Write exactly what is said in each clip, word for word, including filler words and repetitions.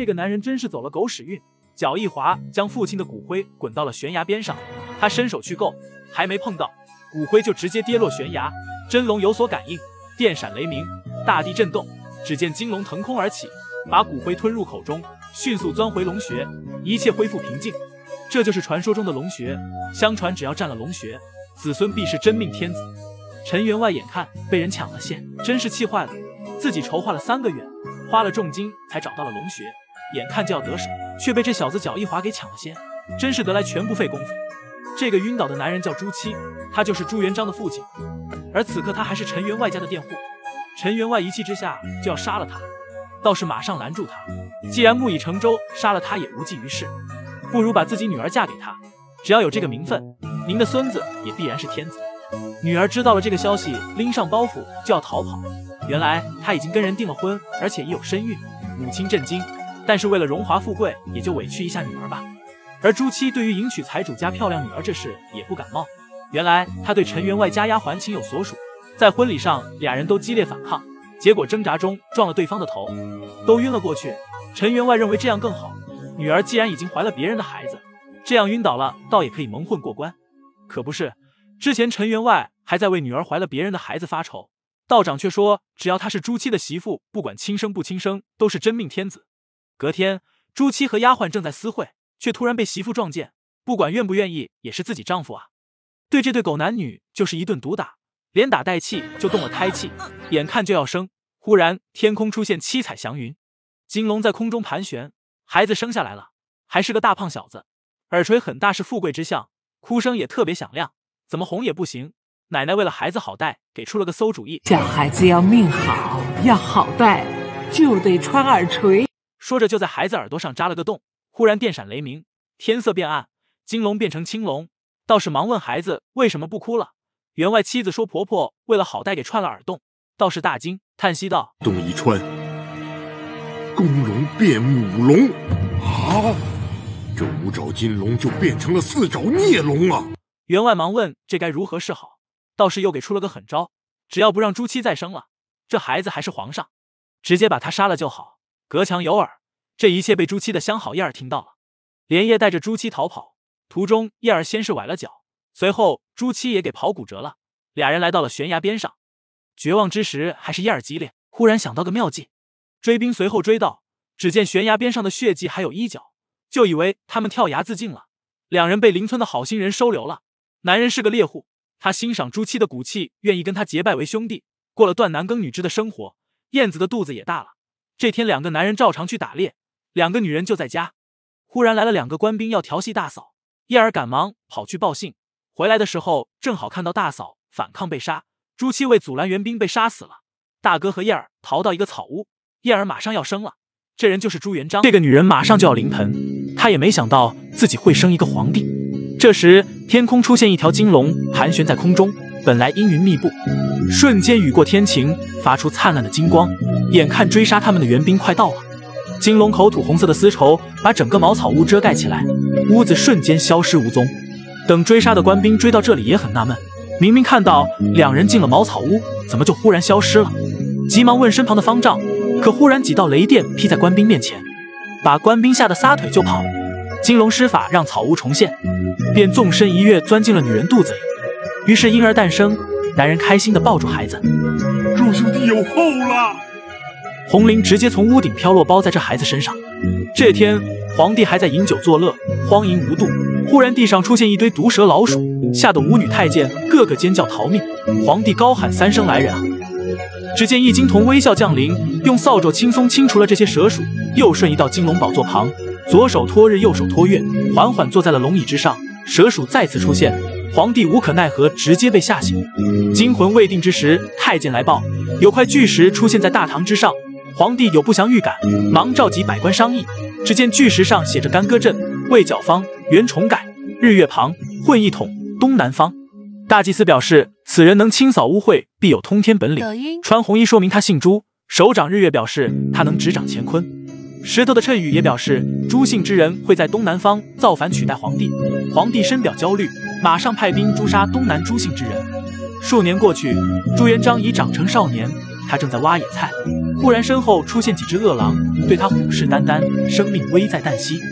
这个男人真是走了狗屎运，脚一滑，将父亲的骨灰滚到了悬崖边上。他伸手去够，还没碰到，骨灰就直接跌落悬崖。真龙有所感应，电闪雷鸣，大地震动。只见金龙腾空而起，把骨灰吞入口中，迅速钻回龙穴，一切恢复平静。这就是传说中的龙穴。相传只要占了龙穴，子孙必是真命天子。陈员外眼看被人抢了线，真是气坏了。自己筹划了三个月，花了重金才找到了龙穴，眼看就要得手，却被这小子脚一滑给抢了先，真是得来全不费功夫。这个晕倒的男人叫朱七，他就是朱元璋的父亲，而此刻他还是陈员外家的佃户。陈员外一气之下就要杀了他，道士马上拦住他，既然木已成舟，杀了他也无济于事，不如把自己女儿嫁给他，只要有这个名分，您的孙子也必然是天子。女儿知道了这个消息，拎上包袱就要逃跑。原来她已经跟人订了婚，而且已有身孕，母亲震惊，但是为了荣华富贵，也就委屈一下女儿吧。而朱七对于迎娶财主家漂亮女儿这事也不感冒，原来他对陈员外家丫鬟情有所属，在婚礼上俩人都激烈反抗，结果挣扎中撞了对方的头，都晕了过去。陈员外认为这样更好，女儿既然已经怀了别人的孩子，这样晕倒了倒也可以蒙混过关。可不是，之前陈员外还在为女儿怀了别人的孩子发愁，道长却说只要她是朱七的媳妇，不管亲生不亲生，都是真命天子。隔天，朱七和丫鬟正在私会，却突然被媳妇撞见，不管愿不愿意也是自己丈夫啊。对这对狗男女就是一顿毒打，连打带气就动了胎气，眼看就要生，忽然天空出现七彩祥云，金龙在空中盘旋，孩子生下来了，还是个大胖小子，耳垂很大，是富贵之相，哭声也特别响亮，怎么哄也不行。奶奶为了孩子好带，给出了个馊主意， 这孩子要命好，要好带，就得穿耳垂。 说着就在孩子耳朵上扎了个洞，忽然电闪雷鸣，天色变暗，金龙变成青龙。道士忙问孩子为什么不哭了，员外妻子说婆婆为了好带给穿了耳洞。道士大惊，叹息道： 洞一穿，公龙变母龙啊！这五爪金龙就变成了四爪孽龙啊！ 员外忙问这该如何是好，道士又给出了个狠招，只要不让朱七再生了，这孩子还是皇上，直接把他杀了就好。隔墙有耳，这一切被朱七的相好叶儿听到了，连夜带着朱七逃跑。途中叶儿先是崴了脚，随后朱七也给跑骨折了。俩人来到了悬崖边上，绝望之时还是叶儿激烈，忽然想到个妙计，追兵随后追到，只见悬崖边上的血迹还有衣角，就以为他们跳崖自尽了。两人被邻村的好心人收留了。男人是个猎户，他欣赏朱七的骨气，愿意跟他结拜为兄弟，过了断男耕女织的生活。燕子的肚子也大了。这天两个男人照常去打猎，两个女人就在家。忽然来了两个官兵要调戏大嫂，叶儿赶忙跑去报信，回来的时候正好看到大嫂反抗被杀，朱七为阻拦援兵被杀死了。大哥和叶儿逃到一个草屋，叶儿马上要生了，这人就是朱元璋。这个女人马上就要临盆，她也没想到自己会生一个皇帝。这时天空出现一条金龙盘旋在空中，本来阴云密布，瞬间雨过天晴，发出灿烂的金光，眼看追杀他们的援兵快到了。金龙口吐红色的丝绸，把整个茅草屋遮盖起来，屋子瞬间消失无踪。等追杀的官兵追到这里也很纳闷，明明看到两人进了茅草屋，怎么就忽然消失了？急忙问身旁的方丈，可忽然几道雷电劈在官兵面前，把官兵吓得撒腿就跑。金龙施法让草屋重现，便纵身一跃钻进了女人肚子里，于是婴儿诞生。男人开心地抱住孩子， 朱兄弟有后了。 红绫直接从屋顶飘落，包在这孩子身上。这天皇帝还在饮酒作乐，荒淫无度，忽然地上出现一堆毒蛇老鼠，吓得舞女太监个个尖叫逃命。皇帝高喊三声来人啊！只见易经童微笑降临，用扫帚轻松清除了这些蛇鼠，又瞬移到金龙宝座旁，左手托日，右手托月，缓缓坐在了龙椅之上。蛇鼠再次出现，皇帝无可奈何，直接被吓醒。惊魂未定之时，太监来报，有块巨石出现在大堂之上。皇帝有不祥预感，忙召集百官商议。只见巨石上写着干戈阵、卫角方、袁重改、日月旁、混一统、东南方。大祭司表示，此人能清扫污秽，必有通天本领。穿红衣说明他姓朱。首长日月表示他能执掌乾坤。石头的谶语也表示朱姓之人会在东南方造反取代皇帝。皇帝深表焦虑，马上派兵诛杀东南朱姓之人。数年过去，朱元璋已长成少年， 他正在挖野菜，忽然身后出现几只饿狼，对他虎视眈眈，生命危在旦夕。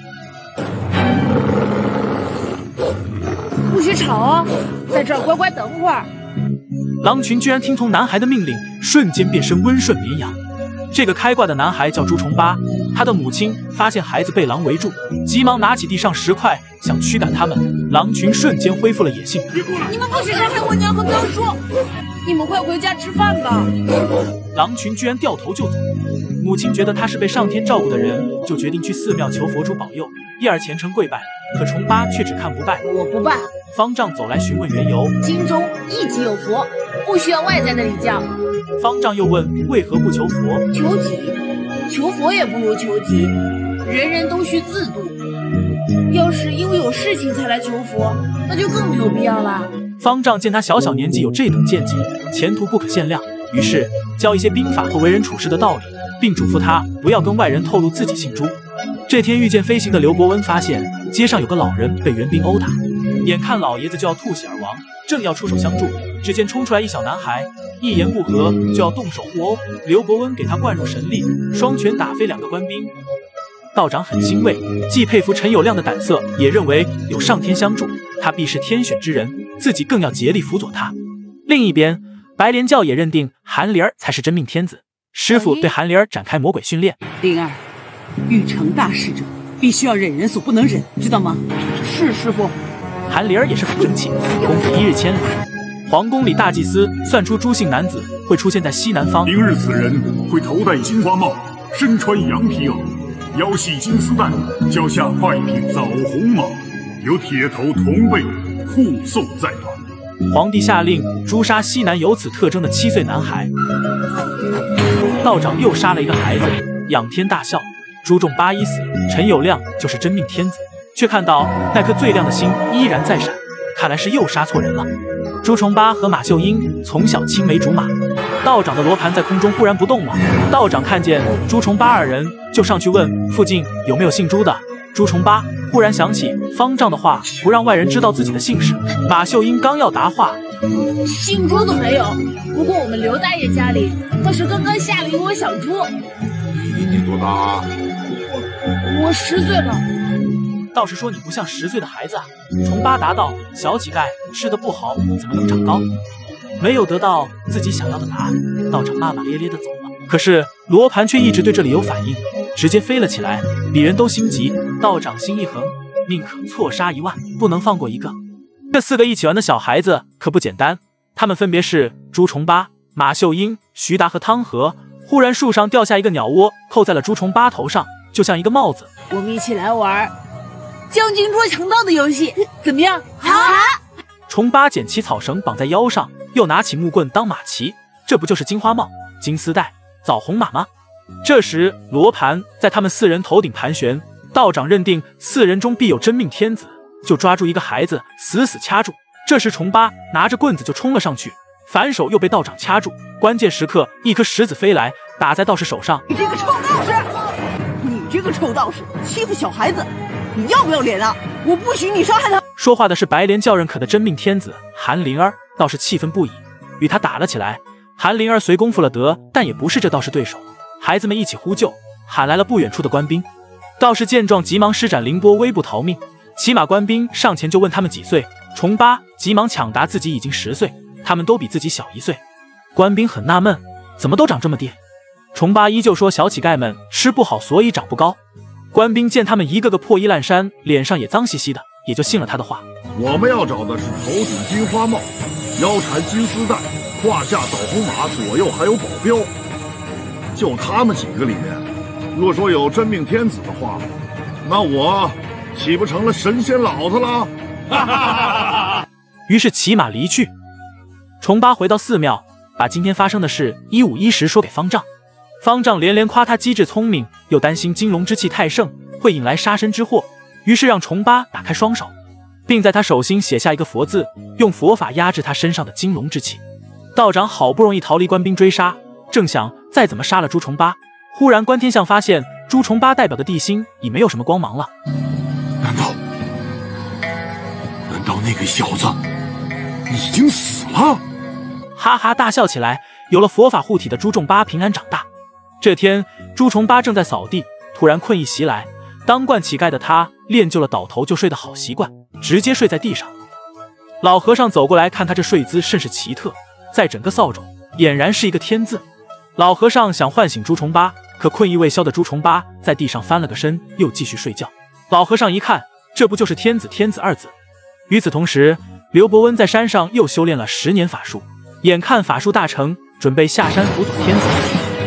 不许吵哦，在这儿乖乖等会儿。 狼群居然听从男孩的命令，瞬间变身温顺绵羊。这个开挂的男孩叫朱重八，他的母亲发现孩子被狼围住，急忙拿起地上石块想驱赶他们。狼群瞬间恢复了野性。 你们不许伤害我娘和哥叔，你们快回家吃饭吧。 狼群居然掉头就走。母亲觉得他是被上天照顾的人，就决定去寺庙求佛祖保佑，一而虔诚跪拜。可重八却只看不拜。 我不拜。 方丈走来询问缘由， 经中一即有佛，不需要外在的礼教。 方丈又问为何不求佛？ 求己，求佛也不如求己，人人都需自度。要是因为有事情才来求佛，那就更没有必要了。 方丈见他小小年纪有这等见解，前途不可限量，于是教一些兵法和为人处事的道理，并嘱咐他不要跟外人透露自己姓朱。这天御剑飞行的刘伯温发现街上有个老人被援兵殴打，眼看老爷子就要吐血而亡，正要出手相助，只见冲出来一小男孩，一言不合就要动手互殴。刘伯温给他灌入神力，双拳打飞两个官兵。道长很欣慰，既佩服陈友谅的胆色，也认为有上天相助，他必是天选之人，自己更要竭力辅佐他。另一边，白莲教也认定韩灵儿才是真命天子，师傅对韩灵儿展开魔鬼训练。 灵儿，欲成大事者，必须要忍人所不能忍，知道吗？是师傅。 韩灵儿也是很争气，功夫一日千里。皇宫里大祭司算出朱姓男子会出现在西南方， 明日此人会头戴金花帽，身穿羊皮袄，腰系金丝带，脚下快匹枣红马，有铁头铜背护送在旁。 皇帝下令诛杀西南有此特征的七岁男孩。道长又杀了一个孩子，仰天大笑。朱重八一死，陈友谅就是真命天子，却看到那颗最亮的星依然在闪，看来是又杀错人了。朱重八和马秀英从小青梅竹马，道长的罗盘在空中忽然不动了。道长看见朱重八二人，就上去问附近有没有姓朱的。朱重八忽然想起方丈的话，不让外人知道自己的姓氏。马秀英刚要答话， 姓朱的没有，不过我们刘大爷家里倒是刚刚下了一窝小猪。 你你多大啊？ 我我十岁了。 道士说你不像十岁的孩子啊。重八答道：小乞丐吃得不好，怎么能长高？没有得到自己想要的答案，道长骂骂咧咧的走了。可是罗盘却一直对这里有反应，直接飞了起来，比人都心急。道长心一横，宁可错杀一万，不能放过一个。这四个一起玩的小孩子可不简单，他们分别是朱重八、马秀英、徐达和汤和。忽然树上掉下一个鸟窝，扣在了朱重八头上，就像一个帽子。 我们一起来玩将军捉强盗的游戏，怎么样？好。 重八捡起草绳绑在腰上，又拿起木棍当马骑，这不就是金花帽、金丝带、枣红马吗？这时罗盘在他们四人头顶盘旋，道长认定四人中必有真命天子，就抓住一个孩子死死掐住。这时重八拿着棍子就冲了上去，反手又被道长掐住。关键时刻，一颗石子飞来，打在道士手上。 你这个臭道士，你这个臭道士，欺负小孩子，你要不要脸啊？我不许你伤害他。 说话的是白莲教认可的真命天子韩灵儿，道士气愤不已，与他打了起来。韩灵儿随功夫了得，但也不是这道士对手。孩子们一起呼救，喊来了不远处的官兵。道士见状，急忙施展凌波微步逃命。骑马官兵上前就问他们几岁，重八急忙抢答自己已经十岁，他们都比自己小一岁。官兵很纳闷，怎么都长这么低？重八依旧说小乞丐们吃不好，所以长不高。官兵见他们一个个破衣烂衫，脸上也脏兮兮的，也就信了他的话。 我们要找的是头顶金花帽，腰缠金丝带，胯下枣红马，左右还有保镖。就他们几个里面，若说有真命天子的话，那我岂不成了神仙老子了？哈哈哈哈！ 于是骑马离去。重八回到寺庙，把今天发生的事一五一十说给方丈。方丈连连夸他机智聪明，又担心金龙之气太盛会引来杀身之祸，于是让重八打开双手，并在他手心写下一个佛字，用佛法压制他身上的金龙之气。道长好不容易逃离官兵追杀，正想再怎么杀了朱重八，忽然观天象发现朱重八代表的地心已没有什么光芒了。 难道难道那个小子已经死了？ 哈哈大笑起来， 有了佛法护体的朱重八平安长大。这天，朱重八正在扫地，突然困意袭来。当惯乞丐的他练就了倒头就睡的好习惯，直接睡在地上。老和尚走过来看他这睡姿甚是奇特，在整个扫帚俨然是一个天字。老和尚想唤醒朱重八，可困意未消的朱重八在地上翻了个身，又继续睡觉。老和尚一看，这不就是天子天子二字？与此同时，刘伯温在山上又修炼了十年法术，眼看法术大成，准备下山辅佐天子。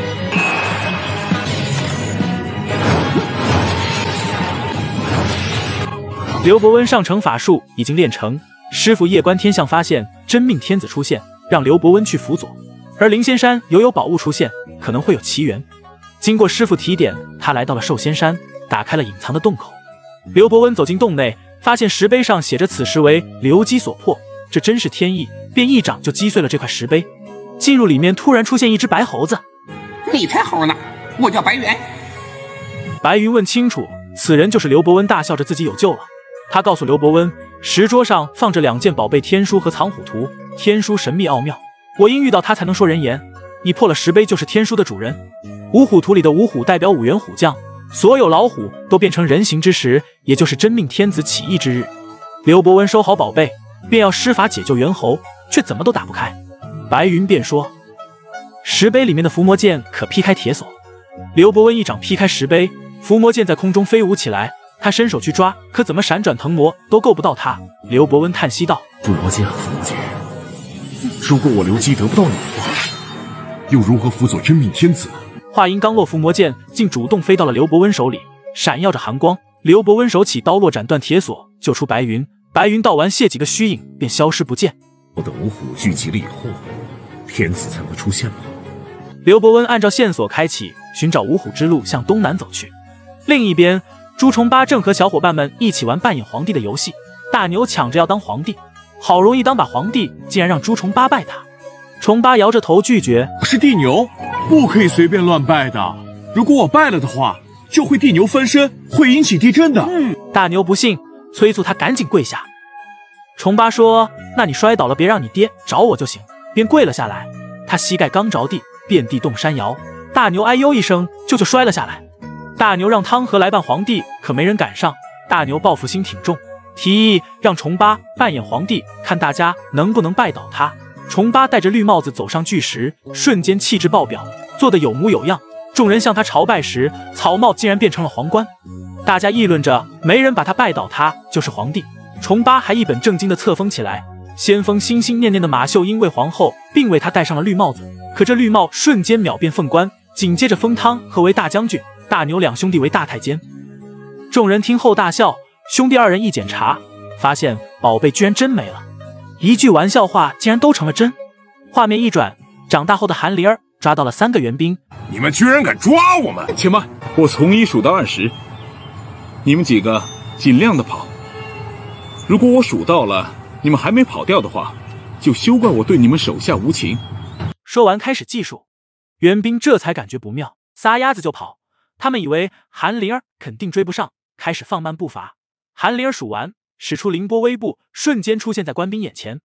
刘伯温上乘法术已经练成，师傅夜观天象发现真命天子出现，让刘伯温去辅佐。而灵仙山犹有宝物出现，可能会有奇缘。经过师傅提点，他来到了寿仙山，打开了隐藏的洞口。刘伯温走进洞内，发现石碑上写着此石为刘基所破，这真是天意，便一掌就击碎了这块石碑。进入里面，突然出现一只白猴子。 你才猴呢，我叫白云。 白云问清楚，此人就是刘伯温，大笑着自己有救了。他告诉刘伯温，石桌上放着两件宝贝天书和藏虎图，天书神秘奥妙，我因遇到他才能说人言。你破了石碑就是天书的主人。五虎图里的五虎代表五员虎将，所有老虎都变成人形之时，也就是真命天子起义之日。刘伯温收好宝贝，便要施法解救猿猴，却怎么都打不开。白云便说，石碑里面的伏魔剑可劈开铁锁。刘伯温一掌劈开石碑，伏魔剑在空中飞舞起来，他伸手去抓，可怎么闪转腾挪都够不到他。刘伯温叹息道， 伏魔剑啊伏魔剑，如果我刘基得不到你的话，又如何辅佐真命天子？ 话音刚落，伏魔剑竟主动飞到了刘伯温手里，闪耀着寒光。刘伯温手起刀落，斩断铁锁，救出白云。白云道完谢几个虚影，便消失不见。 我的五虎聚集了以后，天子才会出现吗？ 刘伯温按照线索开启寻找五虎之路，向东南走去。另一边，朱重八正和小伙伴们一起玩扮演皇帝的游戏。大牛抢着要当皇帝，好容易当把皇帝，竟然让朱重八拜他。重八摇着头拒绝， 是地牛，不可以随便乱拜的。如果我拜了的话，就会地牛翻身，会引起地震的。嗯， 大牛不信，催促他赶紧跪下。重八说，那你摔倒了别让你爹找我就行，便跪了下来。他膝盖刚着地，遍地动山摇。大牛哎呦一声，就就摔了下来。大牛让汤和来扮皇帝，可没人赶上。大牛报复心挺重，提议让重八扮演皇帝，看大家能不能拜倒他。重八戴着绿帽子走上巨石，瞬间气质爆表，做得有模有样。众人向他朝拜时，草帽竟然变成了皇冠。大家议论着，没人把他拜倒，他就是皇帝。重八还一本正经地册封起来。先锋心心念念的马秀英为皇后，并为他戴上了绿帽子，可这绿帽瞬间秒变凤冠，紧接着封汤和为大将军，大牛两兄弟为大太监。众人听后大笑，兄弟二人一检查，发现宝贝居然真没了，一句玩笑话竟然都成了真。画面一转，长大后的韩灵儿抓到了三个援兵。 你们居然敢抓我们！ 且慢，我从一数到二十，你们几个尽量的跑。如果我数到了，你们还没跑掉的话，就休怪我对你们手下无情。 说完开始计数，援兵这才感觉不妙，撒丫子就跑。他们以为韩灵儿肯定追不上，开始放慢步伐。韩灵儿数完，使出凌波微步，瞬间出现在官兵眼前。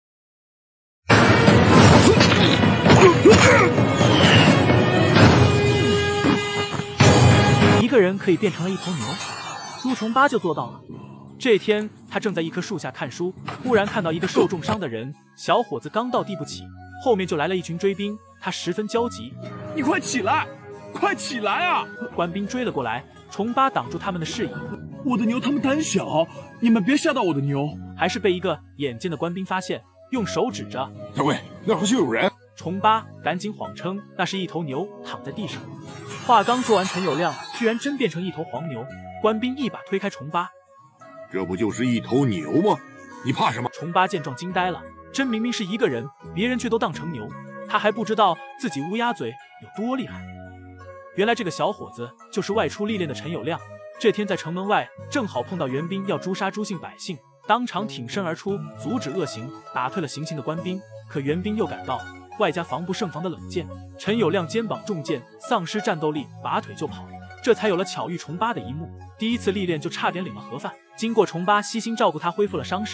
一个人可以变成了一头牛，朱重八就做到了。这天，他正在一棵树下看书，忽然看到一个受重伤的人，小伙子刚到地不起，后面就来了一群追兵，他十分焦急。 你快起来，快起来啊！ 官兵追了过来，重八挡住他们的示意。 我的牛他们胆小，你们别吓到我的牛。 还是被一个眼尖的官兵发现，用手指着。 大卫，那好像有人。 重八赶紧谎称那是一头牛躺在地上。话刚说完，陈友谅居然真变成一头黄牛。官兵一把推开重八。 这不就是一头牛吗？你怕什么？ 重八见状惊呆了，真明明是一个人，别人却都当成牛，他还不知道自己乌鸦嘴有多厉害。原来这个小伙子就是外出历练的陈友谅。这天在城门外正好碰到援兵要诛杀朱姓百姓，当场挺身而出，阻止恶行，打退了行刑的官兵。可援兵又赶到，外加防不胜防的冷箭，陈友谅肩膀中箭，丧失战斗力，拔腿就跑。这才有了巧遇重八的一幕。第一次历练就差点领了盒饭，经过重八悉心照顾他，恢复了伤势。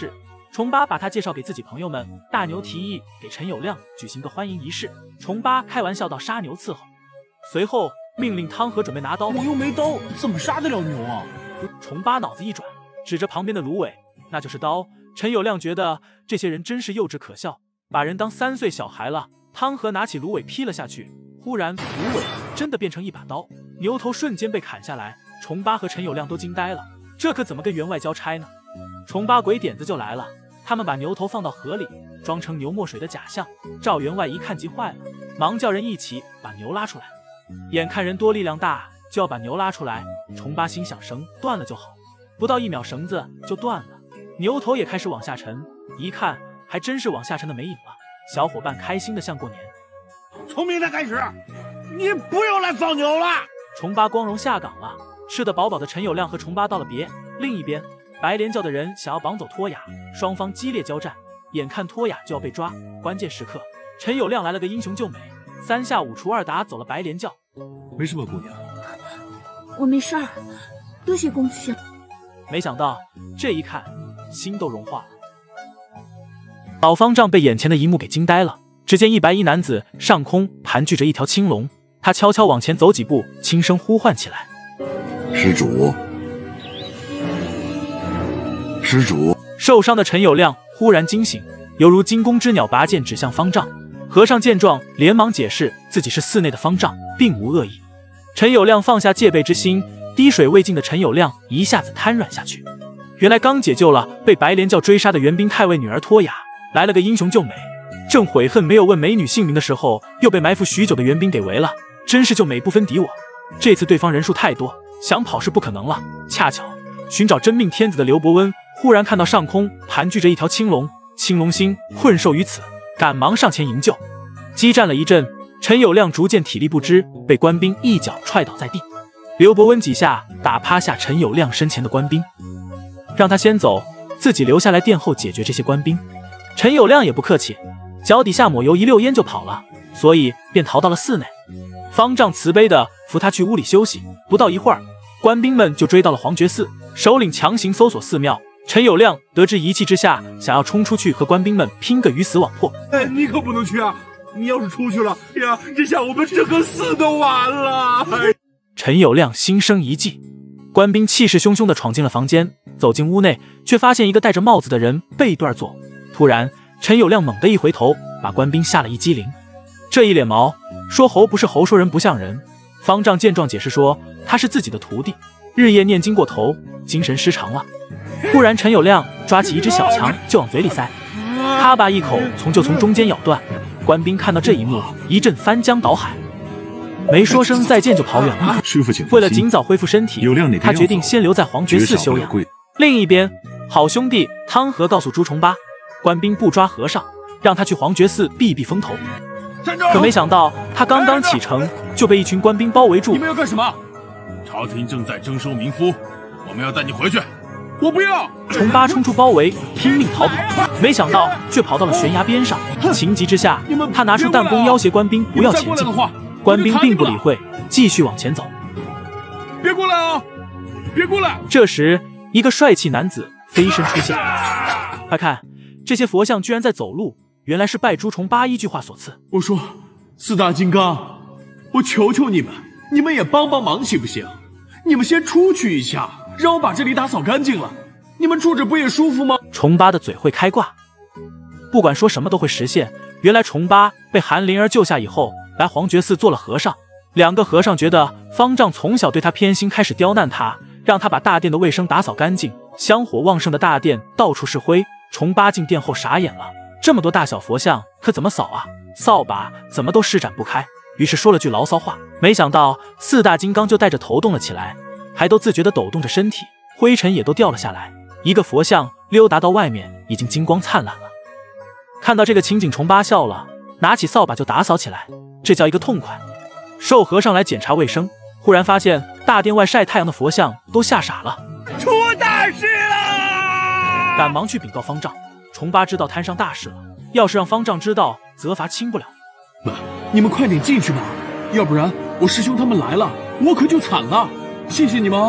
重八把他介绍给自己朋友们，大牛提议给陈友谅举行个欢迎仪式。重八开玩笑道：“杀牛伺候。”随后命令汤和准备拿刀。 我又没刀，怎么杀得了牛啊？ 重八脑子一转，指着旁边的芦苇，那就是刀。陈友谅觉得这些人真是幼稚可笑，把人当三岁小孩了。汤和拿起芦苇劈了下去，忽然芦苇真的变成一把刀，牛头瞬间被砍下来。重八和陈友谅都惊呆了，这可怎么跟员外交差呢？重八鬼点子就来了，他们把牛头放到河里，装成牛墨水的假象。赵员外一看急坏了，忙叫人一起把牛拉出来。眼看人多力量大，就要把牛拉出来，重八心想绳断了就好，不到一秒绳子就断了，牛头也开始往下沉，一看还真是往下沉的没影了。小伙伴开心的像过年。 从明天开始，你不用来放牛了。 重八光荣下岗了。吃得饱饱的陈友谅和重八道了别。另一边，白莲教的人想要绑走托雅，双方激烈交战，眼看托雅就要被抓，关键时刻，陈友谅来了个英雄救美，三下五除二打走了白莲教。 没事吧，姑娘？ 我没事儿，多谢公子。 没想到这一看，心都融化了。老方丈被眼前的一幕给惊呆了，只见一白衣男子上空盘踞着一条青龙，他悄悄往前走几步，轻声呼唤起来：“ 施主，施主！” 受伤的陈友谅忽然惊醒，犹如惊弓之鸟，拔剑指向方丈。和尚见状，连忙解释自己是寺内的方丈，并无恶意。陈友谅放下戒备之心，滴水未进的陈友谅一下子瘫软下去。原来刚解救了被白莲教追杀的援兵太尉女儿托雅，来了个英雄救美。正悔恨没有问美女姓名的时候，又被埋伏许久的援兵给围了，真是救美不分敌我。这次对方人数太多，想跑是不可能了。恰巧寻找真命天子的刘伯温忽然看到上空盘踞着一条青龙，青龙星困兽于此，赶忙上前营救。激战了一阵，陈友谅逐渐体力不支，被官兵一脚踹倒在地。刘伯温几下打趴下陈友谅身前的官兵，让他先走，自己留下来殿后解决这些官兵。陈友谅也不客气，脚底下抹油一溜烟就跑了，所以便逃到了寺内。方丈慈悲的扶他去屋里休息，不到一会儿，官兵们就追到了黄觉寺，首领强行搜索寺庙。陈友谅得知一气之下，想要冲出去和官兵们拼个鱼死网破。 哎，你可不能去啊！你要是出去了呀，这下我们整个寺都完了。哎、 陈友谅心生一计，官兵气势汹汹地闯进了房间，走进屋内，却发现一个戴着帽子的人背对坐。突然，陈友谅猛地一回头，把官兵吓了一激灵。这一脸毛，说猴不是猴，说人不像人。方丈见状解释说，他是自己的徒弟，日夜念经过头，精神失常了。忽然，陈友谅抓起一只小强就往嘴里塞，咔吧一口从就从中间咬断。官兵看到这一幕，一阵翻江倒海，没说声再见就跑远了。 师父请为了尽早恢复身体，他决定先留在黄觉寺休养。另一边，好兄弟汤和告诉朱重八，官兵不抓和尚，让他去黄觉寺避避风头。可没想到，他刚刚启程，就被一群官兵包围住。 你们要干什么？朝廷正在征收民夫，我们要带你回去。我不要！ 重八冲出包围，拼命逃跑，没想到却跑到了悬崖边上。情急之下，他拿出弹弓要挟官兵不要前进。官兵并不理会，继续往前走。 别过来啊！别过来！ 这时，一个帅气男子飞身出现。快看，这些佛像居然在走路，原来是拜朱重八一句话所赐。 我说，四大金刚，我求求你们，你们也帮帮忙行不行？你们先出去一下，让我把这里打扫干净了，你们住着不也舒服吗？ 重八的嘴会开挂，不管说什么都会实现。原来重八被韩灵儿救下以后，来黄觉寺做了和尚。两个和尚觉得方丈从小对他偏心，开始刁难他，让他把大殿的卫生打扫干净。香火旺盛的大殿到处是灰，重八进殿后傻眼了，这么多大小佛像，可怎么扫啊？扫把怎么都施展不开。于是说了句牢骚话，没想到四大金刚就带着头动了起来，还都自觉地抖动着身体，灰尘也都掉了下来。一个佛像溜达到外面，已经金光灿烂了。看到这个情景，重八笑了，拿起扫把就打扫起来，这叫一个痛快。寿和尚来检查卫生，忽然发现大殿外晒太阳的佛像都吓傻了， 出大事了！ 赶忙去禀告方丈。重八知道摊上大事了，要是让方丈知道，责罚轻不了。 你们快点进去吧，要不然我师兄他们来了，我可就惨了。谢谢你们啊！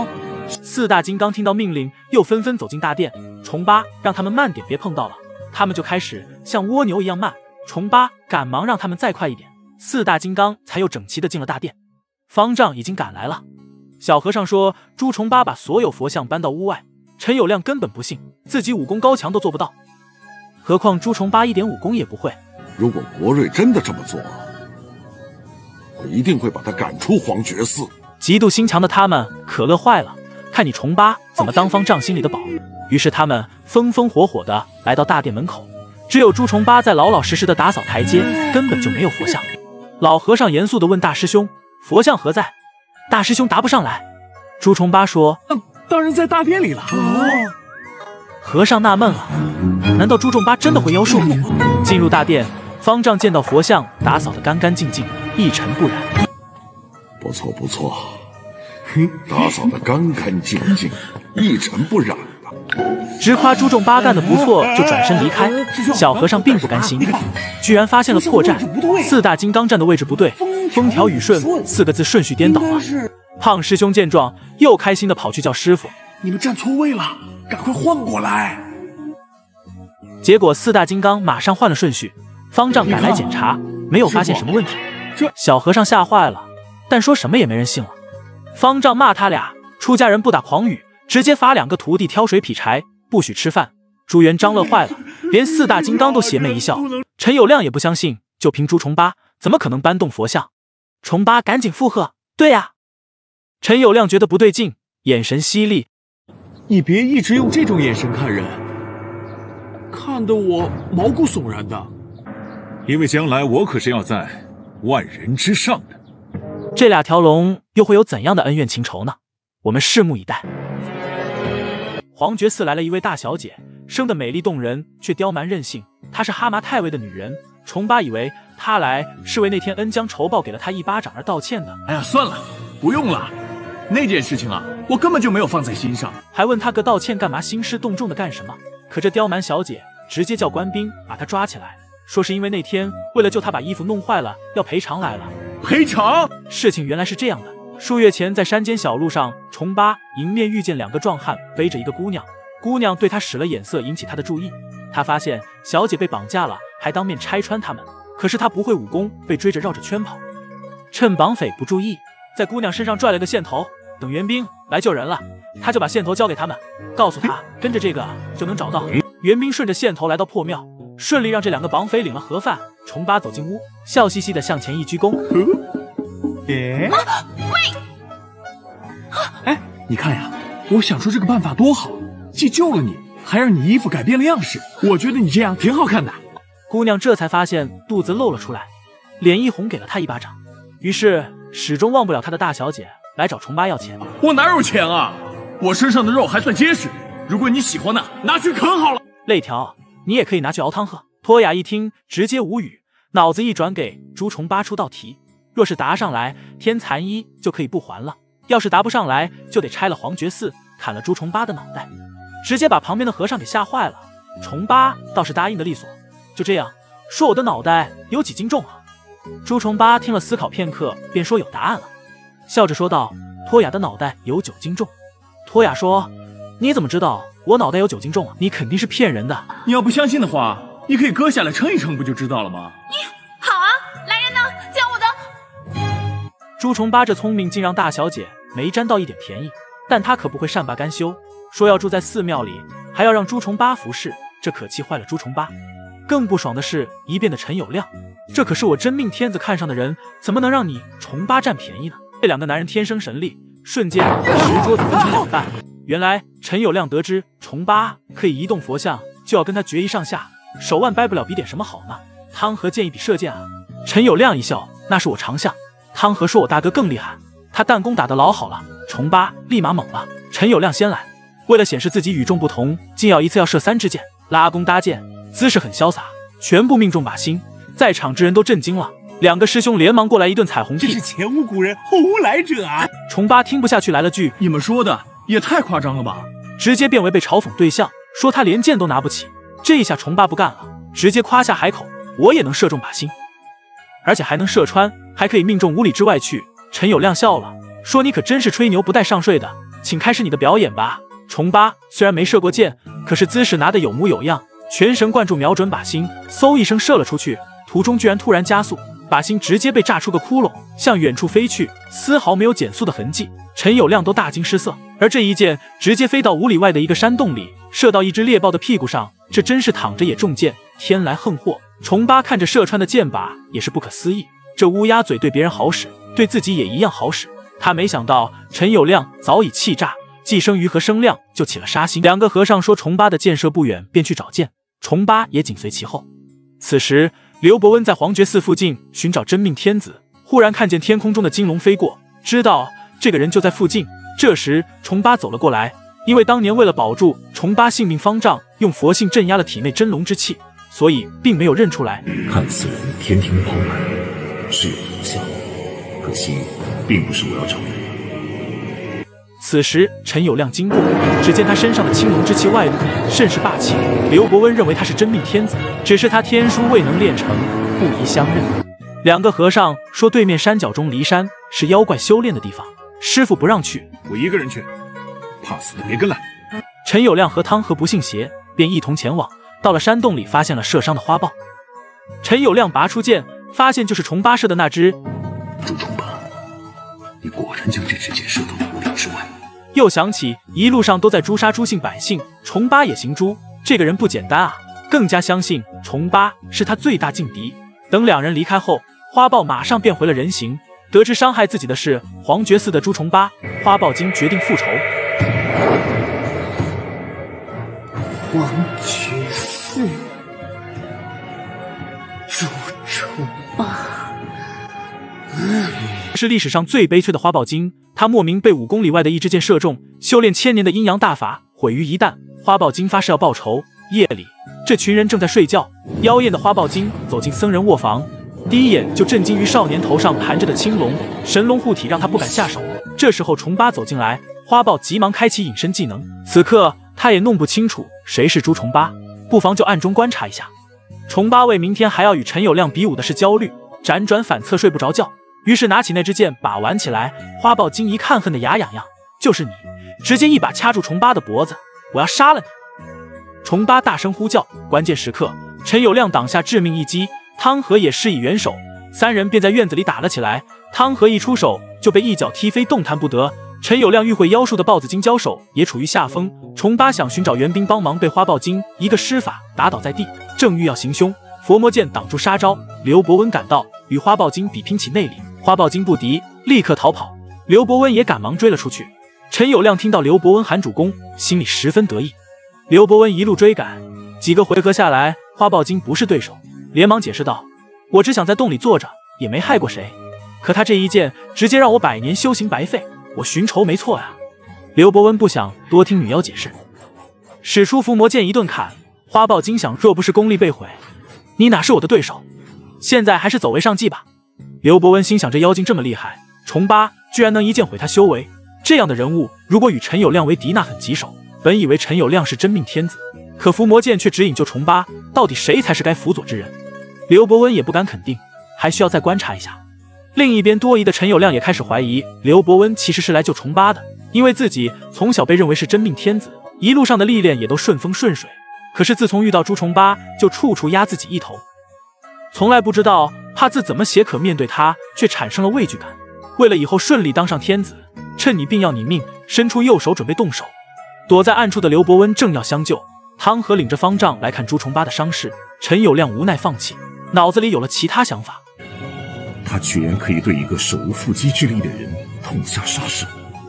四大金刚听到命令，又纷纷走进大殿。虫八让他们慢点，别碰到了，他们就开始像蜗牛一样慢。虫八赶忙让他们再快一点，四大金刚才又整齐的进了大殿。方丈已经赶来了。小和尚说，朱虫八把所有佛像搬到屋外，陈友谅根本不信，自己武功高强都做不到，何况朱虫八一点武功也不会。 如果国瑞真的这么做，我一定会把他赶出黄觉寺。 嫉妒心强的他们可乐坏了，看你虫八怎么当方丈心里的宝。于是他们风风火火的来到大殿门口，只有朱虫八在老老实实的打扫台阶，根本就没有佛像。老和尚严肃的问大师兄，佛像何在？大师兄答不上来。朱虫八说， 嗯，当然在大殿里了。 哦，和尚纳闷了，难道朱虫八真的会妖术？进入大殿，方丈见到佛像打扫得干干净净，一尘不染。 不错不错，打扫得干干净净，一尘不染了。 直夸朱重八干的不错，就转身离开。小和尚并不甘心，居然发现了破绽，四大金刚站的位置不对，风调雨顺四个字顺序颠倒了。胖师兄见状，又开心的跑去叫师傅：“ 你们站错位了，赶快换过来！” 结果四大金刚马上换了顺序，方丈赶来检查，没有发现什么问题。小和尚吓坏了，但说什么也没人信了。方丈骂他俩出家人不打诳语，直接罚两个徒弟挑水劈柴，不许吃饭。朱元璋乐坏了，连四大金刚都邪魅一笑。陈友谅也不相信，就凭朱重八怎么可能搬动佛像？重八赶紧附和：“对呀。”陈友谅觉得不对劲，眼神犀利：“ 你别一直用这种眼神看人，看得我毛骨悚然的。 因为将来我可是要在万人之上的。 这俩条龙又会有怎样的恩怨情仇呢？我们拭目以待。”黄觉寺来了一位大小姐，生得美丽动人，却刁蛮任性。她是哈麻太尉的女人。重八以为她来是为那天恩将仇报给了她一巴掌而道歉的。 哎呀，算了，不用了。那件事情啊，我根本就没有放在心上。 还问她个道歉干嘛，兴师动众的干什么？可这刁蛮小姐直接叫官兵把她抓起来，说是因为那天为了救她把衣服弄坏了，要赔偿来了。 赔偿？ 事情原来是这样的。数月前在山间小路上，重八迎面遇见两个壮汉背着一个姑娘，姑娘对他使了眼色，引起他的注意。他发现小姐被绑架了，还当面拆穿他们。可是他不会武功，被追着绕着圈跑。趁绑匪不注意，在姑娘身上拽了个线头，等援兵来救人了，他就把线头交给他们，告诉他跟着这个就能找到。援兵顺着线头来到破庙，顺利让这两个绑匪领了盒饭。重八走进屋，笑嘻嘻的向前一鞠躬。 哎，喂！哎，你看呀，我想出这个办法多好，既救了你，还让你衣服改变了样式。我觉得你这样挺好看的。 姑娘这才发现肚子露了出来，脸一红，给了他一巴掌。于是始终忘不了他的大小姐来找重八要钱。 我哪有钱啊？我身上的肉还算结实，如果你喜欢的，拿去啃好了。 肋条你也可以拿去熬汤喝。托雅一听直接无语，脑子一转给朱重八出道题。若是答上来，天残衣就可以不还了；要是答不上来，就得拆了黄觉寺，砍了朱重八的脑袋，直接把旁边的和尚给吓坏了。重八倒是答应的利索，就这样说我的脑袋有几斤重啊？朱重八听了思考片刻，便说有答案了，笑着说道：“托雅的脑袋有九斤重。”托雅说：“你怎么知道我脑袋有九斤重啊？你肯定是骗人的。 你要不相信的话，你可以割下来称一称，不就知道了吗？” 好啊，来人呐，将我的！ 朱重八这聪明，竟让大小姐没占到一点便宜，但他可不会善罢甘休，说要住在寺庙里，还要让朱重八服侍，这可气坏了朱重八。更不爽的是一边的陈友谅，这可是我真命天子看上的人，怎么能让你重八占便宜呢？这两个男人天生神力，瞬间十桌子分成两半。原来陈友谅得知重八可以移动佛像，就要跟他决一上下，手腕掰不了比点什么好呢？汤和建议比射箭啊！陈友谅一笑，那是我长项。汤和说我大哥更厉害，他弹弓打得老好了。重八立马懵了，陈友谅先来，为了显示自己与众不同，竟要一次要射三支箭，拉弓搭箭，姿势很潇洒，全部命中靶心，在场之人都震惊了。两个师兄连忙过来一顿彩虹屁， 这是前无古人后无来者啊！ 重八听不下去，来了句：“ 你们说的也太夸张了吧！” 直接变为被嘲讽对象，说他连箭都拿不起。这一下重八不干了，直接夸下海口：“我也能射中靶心，而且还能射穿，还可以命中五里之外去。”陈友谅笑了，说：“你可真是吹牛不带上税的， 请开始你的表演吧。虫八虽然没射过箭，可是姿势拿得有模有样，全神贯注瞄准靶心，嗖一声射了出去，途中居然突然加速，靶心直接被炸出个窟窿，向远处飞去，丝毫没有减速的痕迹。陈友谅都大惊失色，而这一箭直接飞到五里外的一个山洞里，射到一只猎豹的屁股上，这真是躺着也中箭，天来横祸。虫八看着射穿的箭靶也是不可思议，这乌鸦嘴对别人好使，对自己也一样好使。他没想到陈友谅早已气炸，季生瑜和生亮就起了杀心。两个和尚说虫八的箭射不远，便去找箭，虫八也紧随其后。此时刘伯温在黄觉寺附近寻找真命天子，忽然看见天空中的金龙飞过，知道这个人就在附近。这时虫八走了过来，因为当年为了保住虫八性命方丈，用佛性镇压了体内真龙之气，所以并没有认出来。 看此人天庭饱满，是有福相，可惜并不是我要找的人。 此时陈友谅经过，只见他身上的青龙之气外露，甚是霸气。刘伯温认为他是真命天子，只是他天书未能练成，不宜相认。两个和尚说对面山脚中离山是妖怪修炼的地方，师傅不让去， 我一个人去，怕死的别跟来。 陈友谅和汤和不信邪，便一同前往。到了山洞里，发现了射伤的花豹。陈友谅拔出剑，发现就是虫八射的那只。 朱虫八，你果然将这支箭射到了五里之外。 又想起一路上都在诛杀朱姓百姓，虫八也行诛，这个人不简单啊！更加相信虫八是他最大劲敌。等两人离开后，花豹马上变回了人形。得知伤害自己的是黄觉寺的朱虫八，花豹精决定复仇。 黄觉寺，朱虫八，嗯， 是历史上最悲催的花豹精。他莫名被五公里外的一支箭射中，修炼千年的阴阳大法毁于一旦。花豹精发誓要报仇。夜里，这群人正在睡觉，妖艳的花豹精走进僧人卧房，第一眼就震惊于少年头上盘着的青龙，神龙护体让他不敢下手。这时候虫八走进来，花豹急忙开启隐身技能。此刻他也弄不清楚谁是朱虫八，不妨就暗中观察一下。虫八为明天还要与陈友谅比武的事焦虑，辗转反侧睡不着觉，于是拿起那支箭把玩起来。花豹精一看恨得牙痒痒，就是你！直接一把掐住虫八的脖子，我要杀了你！虫八大声呼叫，关键时刻陈友谅挡下致命一击，汤和也施以援手，三人便在院子里打了起来。汤和一出手就被一脚踢飞，动弹不得。陈友谅欲会妖术的豹子精交手也处于下风，虫八想寻找援兵帮忙，被花豹精一个施法打倒在地，正欲要行凶，佛魔剑挡住杀招。刘伯温赶到，与花豹精比拼起内力，花豹精不敌，立刻逃跑。刘伯温也赶忙追了出去。陈友谅听到刘伯温喊主公，心里十分得意。刘伯温一路追赶，几个回合下来，花豹精不是对手，连忙解释道：我只想在洞里坐着，也没害过谁，可他这一剑直接让我百年修行白费，我寻仇没错呀。刘伯温不想多听女妖解释，使出伏魔剑一顿砍。花豹精想，若不是功力被毁，你哪是我的对手？现在还是走为上计吧。刘伯温心想，这妖精这么厉害，虫八居然能一剑毁他修为，这样的人物如果与陈友谅为敌，那很棘手。本以为陈友谅是真命天子，可伏魔剑却指引救虫八，到底谁才是该辅佐之人？刘伯温也不敢肯定，还需要再观察一下。另一边多疑的陈友谅也开始怀疑刘伯温其实是来救虫八的，因为自己从小被认为是真命天子，一路上的历练也都顺风顺水，可是自从遇到朱虫八，就处处压自己一头，从来不知道怕字怎么写，可面对他却产生了畏惧感。为了以后顺利当上天子，趁你病要你命，伸出右手准备动手。躲在暗处的刘伯温正要相救，汤和领着方丈来看朱虫八的伤势，陈友谅无奈放弃，脑子里有了其他想法。 他居然可以对一个手无缚鸡之力的人痛下杀手，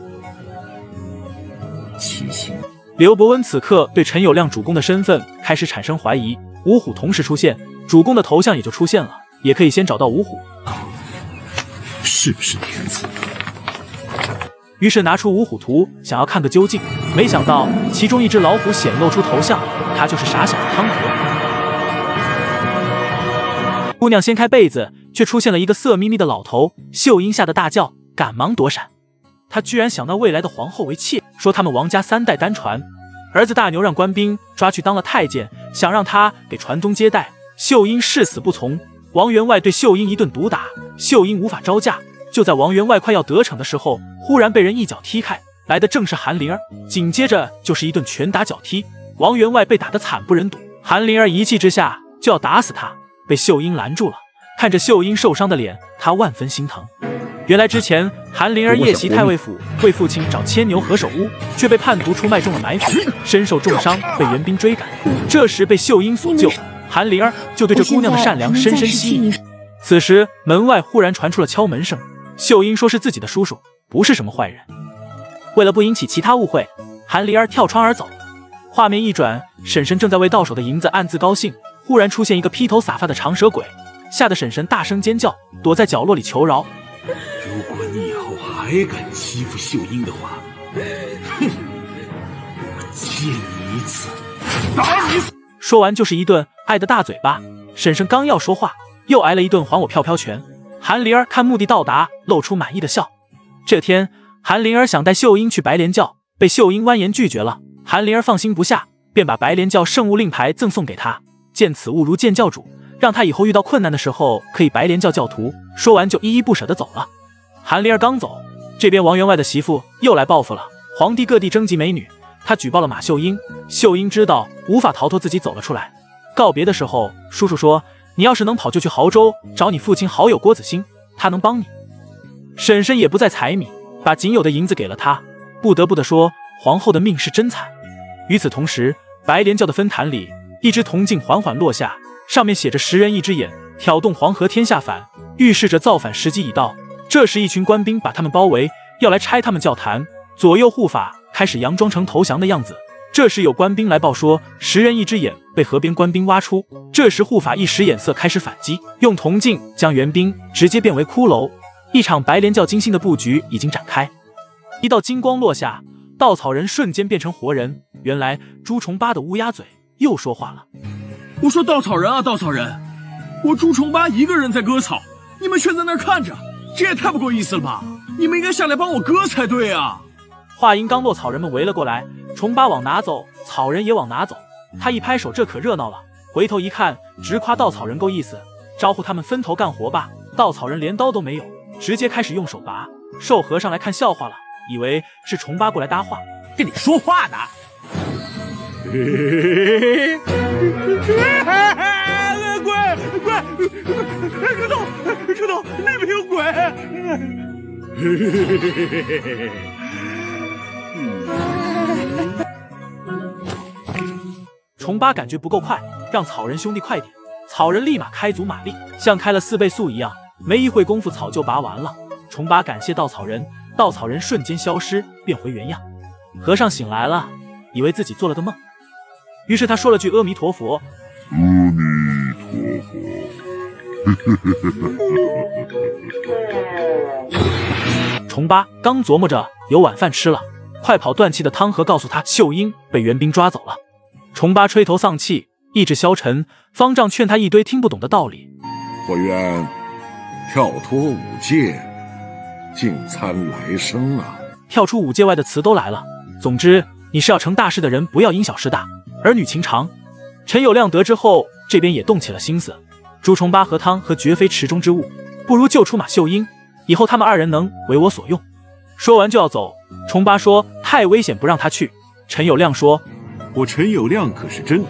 奇形。 刘伯温此刻对陈友谅主公的身份开始产生怀疑。五虎同时出现，主公的头像也就出现了，也可以先找到五虎， 是不是天子？ 于是拿出五虎图，想要看个究竟。没想到其中一只老虎显露出头像，他就是傻小子汤和。姑娘掀开被子，却出现了一个色眯眯的老头，秀英吓得大叫，赶忙躲闪。他居然想到未来的皇后为妾，说他们王家三代单传，儿子大牛让官兵抓去当了太监，想让他给传宗接代。秀英誓死不从，王员外对秀英一顿毒打，秀英无法招架。就在王员外快要得逞的时候，忽然被人一脚踢开， 来的正是韩灵儿，紧接着就是一顿拳打脚踢，王员外被打得惨不忍睹。韩灵儿一气之下就要打死他，被秀英拦住了。看着秀英受伤的脸，他万分心疼。原来之前韩灵儿夜袭太尉府，为父亲找牵牛何首乌，却被叛徒出卖中了埋伏，身受重伤，被援兵追赶。这时被秀英所救，韩灵儿就对这姑娘的善良深深吸引。此时门外忽然传出了敲门声，秀英说是自己的叔叔，不是什么坏人。为了不引起其他误会，韩灵儿跳窗而走。画面一转，婶婶正在为到手的银子暗自高兴，忽然出现一个披头散发的长蛇鬼，吓得婶婶大声尖叫，躲在角落里求饶。 如果你以后还敢欺负秀英的话，哼，我见你一次，打你一次。 说完就是一顿爱的大嘴巴。婶婶刚要说话，又挨了一顿还我飘飘拳。韩灵儿看目的到达，露出满意的笑。这天，韩灵儿想带秀英去白莲教，被秀英婉言拒绝了。韩灵儿放心不下，便把白莲教圣物令牌赠送给他，见此物如见教主，让他以后遇到困难的时候可以白莲教教徒。说完就依依不舍地走了。韩灵儿刚走，这边王员外的媳妇又来报复了。皇帝各地征集美女，他举报了马秀英。秀英知道无法逃脱，自己走了出来。告别的时候，叔叔说：“你要是能跑，就去亳州找你父亲好友郭子兴，他能帮你。”婶婶也不再财米，把仅有的银子给了他。不得不的说，皇后的命是真惨。与此同时，白莲教的分坛里，一只铜镜缓缓落下，上面写着十人一只眼，挑动黄河天下反，预示着造反时机已到。这时一群官兵把他们包围，要来拆他们教坛。左右护法开始佯装成投降的样子。这时有官兵来报说，十人一只眼被河边官兵挖出。这时护法一使眼色，开始反击，用铜镜将援兵直接变为骷髅。一场白莲教精心的布局已经展开。一道金光落下，稻草人瞬间变成活人。原来朱重八的乌鸦嘴又说话了：“ 我说稻草人啊，稻草人，我朱重八一个人在割草，你们却在那儿看着，这也太不够意思了吧！你们应该下来帮我割才对啊！” 话音刚落，草人们围了过来，重八往哪走，草人也往哪走。他一拍手，这可热闹了。回头一看，直夸稻草人够意思，招呼他们分头干活吧。稻草人连刀都没有，直接开始用手拔。瘦和尚来看笑话了，以为是重八过来搭话， 跟你说话呢。鬼鬼蝌蚪蝌蚪，那边有鬼！ 重八感觉不够快，让草人兄弟快点。草人立马开足马力，像开了四倍速一样，没一会功夫草就拔完了。重八感谢稻草人，稻草人瞬间消失，变回原样。和尚醒来了，以为自己做了个梦，于是他说了句阿弥陀佛。 阿弥陀佛。重八刚琢磨着有晚饭吃了，快跑断气的汤和告诉他秀英被援兵抓走了。重八垂头丧气，意志消沉，方丈劝他一堆听不懂的道理。 我愿跳脱五界，静参来生啊！ 跳出五界外的词都来了。总之，你是要成大事的人，不要因小失大，儿女情长。陈友谅得知后，这边也动起了心思。朱重八和汤和绝非池中之物，不如救出马秀英，以后他们二人能为我所用。说完就要走，重八说太危险，不让他去。陈友谅说：“ 我陈友谅可是真，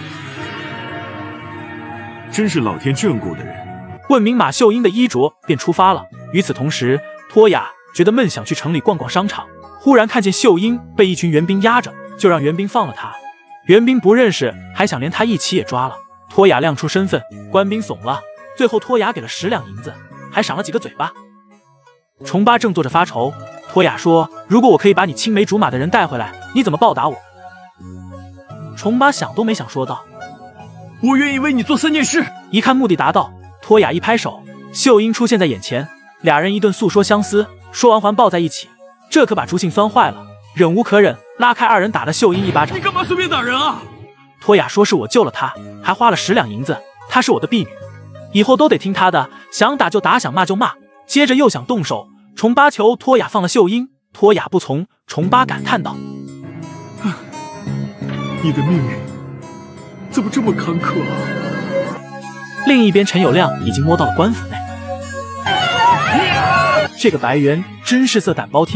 真是老天眷顾的人。” 问明马秀英的衣着，便出发了。与此同时，托雅觉得闷，想去城里逛逛商场，忽然看见秀英被一群援兵压着，就让援兵放了他。援兵不认识，还想连他一起也抓了。托雅亮出身份，官兵怂了，最后托雅给了十两银子，还赏了几个嘴巴。重八正坐着发愁，托雅说：“如果我可以把你青梅竹马的人带回来，你怎么报答我？”重八想都没想说道：“ 我愿意为你做三件事。” 一看目的达到，托雅一拍手，秀英出现在眼前，俩人一顿诉说相思，说完还抱在一起，这可把朱信酸坏了，忍无可忍，拉开二人打了秀英一巴掌。 你干嘛随便打人啊？ 托雅说是我救了她，还花了十两银子，她是我的婢女，以后都得听她的，想打就打，想骂就骂。接着又想动手，重八求托雅放了秀英，托雅不从。重八感叹道：“ 你的命运怎么这么坎坷啊？” 另一边，陈友谅已经摸到了官府内。这个白猿真是色胆包天，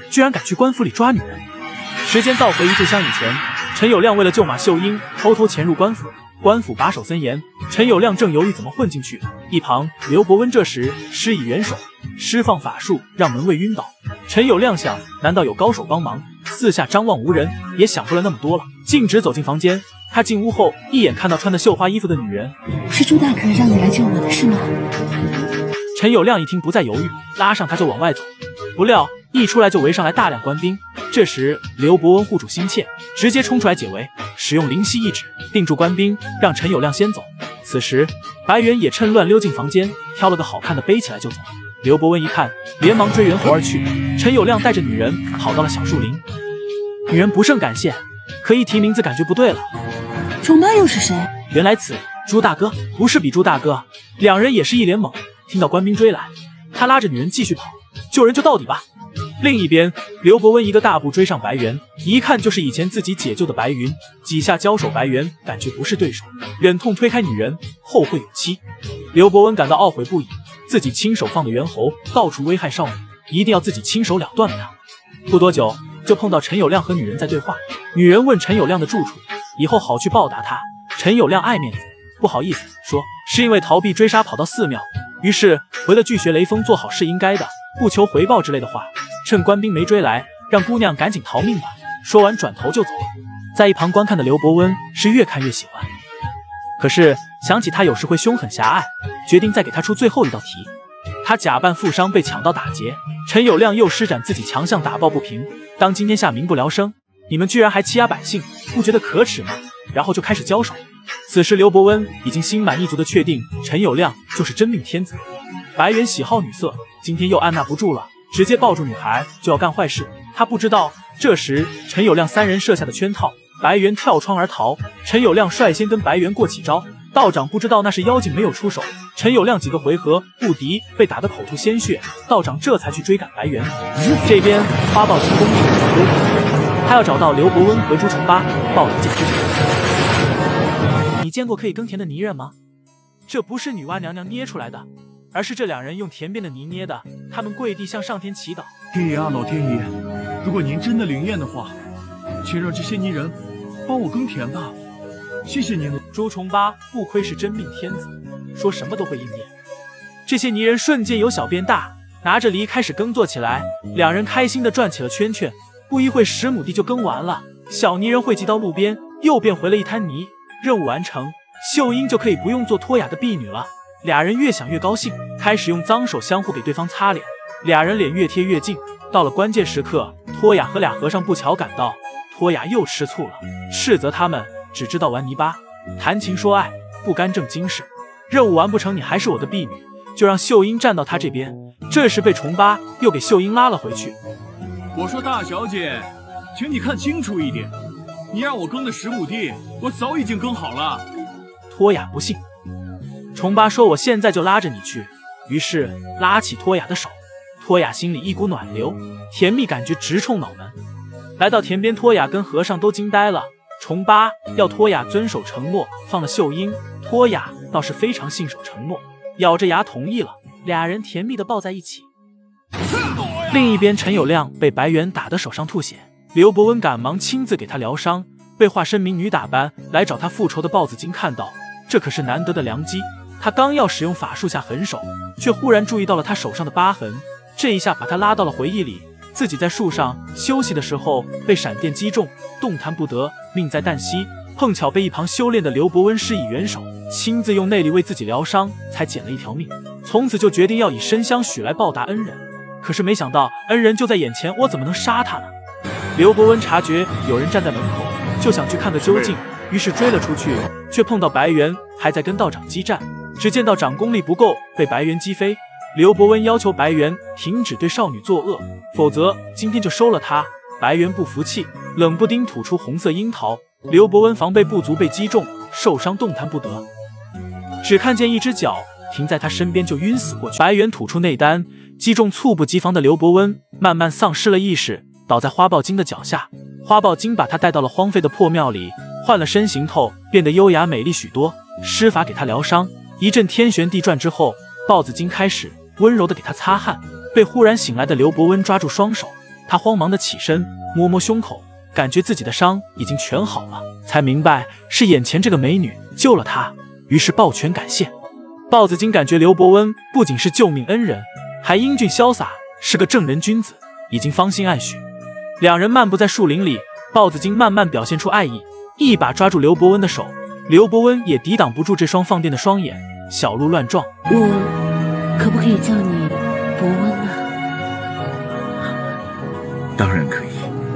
居然敢去官府里抓女人。时间倒回一炷香以前，陈友谅为了救马秀英，偷偷潜入官府。官府把守森严，陈友谅正犹豫怎么混进去，一旁刘伯温这时施以援手，施放法术让门卫晕倒。陈友谅想，难道有高手帮忙？四下张望无人，也想不了那么多了，径直走进房间。他进屋后，一眼看到穿的绣花衣服的女人， 是朱大哥让你来救我的是吗？ 陈友谅一听不再犹豫，拉上他就往外走。不料一出来就围上来大量官兵。这时刘伯温护主心切，直接冲出来解围，使用灵犀一指定住官兵，让陈友谅先走。此时白猿也趁乱溜进房间，挑了个好看的背起来就走。刘伯温一看，连忙追猿猴而去。陈友谅带着女人跑到了小树林，女人不胜感谢，可一提名字感觉不对了。 虫妈又是谁？ 原来此朱大哥，不是比朱大哥。两人也是一脸懵，听到官兵追来，他拉着女人继续跑，救人就到底吧。另一边，刘伯温一个大步追上白猿，一看就是以前自己解救的白云。几下交手，白猿感觉不是对手，忍痛推开女人，后会有期。刘伯温感到懊悔不已，自己亲手放的猿猴到处危害少女，一定要自己亲手了断了他。不多久，就碰到陈友谅和女人在对话。女人问陈友谅的住处，以后好去报答他。陈友谅爱面子，不好意思说是因为逃避追杀跑到寺庙，于是回了句学雷锋做好事应该的，不求回报之类的话。趁官兵没追来，让姑娘赶紧逃命吧。说完转头就走了。在一旁观看的刘伯温是越看越喜欢，可是想起他有时会凶狠狭隘，决定再给他出最后一道题。他假扮富商被抢到打劫，陈友谅又施展自己强项打抱不平。当今天下民不聊生，你们居然还欺压百姓，不觉得可耻吗？然后就开始交手。此时刘伯温已经心满意足的确定陈友谅就是真命天子。白猿喜好女色，今天又按捺不住了，直接抱住女孩就要干坏事。他不知道这时陈友谅三人设下的圈套，白猿跳窗而逃。陈友谅率先跟白猿过起招，道长不知道那是妖精，没有出手。陈友谅几个回合不敌，被打得口吐鲜血，道长这才去追赶白猿。这边花豹进攻力找刘伯温，他要找到刘伯温和朱重八报一箭之仇。你见过可以耕田的泥人吗？这不是女娲娘娘捏出来的，而是这两人用田边的泥捏的。他们跪地向上天祈祷： 天爷啊，老天爷，如果您真的灵验的话，请让这些泥人帮我耕田吧，谢谢您了。 朱重八不愧是真命天子，说什么都会应验。这些泥人瞬间由小变大，拿着犁开始耕作起来。两人开心地转起了圈圈，不一会十亩地就耕完了。小泥人汇集到路边，又变回了一滩泥。任务完成，秀英就可以不用做托雅的婢女了。俩人越想越高兴，开始用脏手相互给对方擦脸。俩人脸越贴越近，到了关键时刻，托雅和俩和尚不巧赶到。托雅又吃醋了，斥责他们只知道玩泥巴，谈情说爱，不干正经事。任务完不成，你还是我的婢女，就让秀英站到他这边。这时被重八又给秀英拉了回去。 我说大小姐，请你看清楚一点，你让我耕的十亩地，我早已经耕好了。 托雅不信，重八说我现在就拉着你去。于是拉起托雅的手，托雅心里一股暖流，甜蜜感觉直冲脑门。来到田边，托雅跟和尚都惊呆了。重八要托雅遵守承诺，放了秀英。托雅倒是非常信守承诺，咬着牙同意了。俩人甜蜜的抱在一起。另一边，陈友谅被白猿打得手上吐血，刘伯温赶忙亲自给他疗伤。被化身民女打扮来找他复仇的豹子精看到，这可是难得的良机。他刚要使用法术下狠手，却忽然注意到了他手上的疤痕，这一下把他拉到了回忆里。自己在树上休息的时候被闪电击中，动弹不得，命在旦夕。碰巧被一旁修炼的刘伯温施以援手，亲自用内力为自己疗伤，才捡了一条命。从此就决定要以身相许来报答恩人。可是没想到恩人就在眼前，我怎么能杀他呢？刘伯温察觉有人站在门口，就想去看个究竟，于是追了出去，却碰到白猿还在跟道长激战。只见道长功力不够，被白猿击飞。刘伯温要求白猿停止对少女作恶，否则今天就收了她。白猿不服气，冷不丁吐出红色樱桃。刘伯温防备不足被击中，受伤动弹不得，只看见一只脚停在他身边就晕死过去。白猿吐出内丹，击中猝不及防的刘伯温，慢慢丧失了意识，倒在花豹精的脚下。花豹精把他带到了荒废的破庙里，换了身形后变得优雅美丽许多，施法给他疗伤。一阵天旋地转之后，豹子精开始温柔地给他擦汗。被忽然醒来的刘伯温抓住双手， 他慌忙的起身，摸摸胸口，感觉自己的伤已经全好了，才明白是眼前这个美女救了他，于是抱拳感谢。豹子精感觉刘伯温不仅是救命恩人，还英俊潇洒，是个正人君子，已经芳心暗许。两人漫步在树林里，豹子精慢慢表现出爱意，一把抓住刘伯温的手，刘伯温也抵挡不住这双放电的双眼，小鹿乱撞。 我可不可以叫你伯温呢？ 当然可以。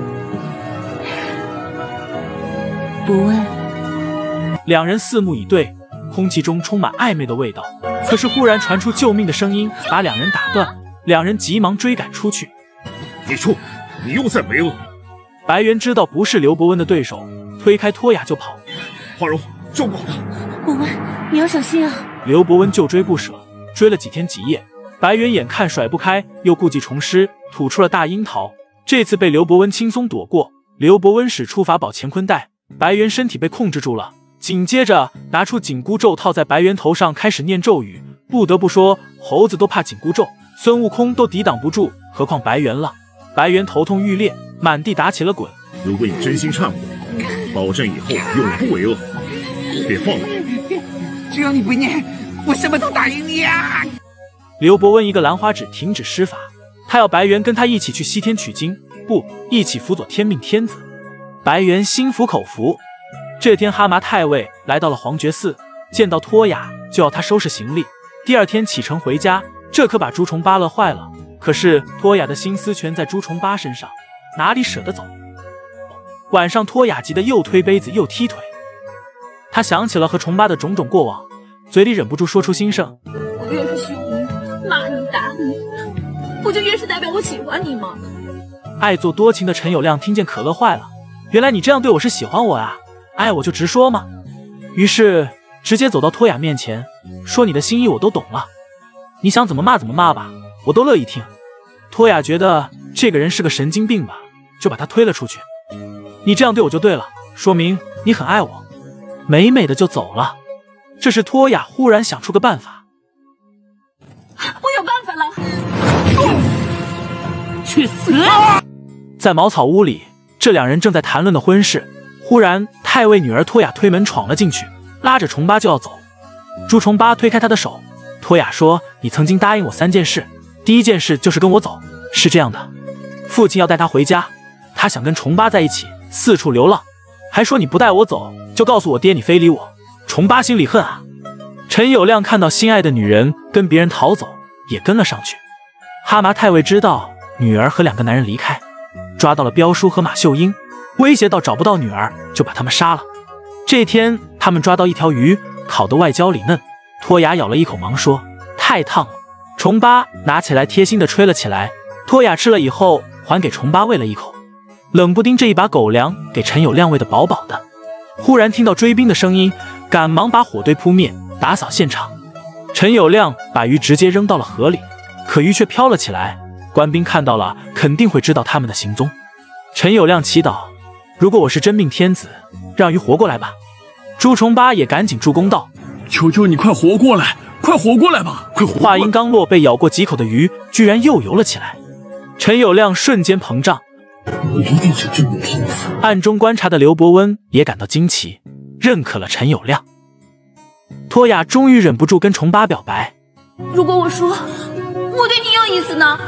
伯温。 两人四目以对，空气中充满暧昧的味道。可是忽然传出救命的声音，把两人打断。两人急忙追赶出去。 你说，你又在为恶！ 白猿知道不是刘伯温的对手，推开托雅就跑。 花荣，照顾好他。 伯温，你要小心啊！ 刘伯温就追不舍，追了几天几夜。白猿眼看甩不开，又顾忌虫师，吐出了大樱桃。这次被刘伯温轻松躲过。刘伯温使出法宝乾坤袋，白猿身体被控制住了。紧接着拿出紧箍咒套在白猿头上，开始念咒语。不得不说，猴子都怕紧箍咒，孙悟空都抵挡不住，何况白猿了。白猿头痛欲裂，满地打起了滚。 如果你真心忏悔，保证以后永不为恶，别放了我。 只要你不念，我什么都答应你啊！ 刘伯温一个兰花指停止施法，他要白猿跟他一起去西天取经，不，一起辅佐天命天子。白猿心服口服。这天哈麻太尉来到了黄觉寺，见到托雅就要他收拾行李，第二天启程回家。这可把朱重八乐坏了。可是托雅的心思全在朱重八身上，哪里舍得走？晚上托雅急得又推杯子又踢腿，他想起了和重八的种种过往，嘴里忍不住说出心声。 我越是凶你，骂你打你，不就越是代表我喜欢你吗？ 爱做多情的陈友谅听见可乐坏了，原来你这样对我是喜欢我啊，爱我就直说嘛。于是直接走到托雅面前，说你的心意我都懂了，你想怎么骂怎么骂吧，我都乐意听。托雅觉得这个人是个神经病吧，就把他推了出去。你这样对我就对了，说明你很爱我。美美的就走了。这时托雅忽然想出个办法， 我有办法了。 去死！ 在茅草屋里，这两人正在谈论的婚事，忽然太尉女儿托雅推门闯了进去，拉着重八就要走。朱重八推开他的手，托雅说，你曾经答应我三件事，第一件事就是跟我走。是这样的，父亲要带他回家，他想跟重八在一起，四处流浪，还说你不带我走就告诉我爹你非礼我。重八心里恨啊。陈友谅看到心爱的女人跟别人逃走，也跟了上去。哈麻太尉知道女儿和两个男人离开，抓到了彪叔和马秀英，威胁到找不到女儿就把他们杀了。这天他们抓到一条鱼，烤得外焦里嫩，托雅咬了一口，忙说太烫了。重八拿起来贴心的吹了起来，托雅吃了以后还给重八喂了一口。冷不丁这一把狗粮给陈友谅喂得饱饱的。忽然听到追兵的声音，赶忙把火堆扑灭，打扫现场。陈友谅把鱼直接扔到了河里，可鱼却飘了起来，官兵看到了肯定会知道他们的行踪。陈友谅祈祷，如果我是真命天子，让鱼活过来吧。朱重八也赶紧助攻道， 求求你快活过来，快活过来吧，快活过来。 话音刚落，被咬过几口的鱼居然又游了起来。陈友谅瞬间膨胀， 我一定是真命天子。 暗中观察的刘伯温也感到惊奇，认可了陈友谅。托雅终于忍不住跟重八表白， 如果我说我对你有意思呢？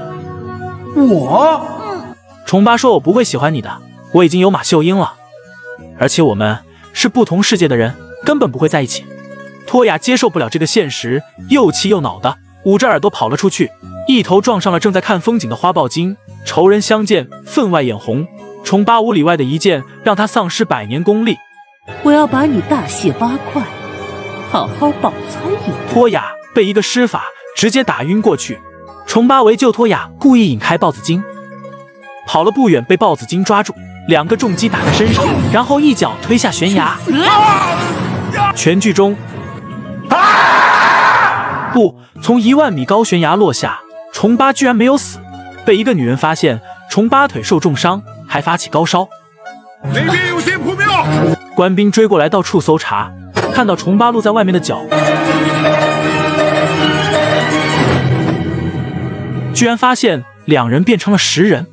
我？ 嗯。 重八说，我不会喜欢你的，我已经有马秀英了，而且我们是不同世界的人，根本不会在一起。托雅接受不了这个现实，又气又恼的捂着耳朵跑了出去，一头撞上了正在看风景的花豹精。仇人相见，分外眼红。重八五里外的一剑让他丧失百年功力， 我要把你大卸八块，好好饱餐一顿。 托雅被一个施法直接打晕过去。重八为救托雅，故意引开豹子精，跑了不远被豹子精抓住，两个重击打在身上，然后一脚推下悬崖。全剧中，不，从一万米高悬崖落下，重八居然没有死，被一个女人发现，重八腿受重伤，还发起高烧。 那边有天扑庙。 官兵追过来，到处搜查，看到重八露在外面的脚，居然发现两人变成了十人。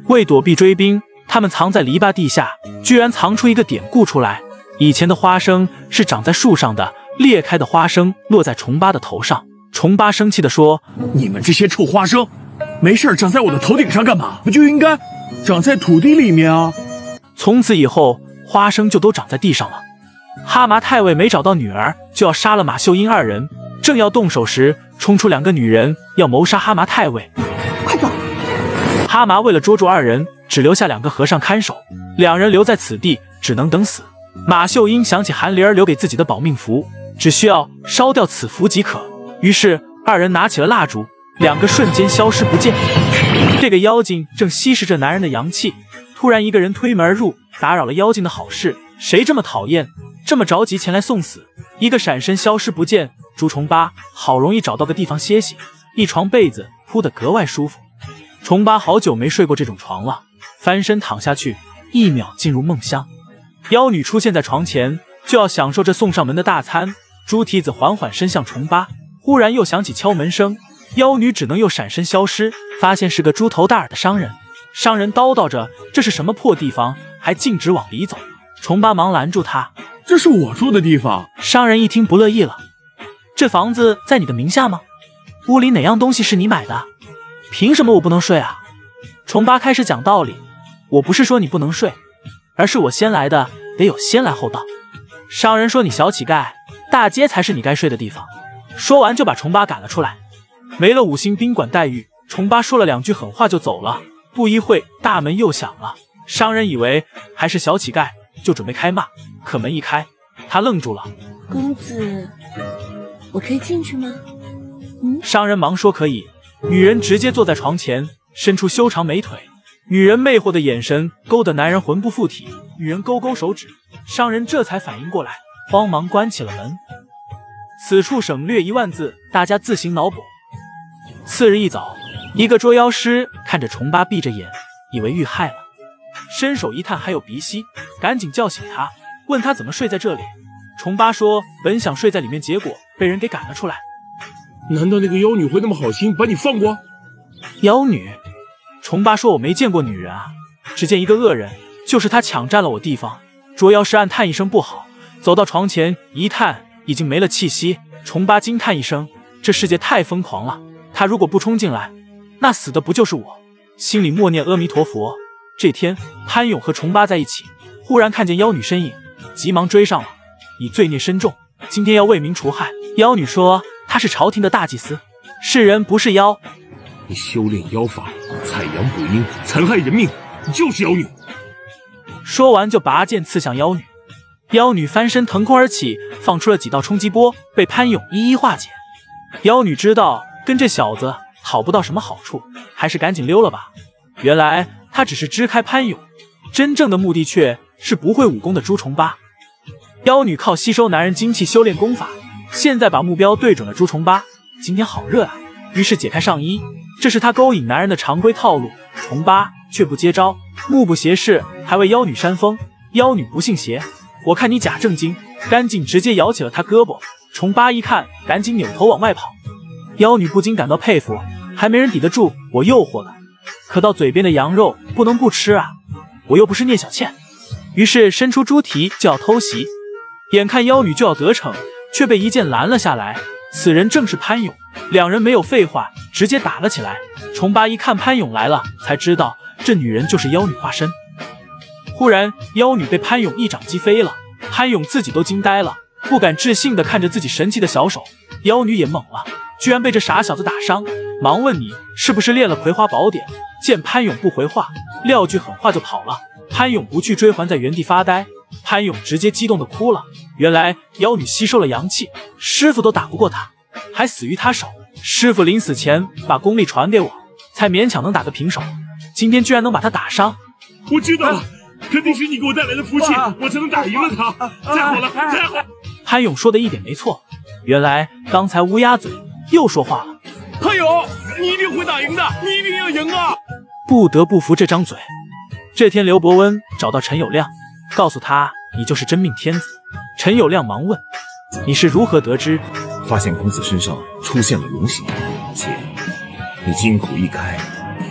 为躲避追兵，他们藏在篱笆地下，居然藏出一个典故出来。以前的花生是长在树上的，裂开的花生落在虫巴的头上。虫巴生气地说：“ 你们这些臭花生，没事长在我的头顶上干嘛？不就应该长在土地里面啊！” 从此以后，花生就都长在地上了。哈麻太尉没找到女儿，就要杀了马秀英二人。正要动手时，冲出两个女人要谋杀哈麻太尉。 快走！ 哈麻为了捉住二人，只留下两个和尚看守，两人留在此地，只能等死。马秀英想起韩灵儿留给自己的保命符，只需要烧掉此符即可。于是二人拿起了蜡烛，两个瞬间消失不见。这个妖精正吸食着男人的阳气，突然一个人推门而入，打扰了妖精的好事。谁这么讨厌，这么着急前来送死？一个闪身消失不见。朱重八好容易找到个地方歇息，一床被子铺得格外舒服。重八好久没睡过这种床了，翻身躺下去，一秒进入梦乡。妖女出现在床前，就要享受这送上门的大餐。猪蹄子缓缓伸向重八，忽然又响起敲门声，妖女只能又闪身消失，发现是个猪头大耳的商人。商人叨叨着这是什么破地方，还径直往里走。重八忙拦住他：“ 这是我住的地方。” 商人一听不乐意了：“这房子在你的名下吗？屋里哪样东西是你买的？凭什么我不能睡啊？”重八开始讲道理：“我不是说你不能睡，而是我先来的，得有先来后到。”商人说：“你小乞丐，大街才是你该睡的地方。”说完就把重八赶了出来。没了五星宾馆待遇，重八说了两句狠话就走了。不一会，大门又响了。商人以为还是小乞丐，就准备开骂，可门一开，他愣住了：“ 公子，我可以进去吗？” 嗯，商人忙说可以。女人直接坐在床前，伸出修长美腿，女人魅惑的眼神勾得男人魂不附体。女人勾勾手指，商人这才反应过来，慌忙关起了门。此处省略一万字，大家自行脑补。次日一早，一个捉妖师看着重八闭着眼，以为遇害了，伸手一探还有鼻息，赶紧叫醒他，问他怎么睡在这里。重八说本想睡在里面，结果被人给赶了出来。 难道那个妖女会那么好心把你放过？ 妖女？重八说我没见过女人啊，只见一个恶人，就是他抢占了我地方。捉妖师暗叹一声不好，走到床前一探，已经没了气息。重八惊叹一声，这世界太疯狂了，他如果不冲进来，那死的不就是我？心里默念阿弥陀佛。这天潘勇和重八在一起，忽然看见妖女身影，急忙追上了。你罪孽深重，今天要为民除害。妖女说她是朝廷的大祭司，是人不是妖。 你修炼妖法，采阳补阴，残害人命，你就是妖女。 说完就拔剑刺向妖女。妖女翻身腾空而起，放出了几道冲击波，被潘勇一一化解。妖女知道跟这小子讨不到什么好处，还是赶紧溜了吧。原来她只是支开潘勇，真正的目的却是不会武功的朱重八。妖女靠吸收男人精气修炼功法，现在把目标对准了朱重八。今天好热啊，于是解开上衣，这是他勾引男人的常规套路。重八却不接招，目不斜视，还为妖女扇风。妖女不信邪，我看你假正经，赶紧直接咬起了他胳膊。重八一看，赶紧扭头往外跑。妖女不禁感到佩服，还没人抵得住我诱惑的，可到嘴边的羊肉不能不吃啊，我又不是聂小倩。于是伸出猪蹄就要偷袭，眼看妖女就要得逞，却被一剑拦了下来。此人正是潘勇，两人没有废话，直接打了起来。重八一看潘勇来了，才知道这女人就是妖女化身。忽然妖女被潘勇一掌击飞了，潘勇自己都惊呆了，不敢置信地看着自己神奇的小手。妖女也懵了，居然被这傻小子打伤，忙问你是不是练了葵花宝典。见潘勇不回话，撂句狠话就跑了。潘勇不去追还，在原地发呆。潘勇直接激动的哭了，原来妖女吸收了阳气，师傅都打不过他，还死于他手。师傅临死前把功力传给我，才勉强能打个平手，今天居然能把他打伤。 我知道了，肯定是你给我带来的福气，我才能打赢了他。太好了，太好了！ 潘勇说的一点没错，原来刚才乌鸦嘴又说话了。 潘勇，你一定会打赢的，你一定要赢啊！ 不得不服这张嘴。这天刘伯温找到陈友谅，告诉他你就是真命天子。陈友谅忙问，你是如何得知？ 发现公子身上出现了龙血，且你金口一开，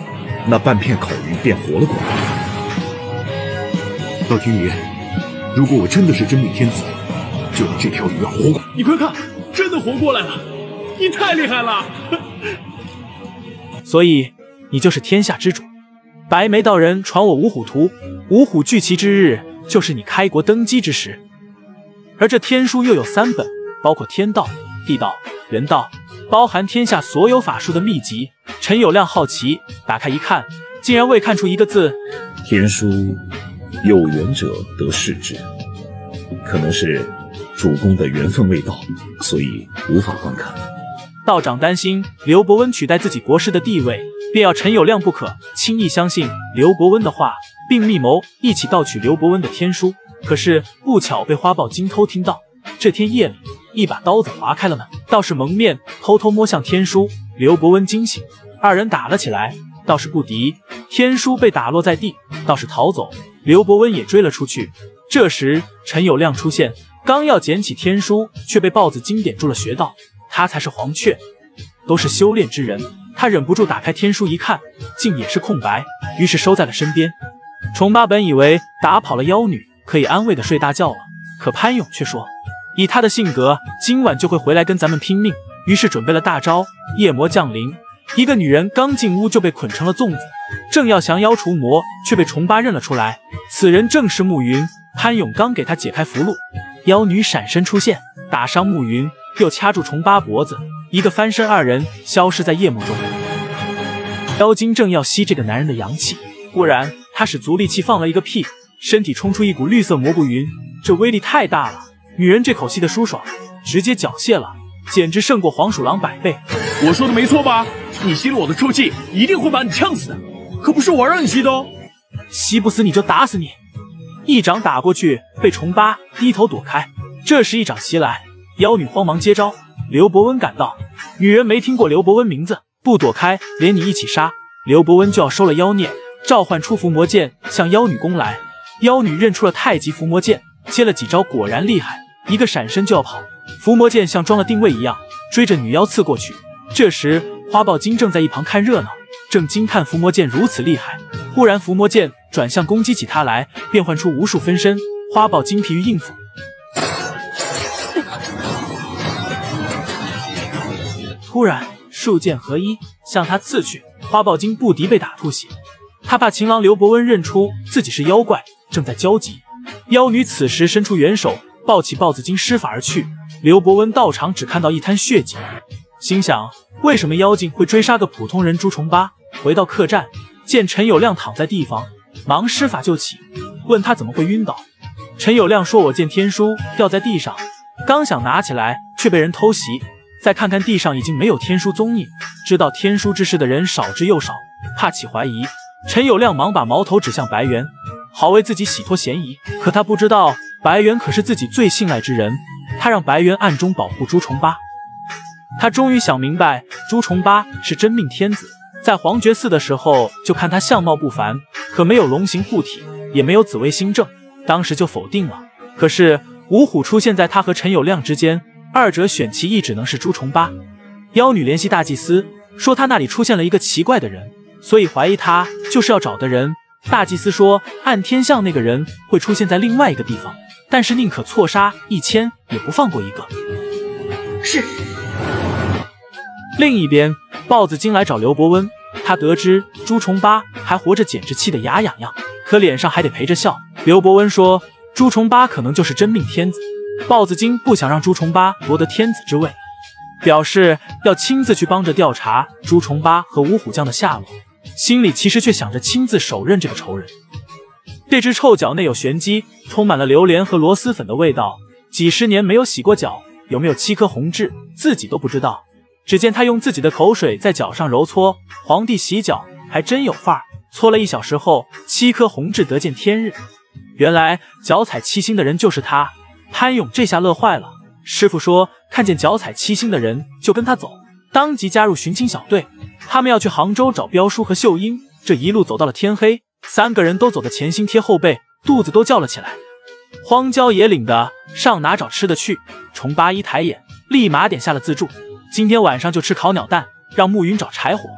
那半片口鱼便活了过来。 老天爷，如果我真的是真命天子，就让这条鱼儿活过来。 你快看，真的活过来了！你太厉害了！ 所以你就是天下之主。白眉道人传我五虎图，五虎聚齐之日，就是你开国登基之时。而这天书又有三本，包括天道、地道、人道，包含天下所有法术的秘籍。陈友谅好奇，打开一看，竟然未看出一个字。 天书有缘者得视之，可能是主公的缘分未到，所以无法观看。 道长担心刘伯温取代自己国师的地位，便要陈友谅不可轻易相信刘伯温的话，并密谋一起盗取刘伯温的天书。可是不巧被花豹精偷听到。这天夜里，一把刀子划开了门，道士蒙面偷偷摸向天书。刘伯温惊醒，二人打了起来，道士不敌，天书被打落在地，道士逃走，刘伯温也追了出去。这时陈友谅出现，刚要捡起天书，却被豹子精点住了穴道。他才是黄雀，都是修炼之人。他忍不住打开天书一看，竟也是空白，于是收在了身边。重八本以为打跑了妖女，可以安慰的睡大觉了，可潘勇却说，以他的性格，今晚就会回来跟咱们拼命。于是准备了大招，夜魔降临。一个女人刚进屋就被捆成了粽子，正要降妖除魔，却被重八认了出来。此人正是暮云。潘勇刚给他解开符箓，妖女闪身出现，打伤暮云，又掐住重八脖子，一个翻身，二人消失在夜幕中。妖精正要吸这个男人的阳气，忽然他使足力气放了一个屁，身体冲出一股绿色蘑菇云，这威力太大了。女人这口气的舒爽，直接缴械了，简直胜过黄鼠狼百倍。 我说的没错吧？你吸了我的臭气，一定会把你呛死的，可不是我让你吸的哦。 吸不死你就打死你！一掌打过去，被重八低头躲开。这时一掌袭来，妖女慌忙接招。刘伯温赶到，女人没听过刘伯温名字，不躲开，连你一起杀。刘伯温就要收了妖孽，召唤出伏魔剑向妖女攻来。妖女认出了太极伏魔剑，接了几招，果然厉害，一个闪身就要跑。伏魔剑像装了定位一样，追着女妖刺过去。这时花豹精正在一旁看热闹，正惊叹伏魔剑如此厉害。忽然伏魔剑转向攻击起他来，变换出无数分身，花豹精疲于应付。突然数剑合一向他刺去，花豹精不敌，被打吐血。他怕情郎刘伯温认出自己是妖怪，正在焦急。妖女此时伸出援手，抱起豹子精施法而去。刘伯温到场只看到一滩血迹，心想为什么妖精会追杀个普通人朱重八。回到客栈，见陈友谅躺在地方，忙施法救起，问他怎么会晕倒。陈友谅说，我见天书掉在地上，刚想拿起来，却被人偷袭。再看看地上已经没有天书踪影，知道天书之事的人少之又少，怕起怀疑。陈友谅忙把矛头指向白猿，好为自己洗脱嫌疑。可他不知道白猿可是自己最信赖之人，他让白猿暗中保护朱重八。他终于想明白，朱重八是真命天子，在黄觉寺的时候就看他相貌不凡，可没有龙形护体，也没有紫微星阵，当时就否定了。可是五虎出现在他和陈友谅之间，二者选其一，只能是朱重八。妖女联系大祭司，说他那里出现了一个奇怪的人，所以怀疑他就是要找的人。大祭司说，按天象那个人会出现在另外一个地方，但是宁可错杀一千，也不放过一个。 是。 另一边，豹子精来找刘伯温，他得知朱重八还活着，简直气得牙痒痒，可脸上还得陪着笑。刘伯温说，朱重八可能就是真命天子。豹子精不想让朱重八夺得天子之位，表示要亲自去帮着调查朱重八和五虎将的下落，心里其实却想着亲自手刃这个仇人。这只臭脚内有玄机，充满了榴莲和螺蛳粉的味道，几十年没有洗过脚，有没有七颗红痣自己都不知道。只见他用自己的口水在脚上揉搓，皇帝洗脚还真有范儿，搓了一小时后，七颗红痣得见天日。原来脚踩七星的人就是他。潘勇这下乐坏了，师傅说看见脚踩七星的人就跟他走，当即加入寻亲小队。他们要去杭州找彪叔和秀英，这一路走到了天黑，三个人都走得前心贴后背，肚子都叫了起来。荒郊野岭的，上哪找吃的去？重八一抬眼，立马点下了自助，今天晚上就吃烤鸟蛋，让暮云找柴火。他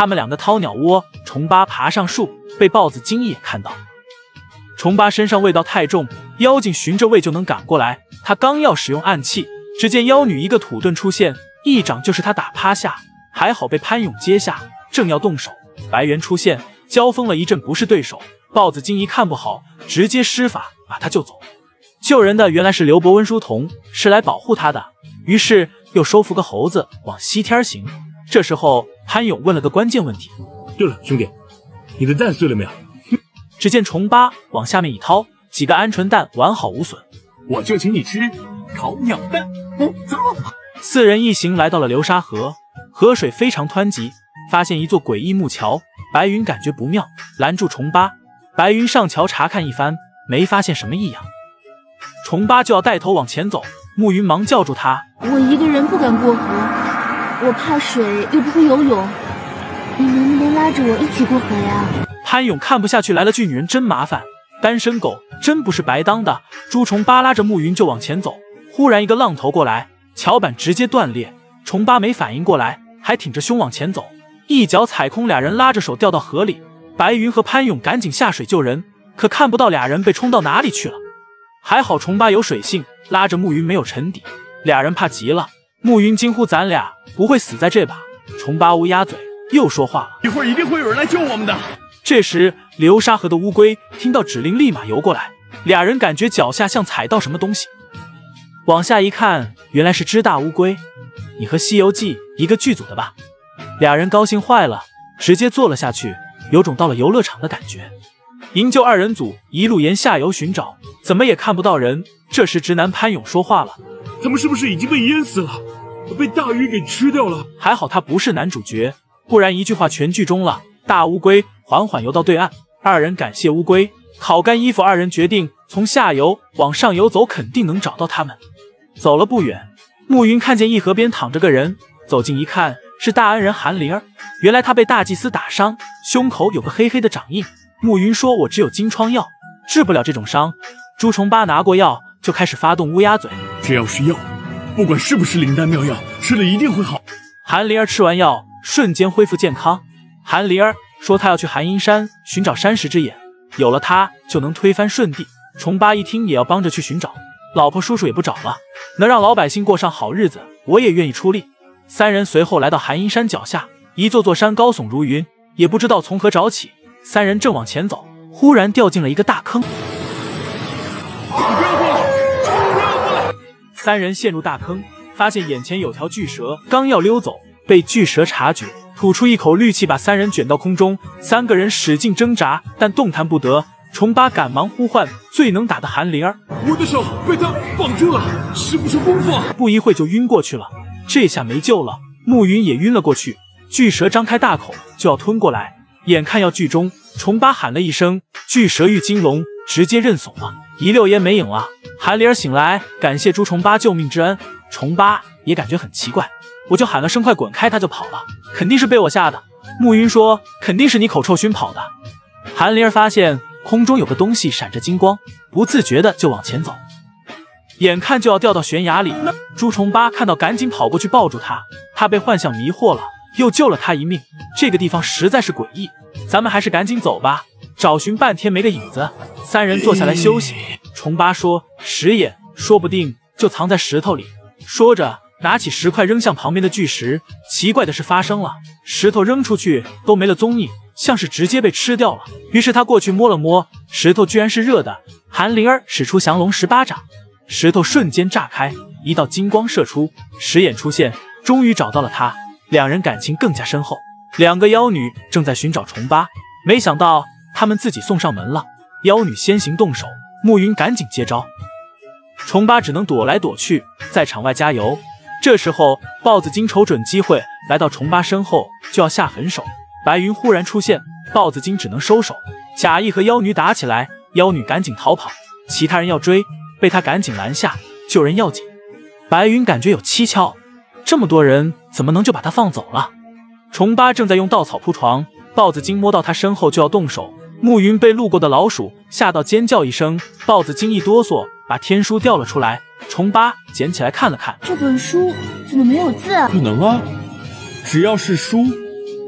他们两个掏鸟窝，虫巴爬上树，被豹子精一眼看到。虫巴身上味道太重，妖精循着味就能赶过来。他刚要使用暗器，只见妖女一个土遁出现，一掌就是他打趴下，还好被潘勇接下。正要动手，白猿出现，交锋了一阵，不是对手。豹子精一看不好，直接施法把他救走。救人的原来是刘伯温书童，是来保护他的，于是又收服个猴子往西天行。这时候潘勇问了个关键问题： 对了，兄弟，你的蛋碎了没有？ 只见虫巴往下面一掏，几个鹌鹑蛋完好无损。 我就请你吃烤鸟蛋。嗯，走。 四人一行来到了流沙河，河水非常湍急，发现一座诡异木桥。白云感觉不妙，拦住虫巴。白云上桥查看一番，没发现什么异样。虫巴就要带头往前走，暮云忙叫住他： 我一个人不敢过河，我怕水又不会游泳，你能不能拉着我一起过河呀？ 潘勇看不下去，来了句女人真麻烦，单身狗真不是白当的。朱虫巴拉着暮云就往前走，忽然一个浪头过来，桥板直接断裂。虫巴没反应过来，还挺着胸往前走，一脚踩空，俩人拉着手掉到河里。白云和潘勇赶紧下水救人，可看不到俩人被冲到哪里去了。还好虫巴有水性，拉着暮云没有沉底，俩人怕极了。暮云惊呼：咱俩不会死在这吧？虫巴乌鸦嘴又说话了： 一会儿一定会有人来救我们的。 这时流沙河的乌龟听到指令立马游过来，俩人感觉脚下像踩到什么东西，往下一看，原来是只大乌龟。你和西游记一个剧组的吧？俩人高兴坏了，直接坐了下去，有种到了游乐场的感觉。营救二人组一路沿下游寻找，怎么也看不到人。这时直男潘勇说话了： 他们是不是已经被淹死了，被大鱼给吃掉了？ 还好他不是男主角，不然一句话全剧终了。大乌龟缓缓游到对岸，二人感谢乌龟，烤干衣服。二人决定从下游往上游走，肯定能找到他们。走了不远，暮云看见一河边躺着个人，走近一看，是大恩人韩灵儿。原来他被大祭司打伤，胸口有个黑黑的掌印。暮云说：我只有金疮药，治不了这种伤。朱虫巴拿过药，就开始发动乌鸦嘴。 只要是药，不管是不是灵丹妙药，吃了一定会好。 韩灵儿吃完药，瞬间恢复健康。韩灵儿说他要去寒阴山寻找山石之眼，有了它就能推翻舜帝。虫巴一听也要帮着去寻找，老婆叔叔也不找了，能让老百姓过上好日子，我也愿意出力。三人随后来到寒阴山脚下，一座座山高耸如云，也不知道从何找起。三人正往前走，忽然掉进了一个大坑。 不要过来！不要过来！ 三人陷入大坑，发现眼前有条巨蛇，刚要溜走，被巨蛇察觉，吐出一口绿气，把三人卷到空中。三个人使劲挣扎，但动弹不得。虫巴赶忙呼唤最能打的韩灵儿， 我的手被他绑住了，使不出功夫， 不一会就晕过去了。这下没救了，暮云也晕了过去。巨蛇张开大口就要吞过来，眼看要剧终，虫巴喊了一声，巨蛇遇金龙，直接认怂了，一溜烟没影了。韩灵儿醒来，感谢朱虫巴救命之恩。虫巴也感觉很奇怪，我就喊了声快滚开，他就跑了，肯定是被我吓的。暮云说肯定是你口臭熏跑的。韩灵儿发现空中有个东西闪着金光，不自觉的就往前走，眼看就要掉到悬崖里。朱虫巴看到赶紧跑过去抱住他，他被幻象迷惑了，又救了他一命。这个地方实在是诡异，咱们还是赶紧走吧。找寻半天没个影子，三人坐下来休息。虫巴说石眼说不定就藏在石头里，说着拿起石块扔向旁边的巨石。奇怪的事发生了，石头扔出去都没了踪影，像是直接被吃掉了。于是他过去摸了摸，石头居然是热的。韩灵儿使出降龙十八掌，石头瞬间炸开，一道金光射出，石眼出现，终于找到了他。两人感情更加深厚。两个妖女正在寻找虫巴，没想到他们自己送上门了。妖女先行动手，暮云赶紧接招，虫巴只能躲来躲去，在场外加油。这时候豹子精瞅准机会来到虫巴身后，就要下狠手。白云忽然出现，豹子精只能收手，假意和妖女打起来。妖女赶紧逃跑，其他人要追，被他赶紧拦下。救人要紧，白云感觉有蹊跷，这么多人怎么能就把他放走了？虫巴正在用稻草铺床，豹子精摸到他身后就要动手。暮云被路过的老鼠吓到尖叫一声，豹子精一哆嗦，把天书掉了出来。虫巴捡起来看了看， 这本书怎么没有字啊？ 可能啊，只要是书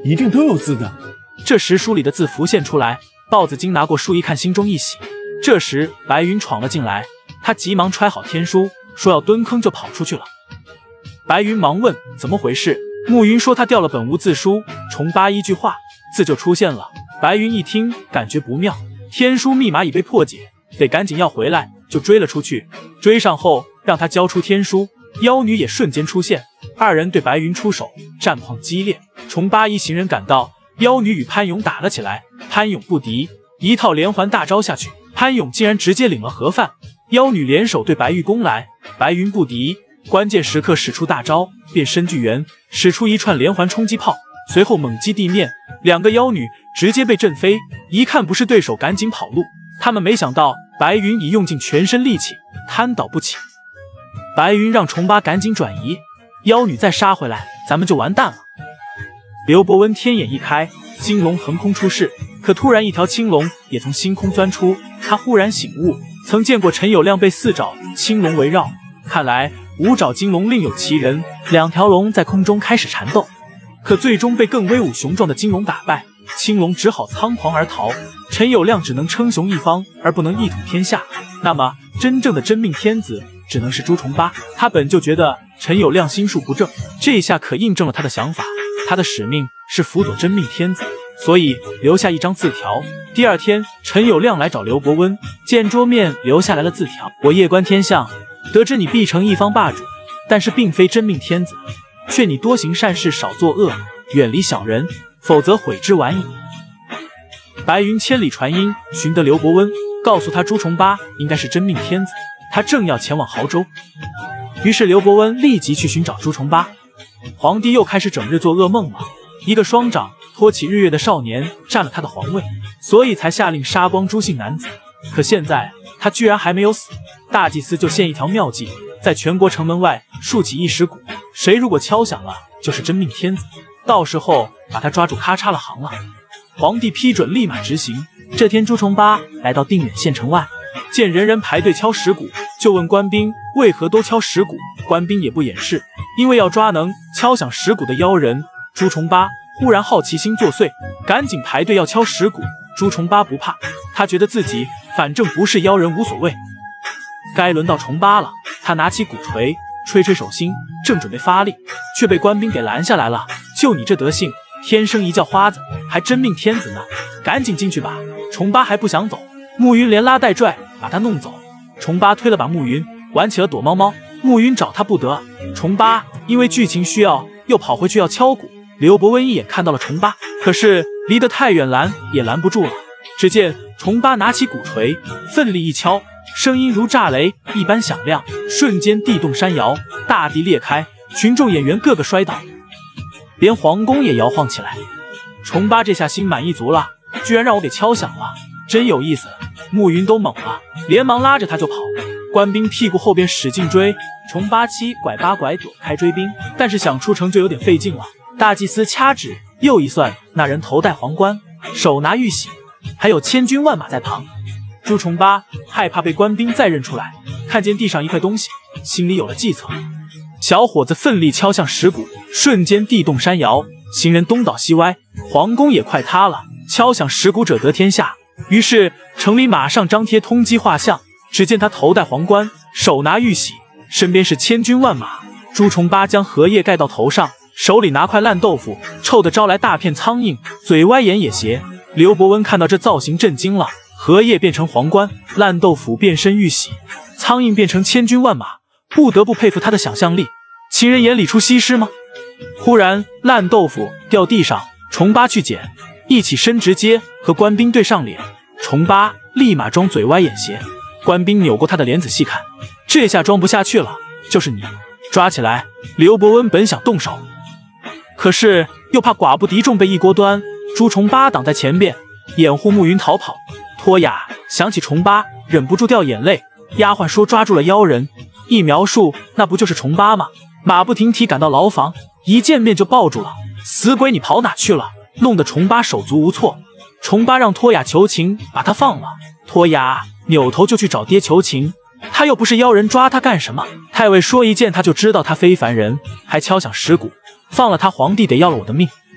一定都有字的。 这时书里的字浮现出来，豹子精拿过书一看，心中一喜。这时白云闯了进来，他急忙揣好天书，说要蹲坑就跑出去了。白云忙问怎么回事，暮云说他掉了本无字书，重八一句话，字就出现了。白云一听感觉不妙，天书密码已被破解，得赶紧要回来，就追了出去。追上后让他交出天书，妖女也瞬间出现，二人对白云出手，战况激烈。重八一行人赶到，妖女与潘勇打了起来，潘勇不敌，一套连环大招下去，潘勇竟然直接领了盒饭。妖女联手对白玉攻来，白云不敌，关键时刻使出大招变身巨猿，使出一串连环冲击炮，随后猛击地面，两个妖女直接被震飞，一看不是对手，赶紧跑路。他们没想到白云已用尽全身力气，瘫倒不起。白云让重八赶紧转移，妖女再杀回来，咱们就完蛋了。刘伯温天眼一开，金龙横空出世，可突然一条青龙也从星空钻出，他忽然醒悟，曾见过陈友谅被四爪青龙围绕，看来五爪金龙另有其人。两条龙在空中开始缠斗，可最终被更威武雄壮的金龙打败，青龙只好仓皇而逃。陈友谅只能称雄一方，而不能一统天下。那么真正的真命天子只能是朱重八。他本就觉得陈友谅心术不正，这下可印证了他的想法。他的使命是辅佐真命天子，所以留下一张字条。第二天，陈友谅来找刘伯温，见桌面留下来了字条：我夜观天象，得知你必成一方霸主，但是并非真命天子，劝你多行善事，少作恶，远离小人，否则悔之晚矣。白云千里传音寻得刘伯温，告诉他朱重八应该是真命天子，他正要前往亳州。于是刘伯温立即去寻找朱重八。皇帝又开始整日做噩梦了，一个双掌托起日月的少年占了他的皇位，所以才下令杀光朱姓男子。可现在他居然还没有死，大祭司就献一条妙计，在全国城门外竖起一石鼓，谁如果敲响了，就是真命天子，到时候把他抓住，咔嚓了行了。皇帝批准，立马执行。这天朱重八来到定远县城外，见人人排队敲石鼓，就问官兵为何都敲石鼓，官兵也不掩饰，因为要抓能敲响石鼓的妖人。朱重八忽然好奇心作祟，赶紧排队要敲石鼓。朱重八不怕，他觉得自己反正不是妖人无所谓。该轮到重八了，他拿起鼓槌吹吹手心，正准备发力，却被官兵给拦下来了。就你这德性，天生一叫花子，还真命天子呢，赶紧进去吧。重八还不想走，暮云连拉带拽把他弄走。重八推了把暮云，玩起了躲猫猫，暮云找他不得。重八因为剧情需要又跑回去要敲鼓，刘伯温一眼看到了重八，可是离得太远，拦也拦不住了。只见重八拿起鼓槌奋力一敲，声音如炸雷一般响亮，瞬间地动山摇，大地裂开，群众演员个个摔倒，连皇宫也摇晃起来。重八这下心满意足了，居然让我给敲响了，真有意思。暮云都懵了，连忙拉着他就跑。官兵屁股后边使劲追，重八七拐八拐躲开追兵，但是想出城就有点费劲了。大祭司掐指又一算，那人头戴皇冠，手拿玉玺，还有千军万马在旁。朱重八害怕被官兵再认出来，看见地上一块东西，心里有了计策。小伙子奋力敲向石鼓，瞬间地动山摇，行人东倒西歪，皇宫也快塌了。敲响石鼓者得天下。于是城里马上张贴通缉画像，只见他头戴皇冠，手拿玉玺，身边是千军万马。朱重八将荷叶盖到头上，手里拿块烂豆腐，臭得招来大片苍蝇，嘴歪眼也斜。刘伯温看到这造型震惊了，荷叶变成皇冠，烂豆腐变身玉玺，苍蝇变成千军万马，不得不佩服他的想象力。情人眼里出西施吗？忽然烂豆腐掉地上，重八去捡，一起身直接和官兵对上脸，重八立马装嘴歪眼斜。官兵扭过他的脸仔细看，这下装不下去了，就是你，抓起来。刘伯温本想动手，可是又怕寡不敌众被一锅端，朱重八挡在前边，掩护暮云逃跑。托雅想起重八，忍不住掉眼泪。丫鬟说抓住了妖人，一描述那不就是重八吗？马不停蹄赶到牢房，一见面就抱住了。死鬼，你跑哪去了？弄得重八手足无措。重八让托雅求情把他放了，托雅扭头就去找爹求情，他又不是妖人，抓他干什么？太尉说一见他就知道他非凡人，还敲响石鼓，放了他皇帝得要了我的命。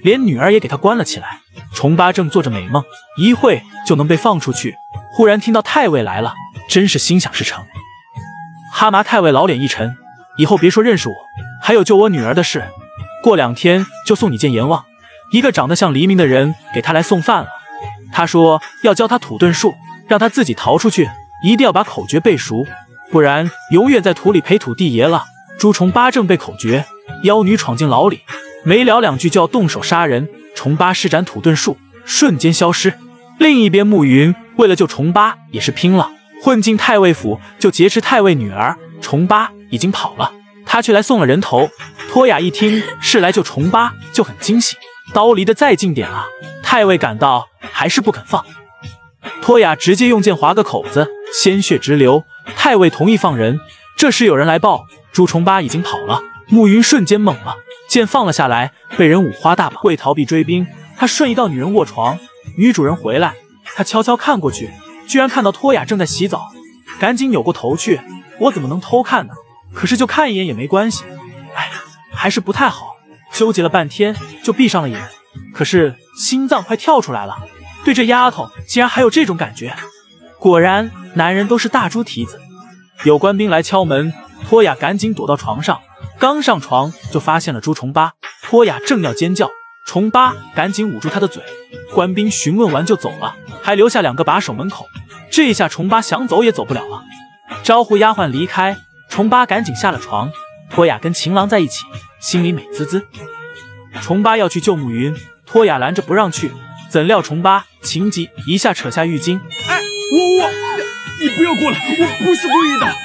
连女儿也给他关了起来。重八正做着美梦，一会就能被放出去。忽然听到太尉来了，真是心想事成。哈麻太尉老脸一沉，以后别说认识我，还有救我女儿的事，过两天就送你见阎王。一个长得像黎明的人给他来送饭了，他说要教他土遁术，让他自己逃出去，一定要把口诀背熟，不然永远在土里陪土地爷了。朱重八正背口诀，妖女闯进牢里，没聊两句就要动手杀人。重八施展土遁术，瞬间消失。另一边，慕云为了救重八也是拼了，混进太尉府就劫持太尉女儿。重八已经跑了，他却来送了人头。托雅一听是来救重八，就很惊喜，刀离得再近点啊！太尉赶到还是不肯放，托雅直接用剑划个口子，鲜血直流。太尉同意放人。这时有人来报，朱重八已经跑了。慕云瞬间懵了，剑放了下来，被人五花大绑。为逃避追兵，他瞬移到女人卧床。女主人回来，他悄悄看过去，居然看到托雅正在洗澡，赶紧扭过头去。我怎么能偷看呢？可是就看一眼也没关系。哎，还是不太好。纠结了半天，就闭上了眼。可是心脏快跳出来了，对这丫头竟然还有这种感觉。果然，男人都是大猪蹄子。有官兵来敲门，托雅赶紧躲到床上。刚上床就发现了朱重八，托雅正要尖叫，重八赶紧捂住他的嘴。官兵询问完就走了，还留下两个把守门口。这一下重八想走也走不了了。招呼丫鬟离开，重八赶紧下了床。托雅跟情郎在一起，心里美滋滋。重八要去救慕云，托雅拦着不让去，怎料重八情急一下扯下浴巾。 哎，我我，你不要过来，我不是故意的。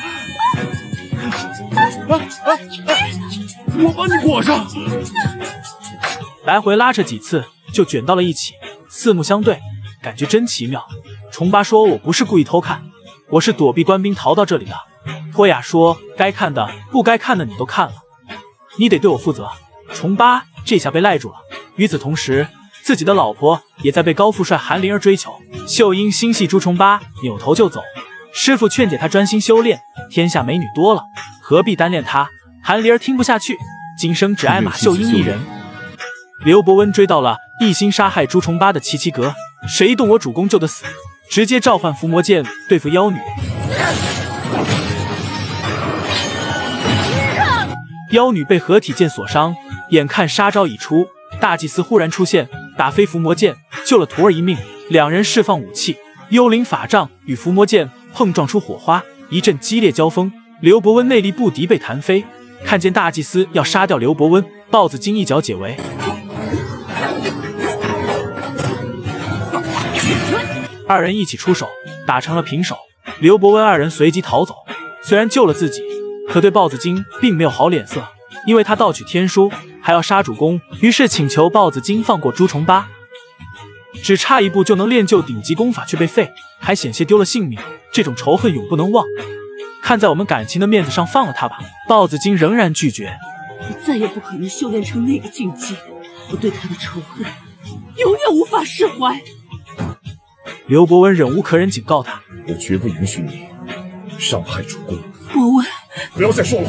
啊啊啊！我帮你裹上。 来回拉扯几次，就卷到了一起，四目相对，感觉真奇妙。重八说：“我不是故意偷看，我是躲避官兵逃到这里的。”托雅说：“该看的、不该看的你都看了，你得对我负责。”重八这下被赖住了。与此同时，自己的老婆也在被高富帅韩灵儿追求。秀英心系朱重八，扭头就走。师傅劝解他专心修炼，天下美女多了，何必单恋他？韩灵儿听不下去，今生只爱马秀英一人。刘伯温追到了一心杀害朱重八的齐齐阁，谁动我主公就得死，直接召唤伏魔剑对付妖女。妖女被合体剑所伤，眼看杀招已出，大祭司忽然出现，打飞伏魔剑，救了徒儿一命。两人释放武器，幽灵法杖与伏魔剑碰撞出火花，一阵激烈交锋。刘伯温内力不敌，被弹飞。看见大祭司要杀掉刘伯温，豹子精一脚解围，二人一起出手，打成了平手。刘伯温二人随即逃走，虽然救了自己，可对豹子精并没有好脸色，因为他盗取天书，还要杀主公，于是请求豹子精放过朱重八。只差一步就能练就顶级功法，却被废，还险些丢了性命，这种仇恨永不能忘。看在我们感情的面子上放了他吧。豹子精仍然拒绝， 我再也不可能修炼成那个境界，我对他的仇恨永远无法释怀。 刘伯温忍无可忍，警告他： 我绝不允许你伤害主公。 伯温， 不要再说了。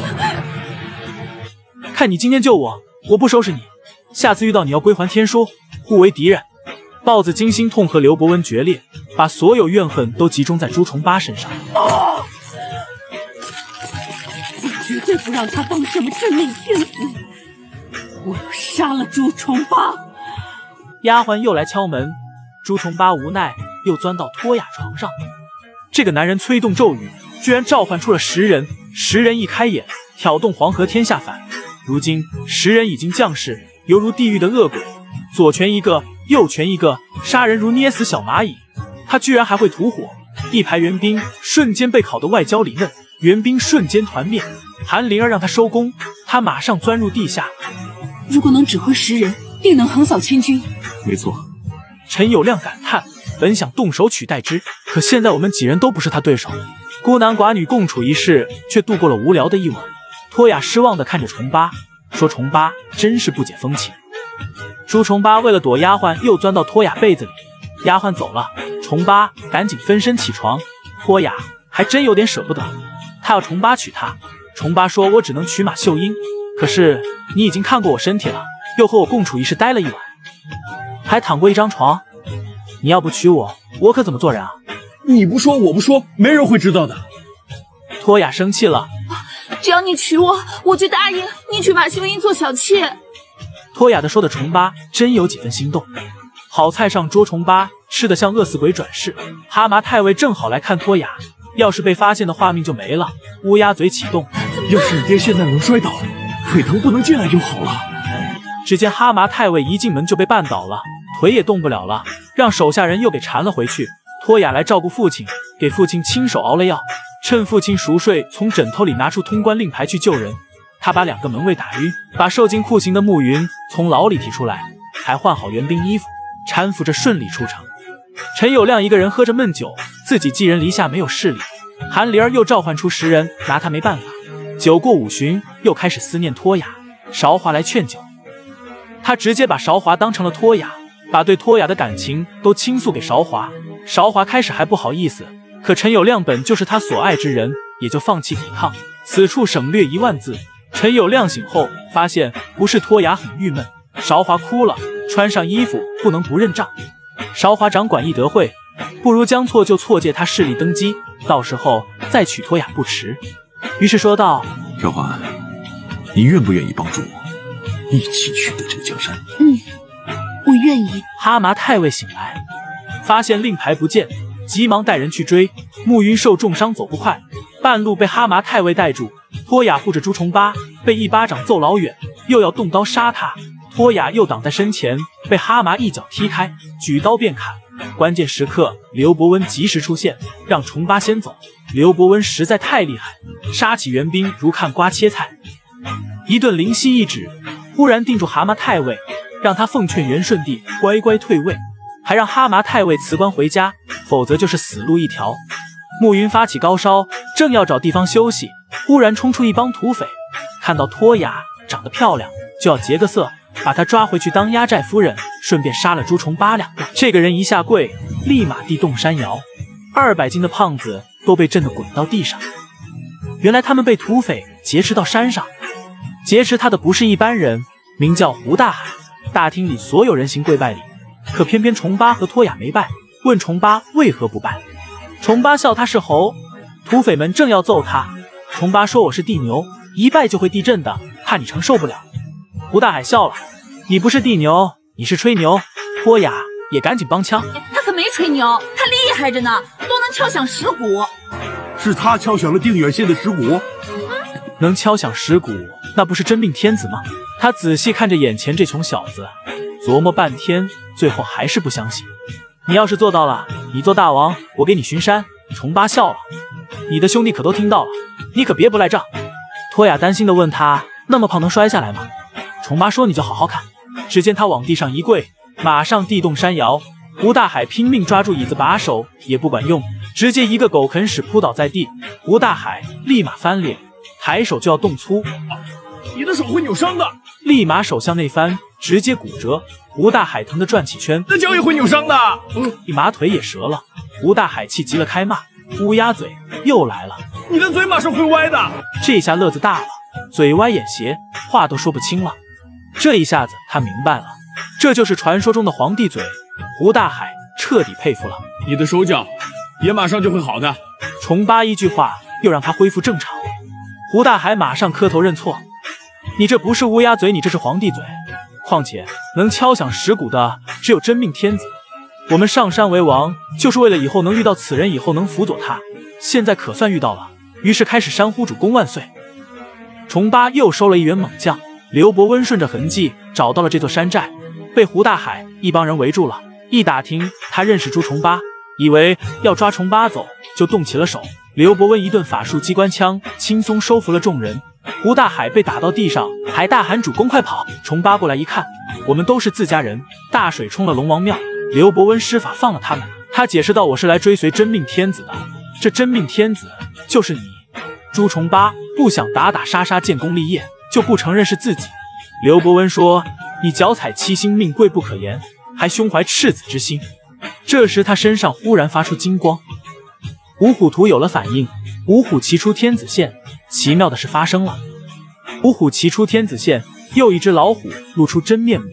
看你今天救我，我不收拾你，下次遇到你要归还天书，互为敌人。豹子精心痛和刘伯温决裂，把所有怨恨都集中在朱重八身上。 我绝对不让他当什么真命天子，我要杀了朱重八。 丫鬟又来敲门，朱重八无奈又钻到托雅床上。这个男人催动咒语，居然召唤出了十人。十人一开眼，挑动黄河天下反。如今十人已经降世，犹如地狱的恶鬼，左拳一个，右拳一个，杀人如捏死小蚂蚁。他居然还会吐火，一排援兵瞬间被烤得外焦里嫩，援兵瞬间团灭。韩灵儿让他收工，他马上钻入地下。 如果能指挥十人，定能横扫千军。 没错。 陈友谅感叹，本想动手取代之，可现在我们几人都不是他对手，孤男寡女共处一室，却度过了无聊的一晚。托雅失望地看着重八，说重八真是不解风情。朱重八为了躲丫鬟，又钻到托雅被子里。丫鬟走了，重八赶紧分身起床。托雅还真有点舍不得，他要重八娶她。重八说：“我只能娶马秀英，可是你已经看过我身体了，又和我共处一室待了一晚， 还躺过一张床。你要不娶我，我可怎么做人啊？ 你不说我不说，没人会知道的。 托雅生气了， 只要你娶我，我就答应你娶马秀英做小妾。 托雅的说的虫巴真有几分心动。好菜上桌，虫巴吃得像饿死鬼转世。哈麻太尉正好来看托雅，要是被发现的话，命就没了。乌鸦嘴启动， 要是你爹现在能摔倒，腿疼不能进来就好了。 只见哈麻太尉一进门就被绊倒了，腿也动不了了，让手下人又给缠了回去。托雅来照顾父亲，给父亲亲手熬了药，趁父亲熟睡，从枕头里拿出通关令牌去救人。他把两个门卫打晕，把受尽酷刑的暮云从牢里提出来，还换好援兵衣服，搀扶着顺利出城。陈友谅一个人喝着闷酒，自己寄人篱下没有势力。韩梨儿又召唤出十人，拿他没办法。酒过五巡，又开始思念托雅。韶华来劝酒，他直接把韶华当成了托雅，把对托雅的感情都倾诉给韶华。韶华开始还不好意思，可陈友谅本就是他所爱之人，也就放弃抵抗。此处省略一万字。陈友谅醒后发现不是托雅很郁闷，韶华哭了，穿上衣服不能不认账。韶华掌管义德会，不如将错就错借他势力登基，到时候再娶托雅不迟。于是说道： 条环，你愿不愿意帮助我一起取得这个江山？ 嗯，我愿意。 哈麻太尉醒来，发现令牌不见，急忙带人去追。暮云受重伤走不快，半路被哈麻太尉带住。托雅护着朱重八，被一巴掌揍老远，又要动刀杀他。托雅又挡在身前，被哈麻一脚踢开，举刀便砍。关键时刻，刘伯温及时出现，让重八先走。刘伯温实在太厉害，杀起援兵如看瓜切菜。一顿灵犀一指，忽然定住蛤蟆太尉，让他奉劝元顺帝乖乖退位，还让哈麻太尉辞官回家，否则就是死路一条。暮云发起高烧，正要找地方休息，忽然冲出一帮土匪，看到托雅长得漂亮，就要劫个色，把她抓回去当压寨夫人，顺便杀了朱重八两个。这个人一下跪，立马地动山摇，二百斤的胖子都被震得滚到地上。原来他们被土匪劫持到山上，劫持他的不是一般人，名叫胡大海。大厅里所有人行跪拜礼，可偏偏重八和托雅没拜，问重八为何不拜。重八笑他是猴，土匪们正要揍他，重八说我是地牛，一拜就会地震的，怕你承受不了。胡大海笑了，你不是地牛，你是吹牛。托雅也赶紧帮腔， 他可没吹牛，他厉害着呢，都能敲响石鼓。 是他敲响了定远县的石鼓， 能敲响石鼓，那不是真命天子吗？他仔细看着眼前这穷小子，琢磨半天，最后还是不相信。你要是做到了，你做大王，我给你巡山。重八笑了，你的兄弟可都听到了，你可别不赖账。托雅担心地问他，那么胖能摔下来吗？重八说你就好好看。只见他往地上一跪，马上地动山摇。胡大海拼命抓住椅子把手，也不管用，直接一个狗啃屎扑倒在地。胡大海立马翻脸，抬手就要动粗， 你的手会扭伤的。 立马手向内翻，直接骨折。胡大海疼得转起圈， 那脚也会扭伤的。 一马腿也折了。胡大海气急了，开骂：乌鸦嘴又来了， 你的嘴马上会歪的。 这下乐子大了，嘴歪眼斜，话都说不清了。这一下子他明白了，这就是传说中的皇帝嘴。胡大海彻底佩服了， 你的手脚也马上就会好的。 重八一句话又让他恢复正常。胡大海马上磕头认错，你这不是乌鸦嘴，你这是皇帝嘴。况且能敲响石鼓的只有真命天子，我们上山为王就是为了以后能遇到此人，以后能辅佐他，现在可算遇到了，于是开始山呼主公万岁。重八又收了一员猛将，刘伯温顺着痕迹找到了这座山寨，被胡大海一帮人围住了。一打听他认识朱重八，以为要抓重八走，就动起了手。刘伯温一顿法术机关枪，轻松收服了众人。胡大海被打到地上，还大喊主公快跑。重八过来一看，我们都是自家人，大水冲了龙王庙，刘伯温施法放了他们。他解释道，我是来追随真命天子的，这真命天子就是你。朱重八不想打打杀杀建功立业，就不承认是自己。刘伯温说，你脚踩七星命贵不可言，还胸怀赤子之心。这时他身上忽然发出金光，五虎图有了反应，五虎齐出天子线。奇妙的事发生了，五虎齐出天子线，又一只老虎露出真面目，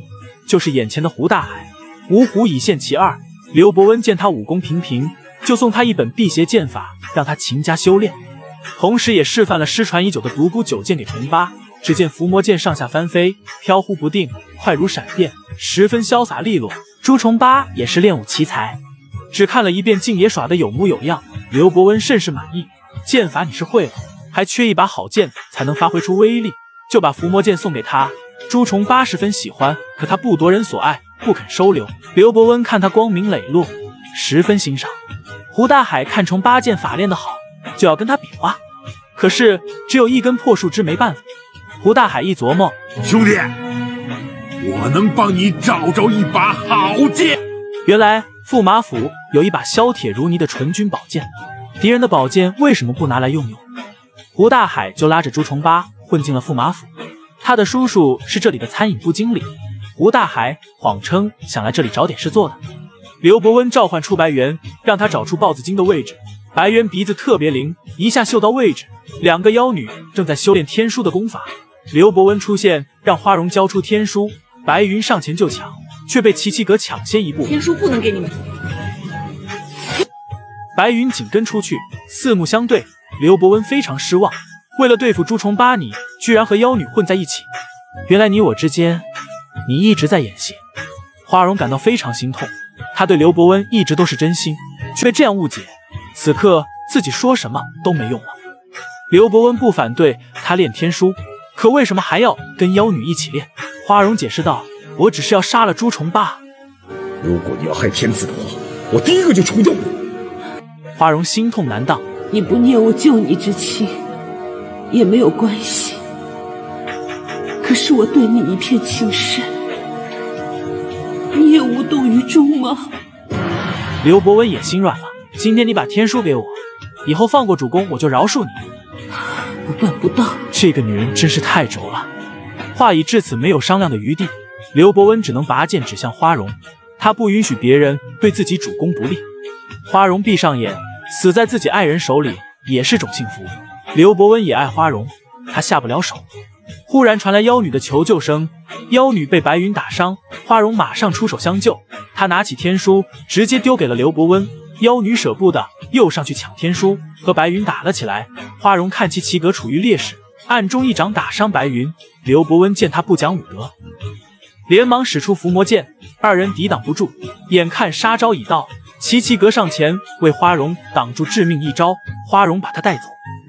就是眼前的胡大海。五虎已现其二，刘伯温见他武功平平，就送他一本辟邪剑法，让他勤加修炼，同时也示范了失传已久的独孤九剑给重八。只见伏魔剑上下翻飞，飘忽不定，快如闪电，十分潇洒利落。朱重八也是练武奇才，只看了一遍竟也耍得有模有样，刘伯温甚是满意。剑法你是会了，还缺一把好剑才能发挥出威力，就把伏魔剑送给他。朱重八十分喜欢，可他不夺人所爱，不肯收留。刘伯温看他光明磊落，十分欣赏。胡大海看重八剑法练得好，就要跟他比划，可是只有一根破树枝，没办法。胡大海一琢磨， 兄弟，我能帮你找着一把好剑。 原来驸马府有一把削铁如泥的纯军宝剑，敌人的宝剑为什么不拿来用用？胡大海就拉着朱重八混进了驸马府。他的叔叔是这里的餐饮部经理。胡大海谎称想来这里找点事做的。刘伯温召唤出白猿，让他找出豹子精的位置。白猿鼻子特别灵，一下嗅到位置。两个妖女正在修炼天书的功法。刘伯温出现，让花荣交出天书，白云上前就抢，却被齐齐格抢先一步。 天书不能给你们。 白云紧跟出去，四目相对。刘伯温非常失望，为了对付朱重八，你居然和妖女混在一起。原来你我之间，你一直在演戏。花荣感到非常心痛，他对刘伯温一直都是真心，却被这样误解。此刻自己说什么都没用了。刘伯温不反对他练天书，可为什么还要跟妖女一起练？花荣解释道：“我只是要杀了朱重八。 如果你要害天子的话，我第一个就除掉你。” 花荣心痛难当， 你不念我救你之情也没有关系，可是我对你一片情深，你也无动于衷吗？ 刘伯温也心软了，今天你把天书给我，以后放过主公我就饶恕你。 我办不到。 这个女人真是太轴了。话已至此，没有商量的余地。刘伯温只能拔剑指向花荣，他不允许别人对自己主公不利。花荣闭上眼，死在自己爱人手里也是种幸福。刘伯温也爱花荣，他下不了手。忽然传来妖女的求救声，妖女被白云打伤，花荣马上出手相救。他拿起天书直接丢给了刘伯温，妖女舍不得又上去抢天书，和白云打了起来。花荣看其齐格处于劣势，暗中一掌打伤白云。刘伯温见他不讲武德，连忙使出伏魔剑，二人抵挡不住，眼看杀招已到，齐齐格上前为花荣挡住致命一招，花荣把他带走。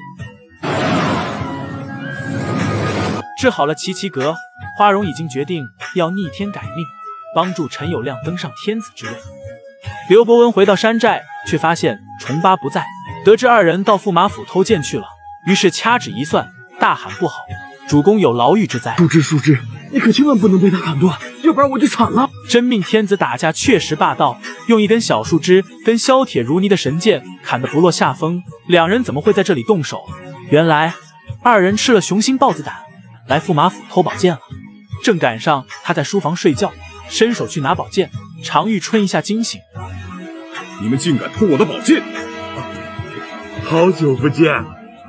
治好了齐齐格，花荣已经决定要逆天改命，帮助陈友谅登上天子之位。刘伯温回到山寨，却发现重八不在，得知二人到驸马府偷剑去了，于是掐指一算，大喊不好，主公有牢狱之灾。 树枝，树枝，你可千万不能被他砍断，要不然我就惨了。 真命天子打架确实霸道，用一根小树枝跟削铁如泥的神剑砍得不落下风，两人怎么会在这里动手？原来二人吃了雄心豹子胆，来驸马府偷宝剑了。正赶上他在书房睡觉，伸手去拿宝剑，常遇春一下惊醒。 你们竟敢偷我的宝剑！ 好久不见。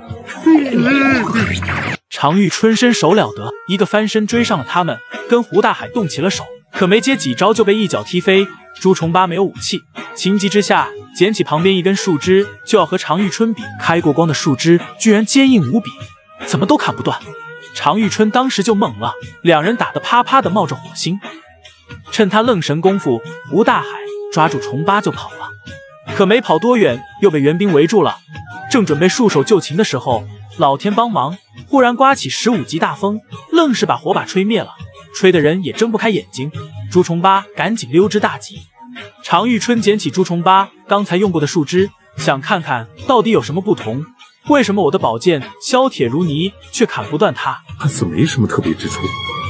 常遇春身手了得，一个翻身追上了他们，跟胡大海动起了手，可没接几招就被一脚踢飞。朱重八没有武器，情急之下捡起旁边一根树枝就要和常遇春比，开过光的树枝居然坚硬无比，怎么都砍不断。常遇春当时就懵了，两人打得啪啪的冒着火星。趁他愣神功夫，胡大海抓住重八就跑了，可没跑多远又被援兵围住了。正准备束手就擒的时候，老天帮忙，忽然刮起十五级大风，愣是把火把吹灭了，吹的人也睁不开眼睛。朱重八赶紧溜之大吉。常遇春捡起朱重八刚才用过的树枝，想看看到底有什么不同，为什么我的宝剑削铁如泥却砍不断它？ 看似没什么特别之处。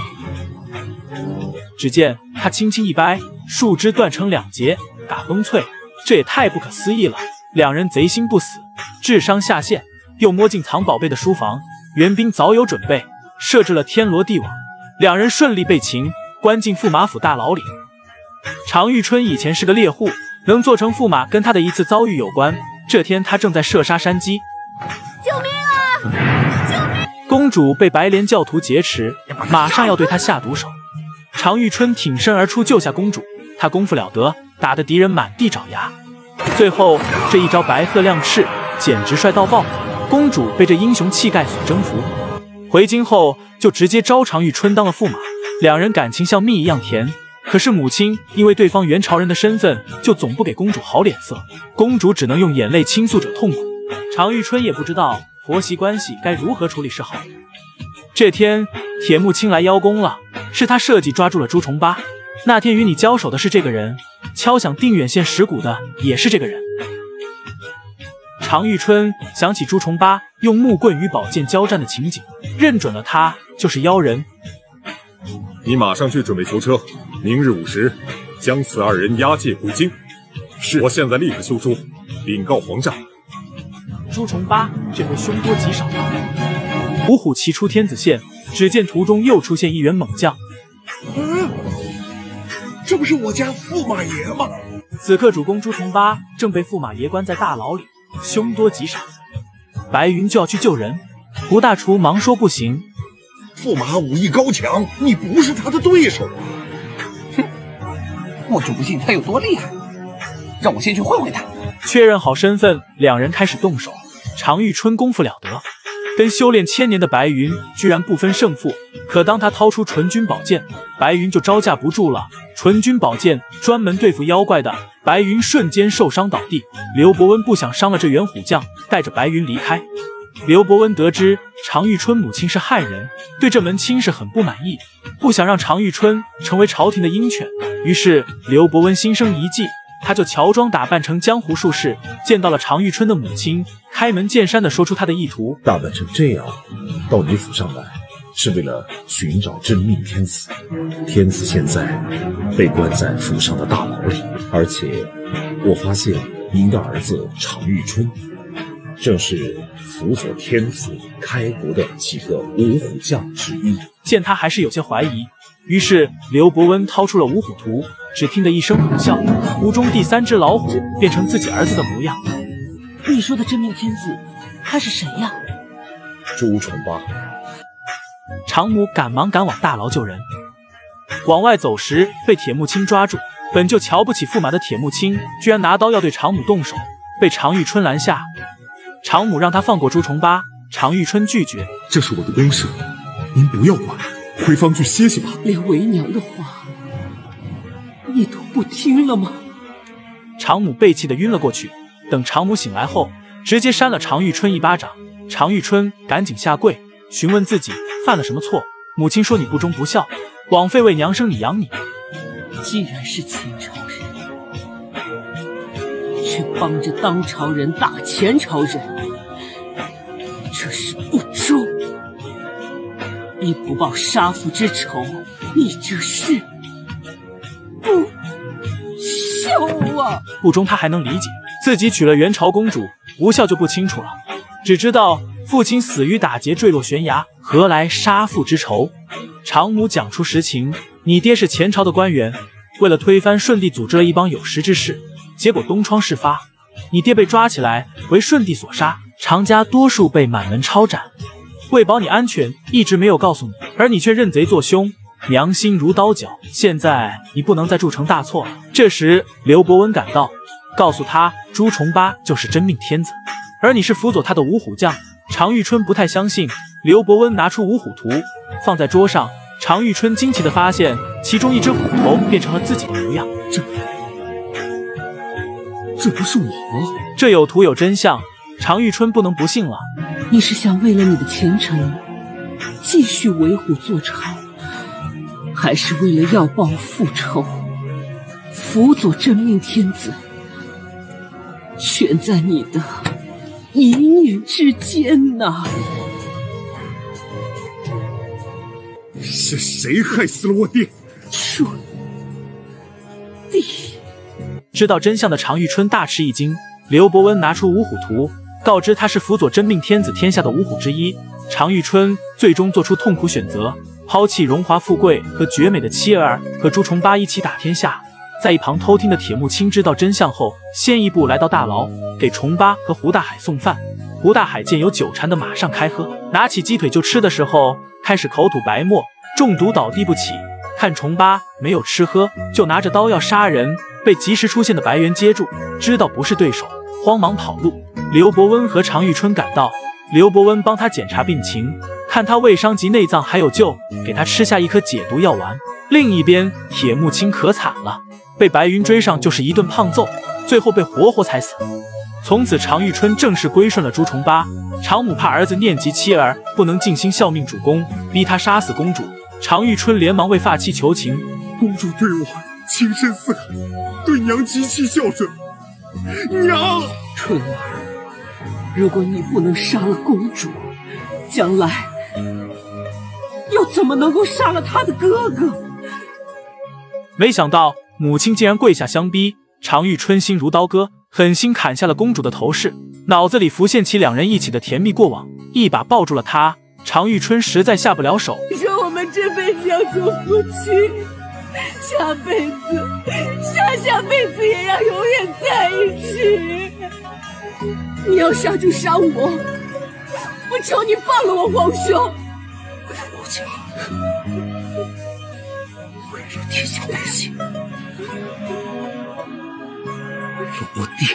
只见他轻轻一掰，树枝断成两截，嘎嘣脆，这也太不可思议了。两人贼心不死，智商下线，又摸进藏宝贝的书房，援兵早有准备，设置了天罗地网，两人顺利被擒，关进驸马府大牢里。常遇春以前是个猎户，能做成驸马跟他的一次遭遇有关。这天他正在射杀山鸡， 救命啊！救命！ 公主被白莲教徒劫持，马上要对他下毒手。 常遇春挺身而出救下公主，他功夫了得，打得敌人满地找牙。最后这一招白鹤亮翅，简直帅到爆！公主被这英雄气概所征服，回京后就直接招常遇春当了驸马，两人感情像蜜一样甜。可是母亲因为对方元朝人的身份，就总不给公主好脸色，公主只能用眼泪倾诉着痛苦。常遇春也不知道婆媳关系该如何处理是好。这天，铁木青来邀功了，是他设计抓住了朱重八。那天与你交手的是这个人，敲响定远县石鼓的也是这个人。常遇春想起朱重八用木棍与宝剑交战的情景，认准了他就是妖人。 你马上去准备囚车，明日午时将此二人押解回京。是，我现在立刻修书禀告皇上。 朱重八这回凶多吉少了。五虎骑出天子县，只见途中又出现一员猛将。 嗯，这不是我家驸马爷吗？ 此刻主公朱重八正被驸马爷关在大牢里，凶多吉少。白云就要去救人，胡大厨忙说不行。 驸马武艺高强，你不是他的对手啊！ 哼，我就不信他有多厉害，让我先去会会他。 确认好身份，两人开始动手。常遇春功夫了得，跟修炼千年的白云居然不分胜负。可当他掏出纯君宝剑，白云就招架不住了。纯君宝剑专门对付妖怪的，白云瞬间受伤倒地。刘伯温不想伤了这员虎将，带着白云离开。刘伯温得知常遇春母亲是汉人，对这门亲事很不满意，不想让常遇春成为朝廷的鹰犬。于是刘伯温心生一计，他就乔装打扮成江湖术士，见到了常遇春的母亲，开门见山地说出他的意图。 打扮成这样到你府上来，是为了寻找真命天子。天子现在被关在府上的大牢里，而且我发现您的儿子常遇春正是辅佐天子开国的几个五虎将之一。 见他还是有些怀疑，于是刘伯温掏出了五虎图，只听得一声虎啸，湖中第三只老虎变成自己儿子的模样。 你说的真命天子，他是谁呀？ 朱重八。 常母赶忙赶往大牢救人，往外走时被铁木青抓住。本就瞧不起驸马的铁木青，居然拿刀要对常母动手，被常遇春拦下。常母让他放过朱重八，常遇春拒绝。 这是我的公事，您不要管，回房去歇息吧。 连为娘的话你都不听了吗？ 常母被气得晕了过去。等常母醒来后，直接扇了常遇春一巴掌。常遇春赶紧下跪询问自己犯了什么错。母亲说：“你不忠不孝，枉费为娘生你养你。 既然是前朝人，却帮着当朝人打前朝人，这是不忠。你不报杀父之仇，你这是不孝啊！” 不忠他还能理解，自己娶了元朝公主，不孝就不清楚了。只知道父亲死于打劫坠落悬崖，何来杀父之仇？常母讲出实情：你爹是前朝的官员，为了推翻顺帝，组织了一帮有识之士，结果东窗事发，你爹被抓起来为顺帝所杀，常家多数被满门抄斩。为保你安全，一直没有告诉你，而你却认贼作凶，良心如刀绞。现在你不能再铸成大错了。这时刘伯温赶到，告诉他朱重八就是真命天子，而你是辅佐他的五虎将。常遇春不太相信，刘伯温拿出五虎图放在桌上，常遇春惊奇地发现其中一只虎头变成了自己的模样。 这这不是我？ 这有图有真相，常遇春不能不信了。 你是想为了你的前程继续为虎作伥，还是为了要报复仇辅佐真命天子？全在你的一念之间呐！ 是谁害死了我爹？ 顺帝。 知道真相的常遇春大吃一惊。刘伯温拿出五虎图，告知他是辅佐真命天子天下的五虎之一。常遇春最终做出痛苦选择，抛弃荣华富贵和绝美的妻儿，和朱重八一起打天下。在一旁偷听的铁木青知道真相后，先一步来到大牢，给重八和胡大海送饭。胡大海见有酒馋的马上开喝，拿起鸡腿就吃的时候，开始口吐白沫，中毒倒地不起。 看重八没有吃喝，就拿着刀要杀人，被及时出现的白猿接住，知道不是对手，慌忙跑路。刘伯温和常遇春赶到，刘伯温帮他检查病情，看他未伤及内脏还有救，给他吃下一颗解毒药丸。另一边，铁木青可惨了，被白云追上就是一顿胖揍，最后被活活踩死。从此常遇春正式归顺了朱重八。常母怕儿子念及妻儿，不能尽心效命主公，逼他杀死公主。常遇春连忙为发妻求情， 公主对我情深似海，对娘极其孝顺。娘， 春儿，如果你不能杀了公主，将来又怎么能够杀了她的哥哥？ 没想到母亲竟然跪下相逼，常遇春心如刀割，狠心砍下了公主的头饰，脑子里浮现起两人一起的甜蜜过往，一把抱住了她。常遇春实在下不了手， 说我们这辈子要做夫妻，下辈子下下辈子也要永远在一起。你要杀就杀我，我求你放了我皇兄。 我家为了天下百姓，为了我爹，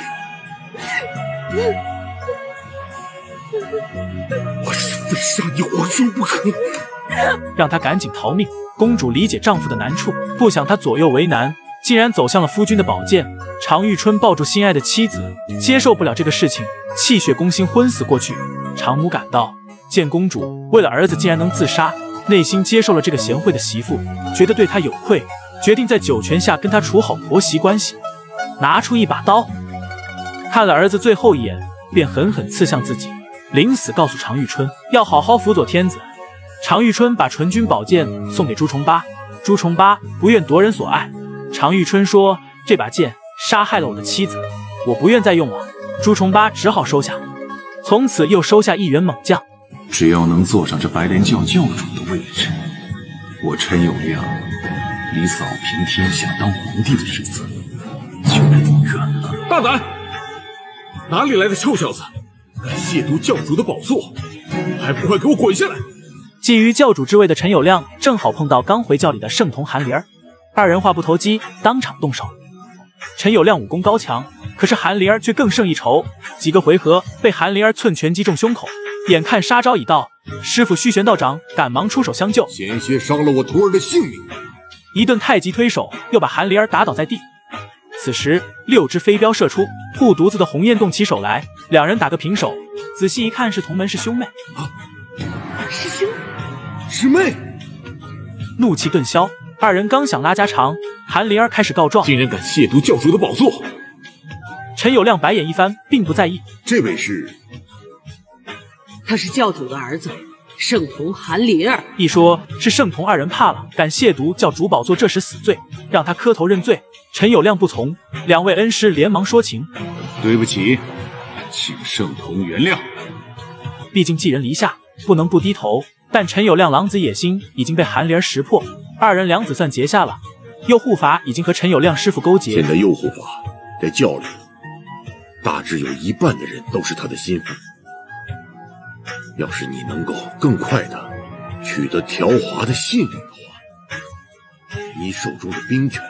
我是非杀你皇兄不可。 让他赶紧逃命。公主理解丈夫的难处，不想他左右为难，竟然走向了夫君的宝剑。常遇春抱住心爱的妻子，接受不了这个事情，气血攻心，昏死过去。常母赶到，见公主为了儿子竟然能自杀，内心接受了这个贤惠的媳妇，觉得对她有愧，决定在九泉下跟她处好婆媳关系。拿出一把刀，看了儿子最后一眼，便狠狠刺向自己。临死告诉常遇春要好好辅佐天子。常遇春把纯君宝剑送给朱重八，朱重八不愿夺人所爱。常遇春说：“这把剑杀害了我的妻子，我不愿再用了。”朱重八只好收下，从此又收下一员猛将。 只要能坐上这白莲教教主的位置，我陈友谅离扫平天下当皇帝的日子就远了。 大胆！哪里来的臭小子，敢亵渎教主的宝座，还不快给我滚下来！ 觊觎教主之位的陈友谅正好碰到刚回教里的圣童韩灵儿，二人话不投机，当场动手。陈友谅武功高强，可是韩灵儿却更胜一筹，几个回合被韩灵儿寸拳击中胸口。眼看杀招已到，师傅虚玄道长赶忙出手相救， 险些伤了我徒儿的性命。 一顿太极推手，又把韩灵儿打倒在地。此时六只飞镖射出，护犊子的鸿雁动起手来，两人打个平手。仔细一看，是同门，是兄妹。 啊， 师兄， 师妹！ 怒气顿消，二人刚想拉家常，韩灵儿开始告状， 竟然敢亵渎教主的宝座。 陈友谅白眼一翻，并不在意。 这位是？ 他是教主的儿子，圣童韩灵儿。 一说是圣童，二人怕了，敢亵渎教主宝座，这时死罪，让他磕头认罪。陈友谅不从，两位恩师连忙说情：“ 对不起，请圣童原谅。” 毕竟寄人篱下，不能不低头。但陈友谅狼子野心已经被韩灵儿识破，二人两子算结下了。右护法已经和陈友谅师傅勾结。 现在右护法在教里，大致有一半的人都是他的心腹。要是你能够更快的取得条华的信任的话，你手中的兵权，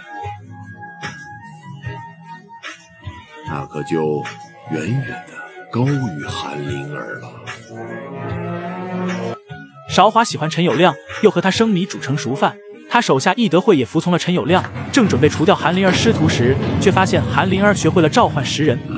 那可就远远的高于韩灵儿了。 韶华喜欢陈友谅，又和他生米煮成熟饭。他手下义德会也服从了陈友谅，正准备除掉韩灵儿师徒时，却发现韩灵儿学会了召唤食人。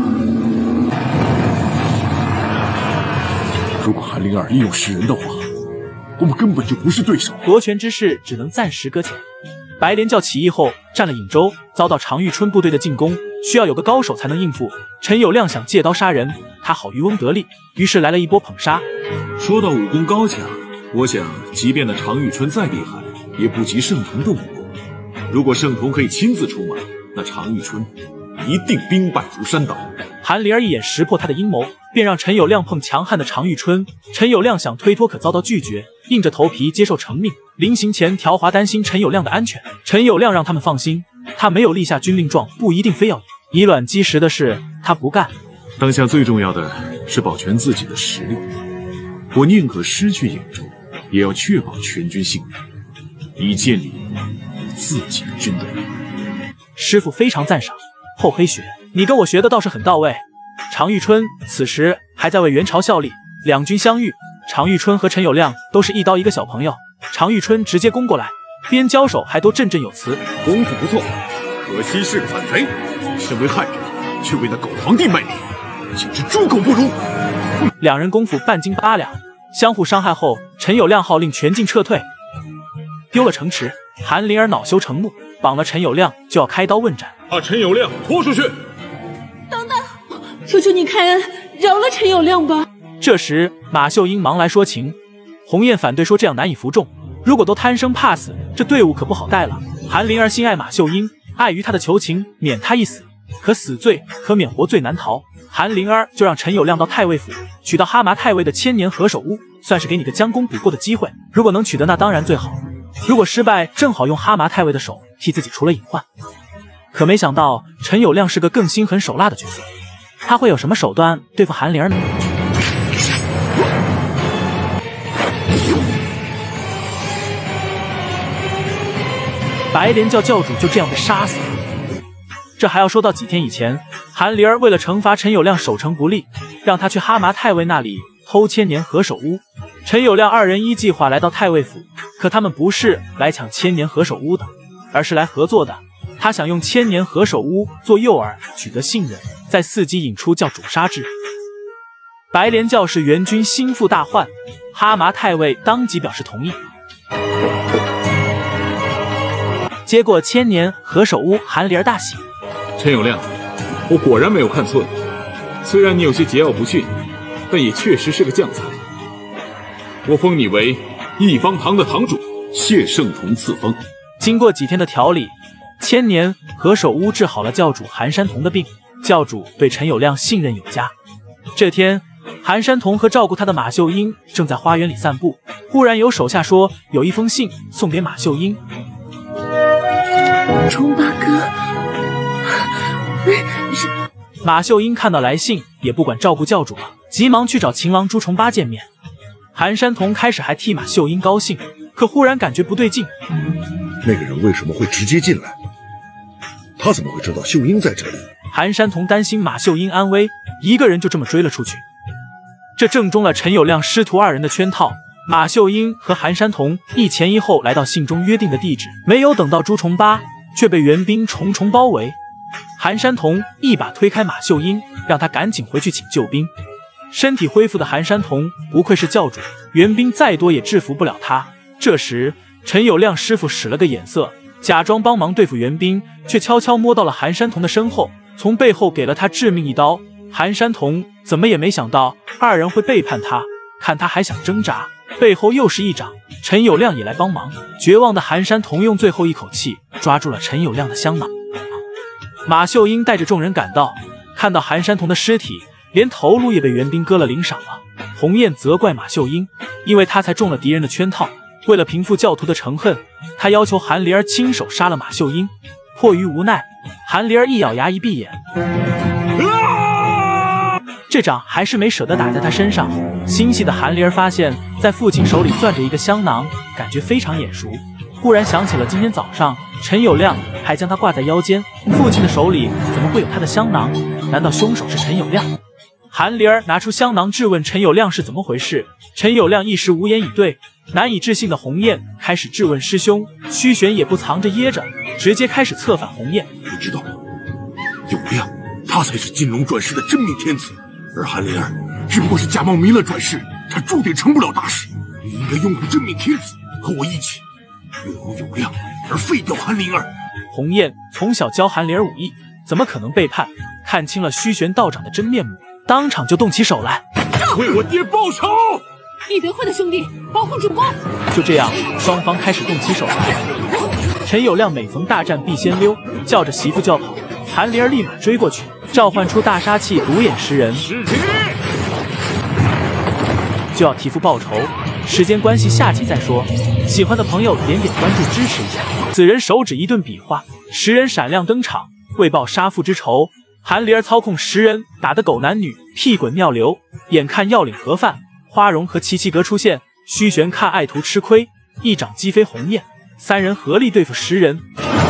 如果韩灵儿利用食人的话，我们根本就不是对手。 夺权之势只能暂时搁浅。白莲教起义后占了颍州，遭到常遇春部队的进攻，需要有个高手才能应付。陈友谅想借刀杀人，他好渔翁得利，于是来了一波捧杀。 说到武功高强，我想即便那常遇春再厉害，也不及圣童的武功。如果圣童可以亲自出马，那常遇春一定兵败如山倒。 韩灵儿一眼识破他的阴谋，便让陈友谅碰强悍的常遇春。陈友谅想推脱，可遭到拒绝，硬着头皮接受成命。临行前，条华担心陈友谅的安全，陈友谅让他们放心，他没有立下军令状，不一定非要赢。以卵击石的事，他不干。 当下最重要的是保全自己的实力，我宁可失去兖州，也要确保全军性命，以建立自己的军队。 师傅非常赞赏。厚黑学，你跟我学的倒是很到位。常遇春此时还在为元朝效力，两军相遇，常遇春和陈友谅都是一刀一个小朋友。常遇春直接攻过来，边交手还都振振有词， 功夫不错，可惜是个反贼。身为汉人，却为那狗皇帝卖力，简直猪狗不如。 两人功夫半斤八两，相互伤害后，陈友谅号令全境撤退，丢了城池。韩灵儿恼羞成怒，绑了陈友谅就要开刀问斩。 把陈友谅拖出去！ 等等，求求你开恩，饶了陈友谅吧。 这时马秀英忙来说情，鸿雁反对说这样难以服众，如果都贪生怕死，这队伍可不好带了。韩灵儿心爱马秀英，碍于他的求情，免他一死，可死罪可免活罪难逃。韩灵儿就让陈友谅到太尉府取到哈麻太尉的千年何首乌，算是给你个将功补过的机会。如果能取得，那当然最好；如果失败，正好用哈麻太尉的手替自己除了隐患。可没想到陈友谅是个更心狠手辣的角色，他会有什么手段对付韩灵儿呢？白莲教教主就这样被杀死了。这还要说到几天以前，韩灵儿为了惩罚陈友谅守城不力，让他去哈麻太尉那里偷千年何首乌。陈友谅二人依计划来到太尉府，可他们不是来抢千年何首乌的，而是来合作的。他想用千年何首乌做诱饵，取得信任，再伺机引出教主杀之。白莲教是援军心腹大患，哈麻太尉当即表示同意。接过千年何首乌，韩灵儿大喜。 陈友谅，我果然没有看错你，虽然你有些桀骜不驯，但也确实是个将才。我封你为一方堂的堂主，谢圣同赐封。 经过几天的调理，千年何首乌治好了教主韩山童的病，教主对陈友谅信任有加。这天，韩山童和照顾他的马秀英正在花园里散步，忽然有手下说有一封信送给马秀英。 虫八哥， 马秀英看到来信，也不管照顾教主了，急忙去找情郎朱重八见面。韩山童开始还替马秀英高兴，可忽然感觉不对劲。 那个人为什么会直接进来？他怎么会知道秀英在这里？ 韩山童担心马秀英安危，一个人就这么追了出去。这正中了陈友谅师徒二人的圈套。马秀英和韩山童一前一后来到信中约定的地址，没有等到朱重八，却被援兵重重包围。韩山童一把推开马秀英，让他赶紧回去请救兵。身体恢复的韩山童不愧是教主，援兵再多也制服不了他。这时陈友谅师傅使了个眼色，假装帮忙对付援兵，却悄悄摸到了韩山童的身后，从背后给了他致命一刀。韩山童怎么也没想到二人会背叛他，看他还想挣扎，背后又是一掌，陈友谅也来帮忙。绝望的韩山童用最后一口气抓住了陈友谅的香囊。马秀英带着众人赶到，看到韩山童的尸体，连头颅也被援兵割了领赏了。鸿雁责怪马秀英，因为他才中了敌人的圈套。为了平复教徒的仇恨，他要求韩灵儿亲手杀了马秀英。迫于无奈，韩灵儿一咬牙一闭眼，这掌还是没舍得打在他身上。心细的韩灵儿发现在父亲手里攥着一个香囊，感觉非常眼熟，忽然想起了今天早上陈友谅还将他挂在腰间，父亲的手里怎么会有他的香囊？难道凶手是陈友谅？韩灵儿拿出香囊质问陈友谅是怎么回事，陈友谅一时无言以对。难以置信的鸿雁开始质问师兄，虚玄也不藏着掖着，直接开始策反鸿雁。 你知道，友谅他才是金龙转世的真命天子，而韩灵儿只不过是假冒弥勒转世，他注定成不了大事。你应该拥护真命天子，和我一起拥护友谅，而废掉韩灵儿。 鸿雁从小教韩灵儿武艺，怎么可能背叛？看清了虚玄道长的真面目，当场就动起手来， 为我爹报仇！ 你别坏的兄弟，保护主公！ 就这样，双方开始动起手来。陈友谅每逢大战必先溜，叫着媳妇就要跑，韩灵儿立马追过去，召唤出大杀器独眼食人，就要替父报仇。时间关系，下集再说。喜欢的朋友点点关注支持一下。此人手指一顿比划，食人闪亮登场，为报杀父之仇。韩灵儿操控食人打得狗男女，屁滚尿流。眼看要领盒饭，花荣和齐齐格出现，虚玄看爱徒吃亏，一掌击飞鸿雁。 三人合力对付十人。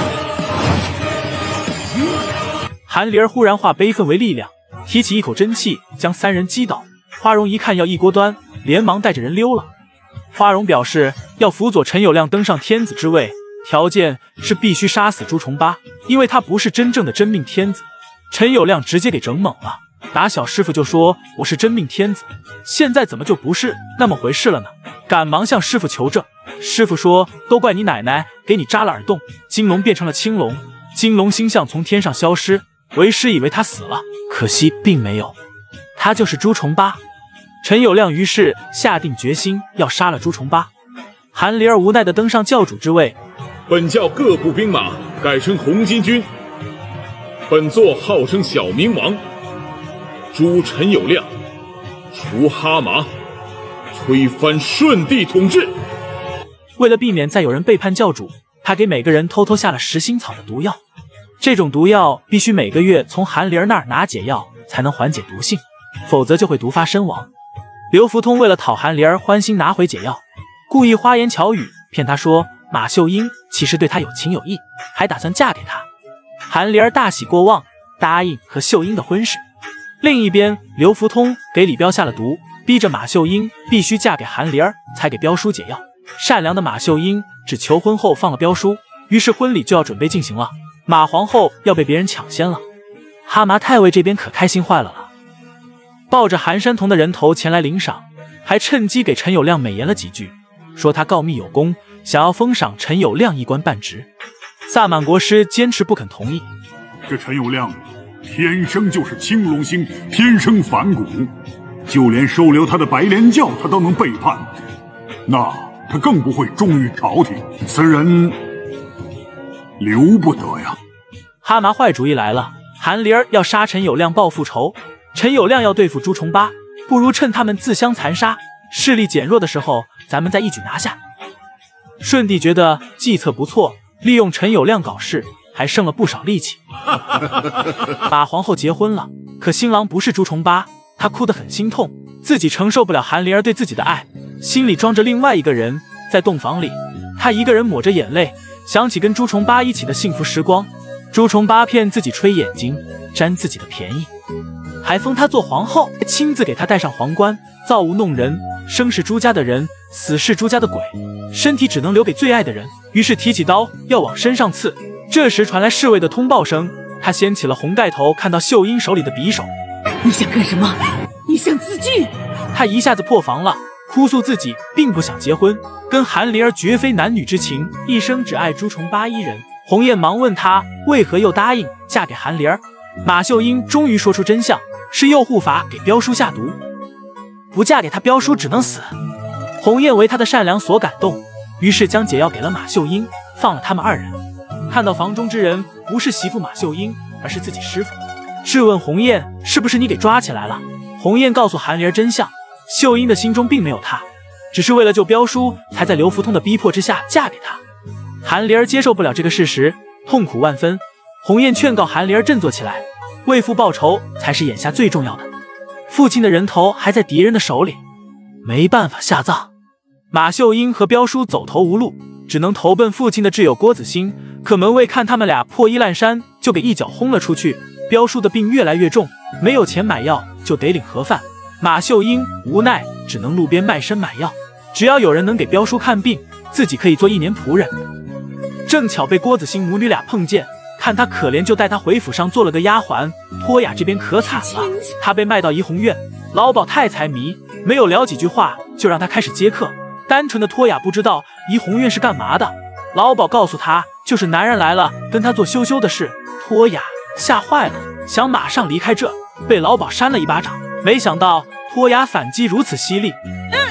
韩离儿忽然化悲愤为力量，提起一口真气，将三人击倒。花荣一看要一锅端，连忙带着人溜了。花荣表示要辅佐陈友谅登上天子之位，条件是必须杀死朱重八，因为他不是真正的真命天子。陈友谅直接给整懵了，打小师傅就说我是真命天子，现在怎么就不是那么回事了呢？赶忙向师傅求证。师傅说都怪你奶奶给你扎了耳洞，金龙变成了青龙，金龙星象从天上消失，为师以为他死了，可惜并没有，他就是朱重八。陈友谅于是下定决心要杀了朱重八。韩离儿无奈地登上教主之位， 本教各部兵马改称红巾军，本座号称小明王，诛陈友谅，除哈麻，推翻顺帝统治。 为了避免再有人背叛教主，他给每个人偷偷下了实心草的毒药。这种毒药必须每个月从韩离儿那儿拿解药才能缓解毒性，否则就会毒发身亡。刘福通为了讨韩离儿欢心拿回解药，故意花言巧语骗他说马秀英其实对他有情有义，还打算嫁给他。韩离儿大喜过望，答应和秀英的婚事。另一边，刘福通给李彪下了毒，逼着马秀英必须嫁给韩离儿才给彪叔解药。善良的马秀英只求婚后放了彪叔，于是婚礼就要准备进行了。马皇后要被别人抢先了，哈麻太尉这边可开心坏了了，抱着韩山童的人头前来领赏，还趁机给陈友谅美言了几句，说他告密有功，想要封赏陈友谅一官半职。萨满国师坚持不肯同意。 这陈友谅天生就是青龙星，天生反骨，就连收留他的白莲教他都能背叛，那他更不会忠于朝廷。此人留不得呀！ 哈麻坏主意来了，韩离儿要杀陈友谅报复仇，陈友谅要对付朱重八，不如趁他们自相残杀，势力减弱的时候，咱们再一举拿下。顺帝觉得计策不错，利用陈友谅搞事，还剩了不少力气。马皇后结婚了，可新郎不是朱重八，她哭得很心痛，自己承受不了韩离儿对自己的爱，心里装着另外一个人。在洞房里，她一个人抹着眼泪，想起跟朱重八一起的幸福时光。朱重八骗自己吹眼睛，占自己的便宜，还封她做皇后，亲自给她戴上皇冠，造物弄人，生是朱家的人，死是朱家的鬼，身体只能留给最爱的人。于是提起刀要往身上刺，这时传来侍卫的通报声，他掀起了红盖头，看到秀英手里的匕首。 你想干什么？你想自尽？ 他一下子破防了，哭诉自己并不想结婚，跟韩离儿绝非男女之情，一生只爱朱重八一人。鸿雁忙问他为何又答应嫁给韩离儿。马秀英终于说出真相，是右护法给彪叔下毒，不嫁给他彪叔只能死。鸿雁为他的善良所感动，于是将解药给了马秀英，放了他们二人。看到房中之人不是媳妇马秀英，而是自己师傅，质问鸿雁是不是你给抓起来了。鸿雁告诉韩离儿真相，秀英的心中并没有他，只是为了救彪叔才在刘福通的逼迫之下嫁给他。韩离儿接受不了这个事实，痛苦万分。鸿雁劝告韩离儿振作起来，为父报仇才是眼下最重要的。父亲的人头还在敌人的手里，没办法下葬。马秀英和彪叔走投无路，只能投奔父亲的挚友郭子兴。可门卫看他们俩破衣烂衫，就给一脚轰了出去。彪叔的病越来越重，没有钱买药，就得领盒饭。马秀英无奈只能路边卖身买药，只要有人能给彪叔看病，自己可以做一年仆人。正巧被郭子兴母女俩碰见，看他可怜就带他回府上做了个丫鬟。托雅这边可惨了，他被卖到怡红院，老鸨太财迷，没有聊几句话就让他开始接客。单纯的托雅不知道怡红院是干嘛的，老鸨告诉他就是男人来了跟他做羞羞的事。托雅吓坏了，想马上离开这，被老鸨扇了一巴掌，没想到托雅反击如此犀利，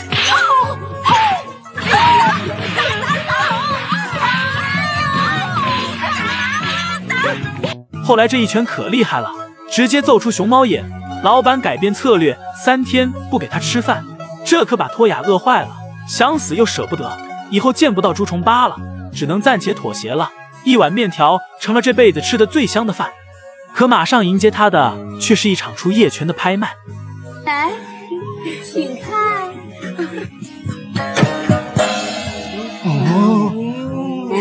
后来这一拳可厉害了，直接揍出熊猫眼。老板改变策略，三天不给他吃饭，这可把托雅饿坏了，想死又舍不得，以后见不到朱重八了，只能暂且妥协了。一碗面条成了这辈子吃的最香的饭，可马上迎接他的却是一场出夜拳的拍卖。 来，请看。 哦，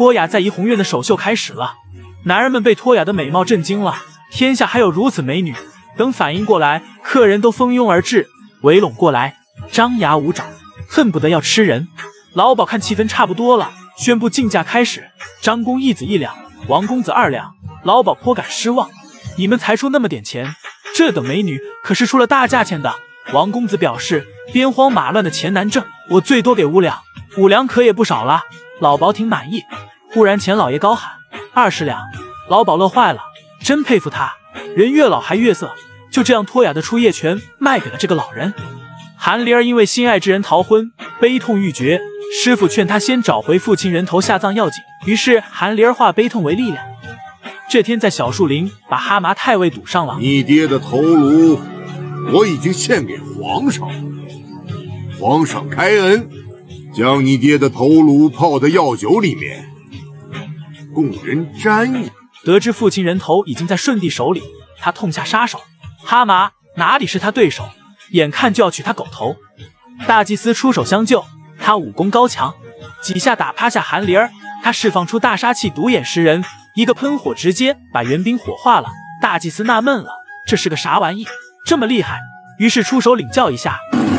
托雅在怡红院的首秀开始了，男人们被托雅的美貌震惊了，天下还有如此美女？等反应过来，客人都蜂拥而至，围拢过来，张牙舞爪，恨不得要吃人。老鸨看气氛差不多了，宣布竞价开始。张公一子一两，王公子二两。老鸨颇感失望，你们才出那么点钱，这等美女可是出了大价钱的。王公子表示，兵荒马乱的钱难挣，我最多给五两，五两可也不少了。老鸨挺满意。忽然钱老爷高喊二十两，老鸨乐坏了，真佩服他，人越老还越色。就这样，托雅的初夜拳卖给了这个老人。韩梨儿因为心爱之人逃婚，悲痛欲绝，师傅劝他先找回父亲人头下葬要紧，于是韩梨儿化悲痛为力量。这天在小树林把哈麻太尉堵上了。 你爹的头颅我已经献给皇上了，皇上开恩，将你爹的头颅泡在药酒里面，供人瞻仰。 得知父亲人头已经在舜帝手里，他痛下杀手。哈麻哪里是他对手，眼看就要取他狗头。大祭司出手相救，他武功高强，几下打趴下韩梨儿。他释放出大杀器独眼食人，一个喷火直接把援兵火化了。大祭司纳闷了，这是个啥玩意，这么厉害？于是出手领教一下。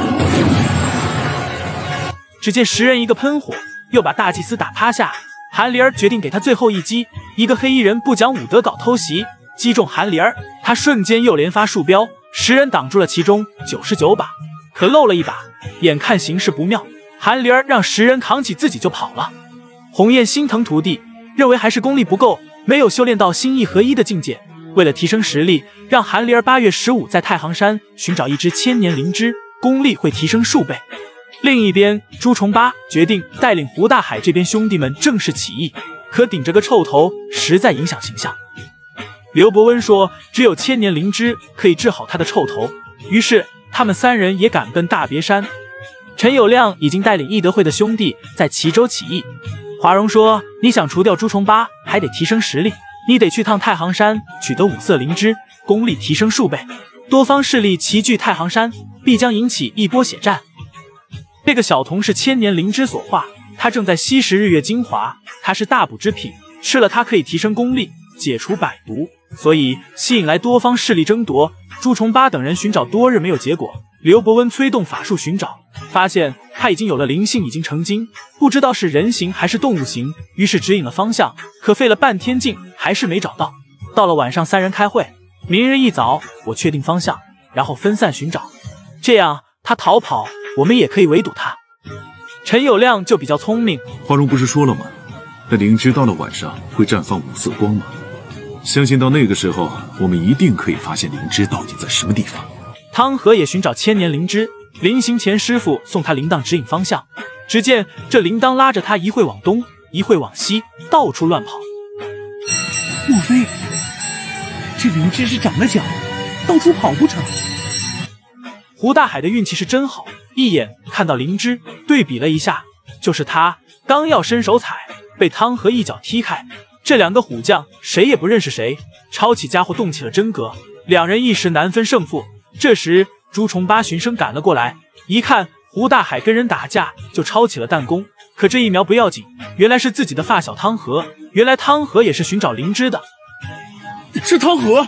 只见食人一个喷火，又把大祭司打趴下。韩梨儿决定给他最后一击，一个黑衣人不讲武德搞偷袭，击中韩梨儿，他瞬间又连发数镖，食人挡住了其中九十九把，可漏了一把。眼看形势不妙，韩梨儿让食人扛起自己就跑了。鸿雁心疼徒弟，认为还是功力不够，没有修炼到心意合一的境界。为了提升实力，让韩梨儿八月十五在太行山寻找一只千年灵芝，功力会提升数倍。另一边，朱重八决定带领胡大海这边兄弟们正式起义，可顶着个臭头实在影响形象。刘伯温说只有千年灵芝可以治好他的臭头，于是他们三人也赶奔大别山。陈友谅已经带领义德会的兄弟在齐州起义。华容说，你想除掉朱重八还得提升实力，你得去趟太行山取得五色灵芝，功力提升数倍。多方势力齐聚太行山，必将引起一波血战。这个小童是千年灵芝所化，他正在吸食日月精华，它是大补之品，吃了它可以提升功力，解除百毒，所以吸引来多方势力争夺。朱重八等人寻找多日没有结果，刘伯温催动法术寻找，发现他已经有了灵性，已经成精，不知道是人形还是动物形，于是指引了方向，可费了半天劲还是没找到。到了晚上，三人开会，明日一早我确定方向，然后分散寻找，这样他逃跑我们也可以围堵他。陈友谅就比较聪明， 华容不是说了吗？那灵芝到了晚上会绽放五色光芒，相信到那个时候我们一定可以发现灵芝到底在什么地方。 汤和也寻找千年灵芝，临行前师傅送他铃铛指引方向，只见这铃铛拉着他一会往东一会往西，到处乱跑。 莫非这灵芝是长了脚，到处跑不成？ 胡大海的运气是真好，一眼看到灵芝，对比了一下，就是他，刚要伸手踩，被汤和一脚踢开。这两个虎将谁也不认识谁，抄起家伙动起了真格，两人一时难分胜负。这时朱重八循声赶了过来，一看胡大海跟人打架，就抄起了弹弓。可这一瞄不要紧，原来是自己的发小汤和，原来汤和也是寻找灵芝的。 是汤和！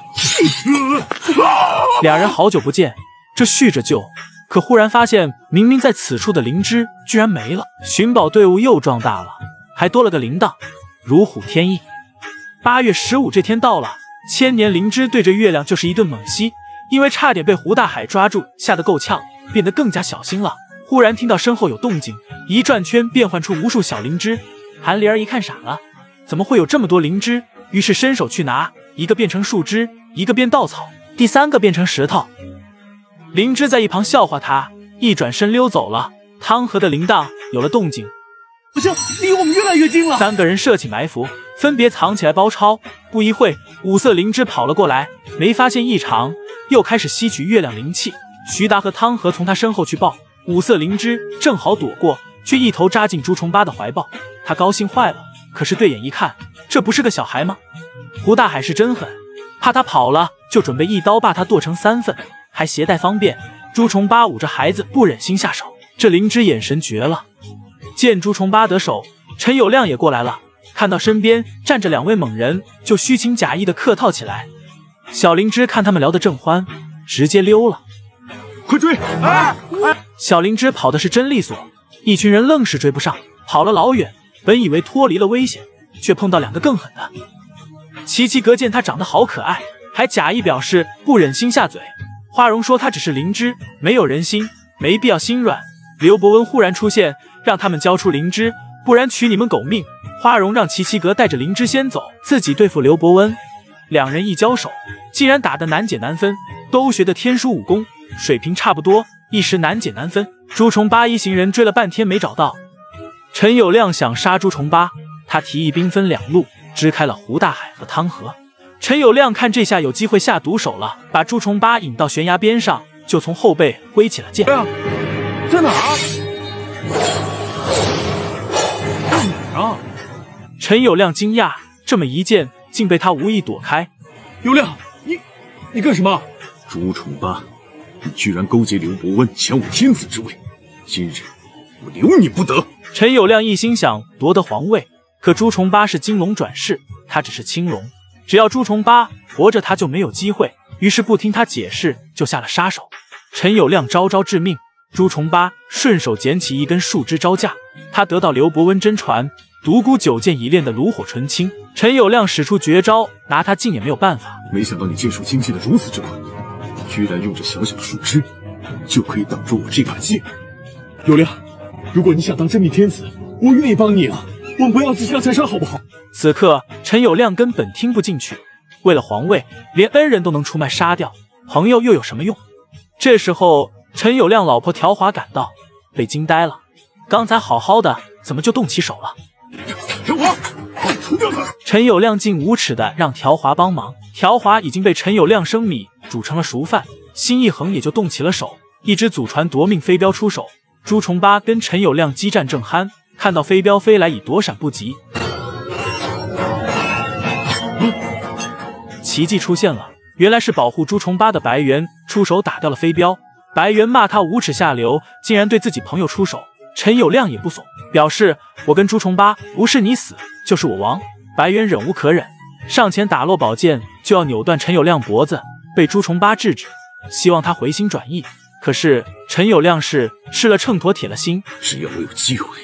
两人好久不见，这叙着旧，可忽然发现明明在此处的灵芝居然没了，寻宝队伍又壮大了，还多了个铃铛，如虎添翼。八月十五这天到了，千年灵芝对着月亮就是一顿猛吸，因为差点被胡大海抓住，吓得够呛，变得更加小心了。忽然听到身后有动静，一转圈变换出无数小灵芝。韩梨儿一看傻了，怎么会有这么多灵芝？于是伸手去拿，一个变成树枝，一个变稻草，第三个变成石头。灵芝在一旁笑话他，一转身溜走了。汤和的铃铛有了动静， 不行，离我们越来越近了。 三个人设起埋伏，分别藏起来包抄。不一会，五色灵芝跑了过来，没发现异常，又开始吸取月亮灵气。徐达和汤和从他身后去抱，五色灵芝正好躲过，却一头扎进朱重八的怀抱。他高兴坏了，可是对眼一看，这不是个小孩吗？胡大海是真狠，怕他跑了，就准备一刀把他剁成三份，还携带方便。朱重八捂着孩子，不忍心下手。这灵芝眼神绝了，见朱重八得手，陈友谅也过来了， 看到身边站着两位猛人，就虚情假意的客套起来。小灵芝看他们聊得正欢，直接溜了。 快追！哎哎！ 小灵芝跑的是真利索，一群人愣是追不上，跑了老远。本以为脱离了危险，却碰到两个更狠的。齐齐格见他长得好可爱，还假意表示不忍心下嘴。花荣说他只是灵芝，没有人心，没必要心软。刘伯温忽然出现，让他们交出灵芝，不然取你们狗命。花荣让齐齐格带着灵芝先走，自己对付刘伯温。两人一交手，竟然打得难解难分，都学的天书武功，水平差不多，一时难解难分。朱重八一行人追了半天没找到。陈友谅想杀朱重八，他提议兵分两路，支开了胡大海和汤和。陈友谅看这下有机会下毒手了，把朱重八引到悬崖边上，就从后背挥起了剑。 哎呀，在哪儿？在哪儿啊？ 陈友谅惊讶，这么一剑竟被他无意躲开。 友谅，你你干什么？ 朱重八，你居然勾结刘伯温抢我天子之位，今日我留你不得！ 陈友谅一心想夺得皇位，可朱重八是金龙转世，他只是青龙，只要朱重八活着，他就没有机会。于是不听他解释，就下了杀手。陈友谅招招致命，朱重八顺手捡起一根树枝招架。他得到刘伯温真传独孤九剑已练的炉火纯青，陈友谅使出绝招，拿他竟也没有办法。 没想到你剑术精进的如此之快，居然用这小小的树枝就可以挡住我这把剑。 友谅，如果你想当真命天子，我愿意帮你啊！我们不要自相残杀，好不好？ 此刻陈友谅根本听不进去，为了皇位，连恩人都能出卖杀掉，朋友又有什么用？这时候，陈友谅老婆条华赶到，被惊呆了。刚才好好的，怎么就动起手了？ 条华，快除掉他！ 陈友谅竟无耻的让条华帮忙。条华已经被陈友谅生米煮成了熟饭，心一横也就动起了手。一只祖传夺命飞镖出手，朱重八跟陈友谅激战正酣，看到飞镖飞来已躲闪不及。奇迹出现了，原来是保护朱重八的白猿出手打掉了飞镖。白猿骂他无耻下流，竟然对自己朋友出手。陈友谅也不怂，表示我跟朱重八不是你死就是我亡。白猿忍无可忍，上前打落宝剑就要扭断陈友谅脖子，被朱重八制止，希望他回心转意。可是陈友谅是吃了秤砣铁了心， 只要我有机会，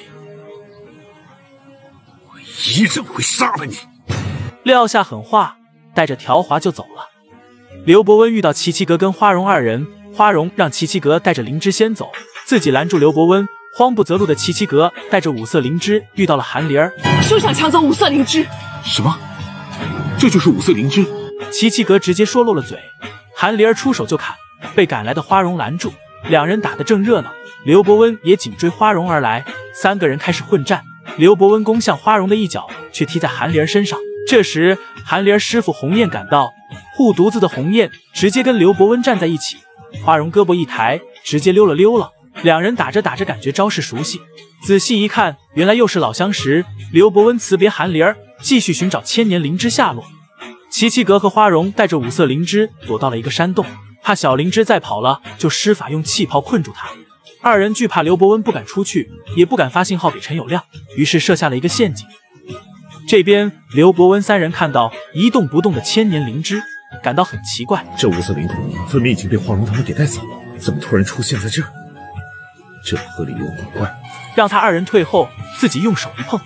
我一定会杀了你。 撂下狠话，带着条华就走了。刘伯温遇到齐齐格跟花荣二人，花荣让齐齐格带着灵芝先走，自己拦住刘伯温。慌不择路的齐齐格带着五色灵芝遇到了韩灵儿， 休想抢走五色灵芝！ 什么？这就是五色灵芝？ 齐齐格直接说漏了嘴，韩灵儿出手就砍，被赶来的花荣拦住，两人打得正热闹。刘伯温也紧追花荣而来，三个人开始混战。刘伯温攻向花荣的一脚，却踢在韩灵儿身上。这时韩灵儿师傅鸿雁赶到，护犊子的鸿雁直接跟刘伯温站在一起，花荣胳膊一抬，直接溜了溜了。两人打着打着，感觉招式熟悉，仔细一看，原来又是老相识。刘伯温辞别韩灵儿，继续寻找千年灵芝下落。齐齐格和花荣带着五色灵芝躲到了一个山洞，怕小灵芝再跑了，就施法用气泡困住他。二人惧怕刘伯温不敢出去，也不敢发信号给陈友谅，于是设下了一个陷阱。这边刘伯温三人看到一动不动的千年灵芝，感到很奇怪， 这五色灵土分明已经被花荣他们给带走了，怎么突然出现在这？这合理又古怪， 让他二人退后，自己用手一碰，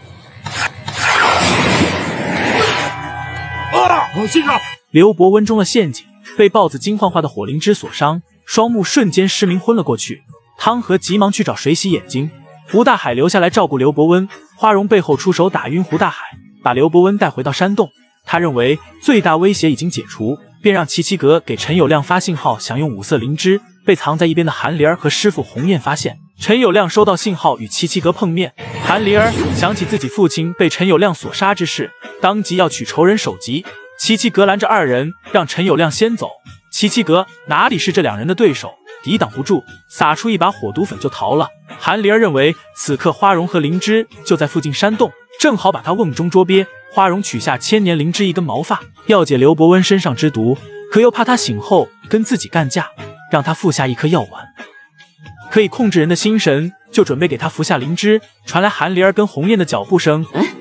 啊！先生， 刘伯温中了陷阱，被豹子金幻化的火灵芝所伤，双目瞬间失明，昏了过去。汤和急忙去找水洗眼睛，胡大海留下来照顾刘伯温。花荣背后出手打晕胡大海，把刘伯温带回到山洞。他认为最大威胁已经解除，便让齐齐格给陈友谅发信号，想用五色灵芝。被藏在一边的韩灵儿和师傅鸿雁发现，陈友谅收到信号与齐齐格碰面。韩灵儿想起自己父亲被陈友谅所杀之事，当即要取仇人首级。齐齐格拦着二人，让陈友谅先走。齐齐格哪里是这两人的对手，抵挡不住，撒出一把火毒粉就逃了。韩灵儿认为此刻花荣和灵芝就在附近山洞，正好把他瓮中捉鳖。花荣取下千年灵芝一根毛发，要解刘伯温身上之毒，可又怕他醒后跟自己干架，让他服下一颗药丸，可以控制人的心神，就准备给他服下灵芝。传来韩灵儿跟鸿雁的脚步声， 哎，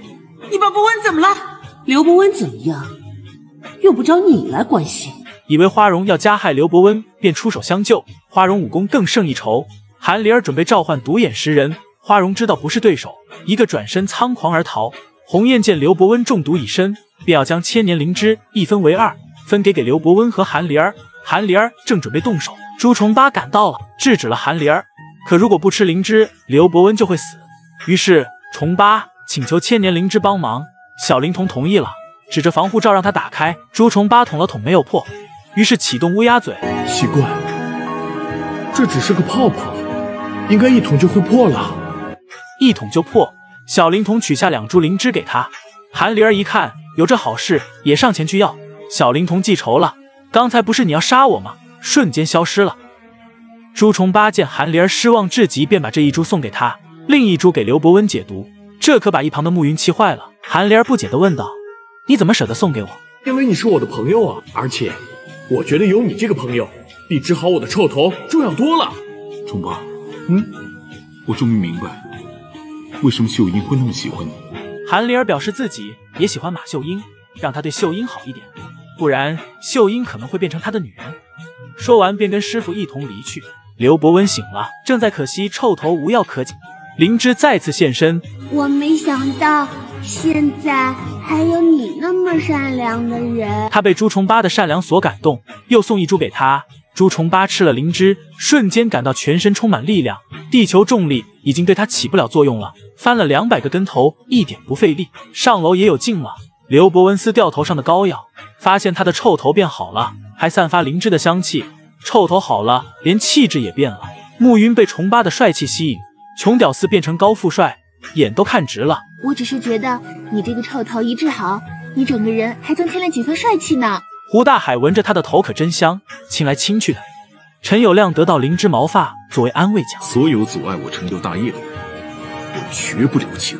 你把伯温怎么了？ 刘伯温怎么样，用不着你来关心。 以为花荣要加害刘伯温，便出手相救。花荣武功更胜一筹，韩离儿准备召唤独眼食人，花荣知道不是对手，一个转身仓狂而逃。鸿雁见刘伯温中毒已深，便要将千年灵芝一分为二，分给给刘伯温和韩离儿。韩离儿正准备动手，朱重八赶到了，制止了韩离儿。可如果不吃灵芝，刘伯温就会死。于是重八请求千年灵芝帮忙，小灵童同意了，指着防护罩让他打开。朱重八捅了捅没有破，于是启动乌鸦嘴。 奇怪，这只是个泡泡，应该一捅就会破了。 一捅就破，小灵童取下两株灵芝给他。韩离儿一看有这好事，也上前去要。小灵童记仇了，刚才不是你要杀我吗？瞬间消失了。朱重八见韩离儿失望至极，便把这一株送给他，另一株给刘伯温解毒。这可把一旁的慕云气坏了。韩离儿不解地问道：你怎么舍得送给我？ 因为你是我的朋友啊，而且我觉得有你这个朋友比治好我的臭头重要多了。 重八，嗯，我终于明白为什么秀英会那么喜欢你。 韩离儿表示自己也喜欢马秀英，让他对秀英好一点，不然秀英可能会变成他的女人。说完便跟师傅一同离去。刘伯温醒了，正在可惜臭头无药可解。灵芝再次现身， 我没想到现在还有你那么善良的人。 他被朱重八的善良所感动，又送一株给他。朱重八吃了灵芝，瞬间感到全身充满力量，地球重力已经对他起不了作用了，翻了两百个跟头一点不费力，上楼也有劲了。刘伯温撕掉头上的膏药，发现他的臭头变好了，还散发灵芝的香气。臭头好了，连气质也变了。慕云被重八的帅气吸引，穷屌丝变成高富帅，眼都看直了。 我只是觉得你这个臭头一治好，你整个人还增添了几分帅气呢。 胡大海闻着他的头可真香，亲来亲去的。陈友谅得到灵芝毛发作为安慰奖。 所有阻碍我成就大业的人，我绝不留情。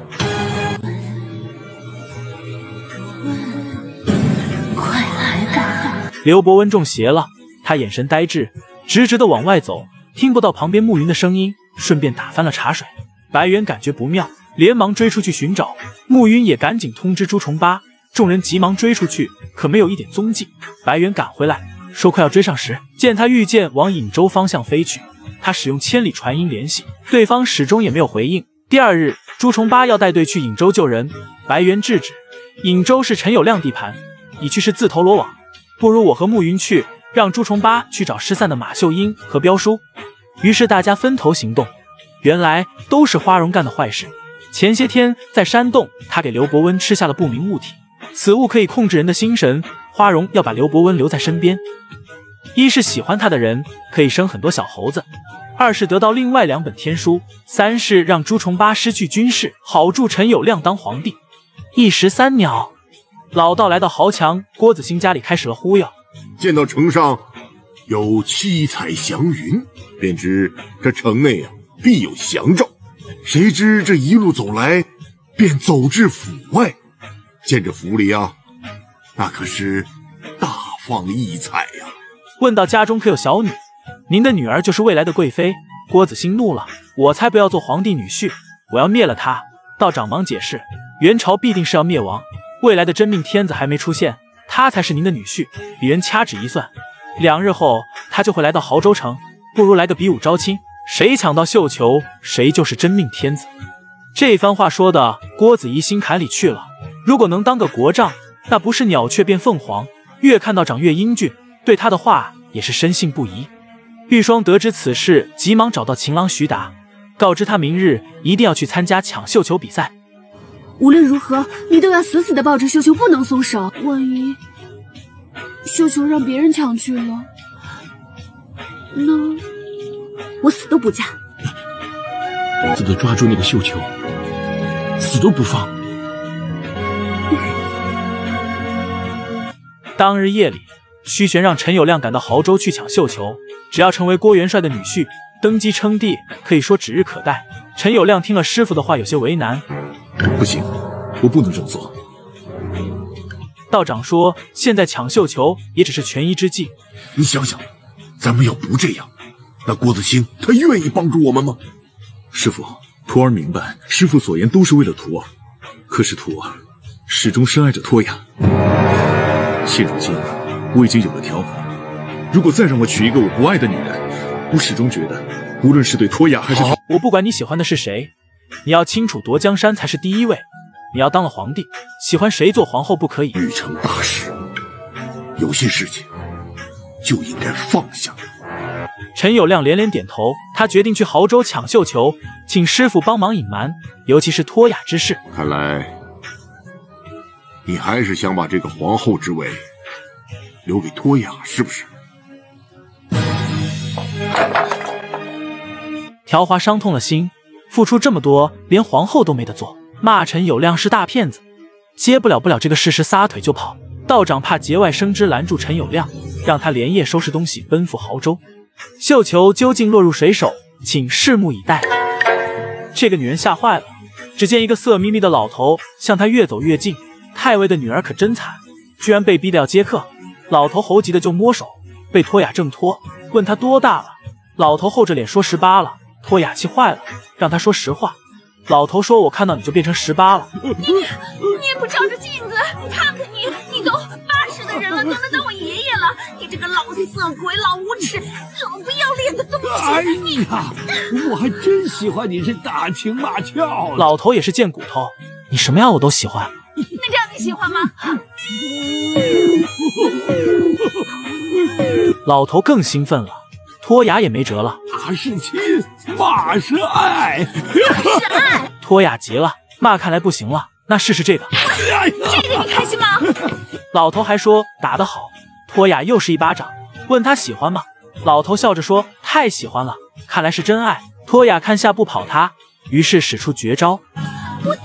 快来吧！ 刘伯温中邪了，他眼神呆滞，直直的往外走，听不到旁边慕云的声音，顺便打翻了茶水。白猿感觉不妙，连忙追出去寻找。慕云也赶紧通知朱重八，众人急忙追出去，可没有一点踪迹。白猿赶回来，说快要追上时，见他御剑往颍州方向飞去，他使用千里传音联系，对方始终也没有回应。第二日，朱重八要带队去颍州救人，白猿制止。颍州是陈友谅地盘，你去是自投罗网，不如我和慕云去，让朱重八去找失散的马秀英和彪叔。于是大家分头行动。原来都是花荣干的坏事。前些天在山洞，他给刘伯温吃下了不明物体，此物可以控制人的心神。花荣要把刘伯温留在身边，一是喜欢他的人可以生很多小猴子，二是得到另外两本天书，三是让朱重八失去军事，好助陈友谅当皇帝。一石三鸟。老道来到豪强郭子兴家里，开始了忽悠。 见到城上有七彩祥云，便知这城内啊必有祥兆。谁知这一路走来，便走至府外，见这府里啊，那可是大放异彩呀、啊。 问到家中可有小女？您的女儿就是未来的贵妃。郭子兴怒了，我才不要做皇帝女婿，我要灭了她。道长忙解释，元朝必定是要灭亡，未来的真命天子还没出现，他才是您的女婿。鄙人掐指一算，两日后他就会来到亳州城，不如来个比武招亲，谁抢到绣球，谁就是真命天子。这番话说的郭子仪心坎里去了，如果能当个国丈，那不是鸟雀变凤凰，越看到长越英俊，对他的话也是深信不疑。玉霜得知此事，急忙找到情郎徐达，告知他明日一定要去参加抢绣球比赛。 无论如何，你都要死死地抱着绣球，不能松手。万一绣球让别人抢去了，那我死都不嫁。 记得抓住那个绣球，死都不放。 当日夜里，虚玄让陈友谅赶到亳州去抢绣球，只要成为郭元帅的女婿，登基称帝，可以说指日可待。陈友谅听了师傅的话，有些为难。 不行，我不能这么做。 道长说，现在抢绣球也只是权宜之计。 你想想，咱们要不这样，那郭子兴他愿意帮助我们吗？ 师傅，徒儿明白，师傅所言都是为了徒儿， 可是托始终深爱着托雅。现如今，我已经有了条款，如果再让我娶一个我不爱的女人，我始终觉得，无论是对托雅还是…… 我不管你喜欢的是谁，你要清楚夺江山才是第一位。你要当了皇帝，喜欢谁做皇后不可以。 欲成大事，有些事情就应该放下。 陈友谅连连点头，他决定去亳州抢绣球，请师傅帮忙隐瞒，尤其是托雅之事。 看来你还是想把这个皇后之位留给托雅，是不是？ 条华伤痛了心，付出这么多，连皇后都没得做，骂陈友谅是大骗子，接不了不了这个事实，撒腿就跑。道长怕节外生枝，拦住陈友谅，让他连夜收拾东西奔赴亳州。绣球究竟落入谁手，请拭目以待。这个女人吓坏了，只见一个色眯眯的老头向她越走越近。太尉的女儿可真惨，居然被逼得要接客。老头猴急的就摸手，被托雅挣脱，问他多大了。老头厚着脸说十八了。托雅气坏了，让他说实话。老头说：“我看到你就变成十八了。” 你你也不照着镜子，你看看你，你都八十的人了，都能当我爷爷了。你这个老色鬼、老无耻、老不要脸的东西！ 哎呀，我还真喜欢你这打情骂俏了。 老头也是贱骨头，你什么样我都喜欢。 那这样你喜欢吗？ 老头更兴奋了。托雅也没辙了， 打是亲，骂是爱， 是爱。 托雅急了，骂看来不行了，那试试这个。 这个你开心吗？ 老头还说打得好。托雅又是一巴掌，问他喜欢吗？老头笑着说太喜欢了，看来是真爱。托雅看下不跑他，于是使出绝招。我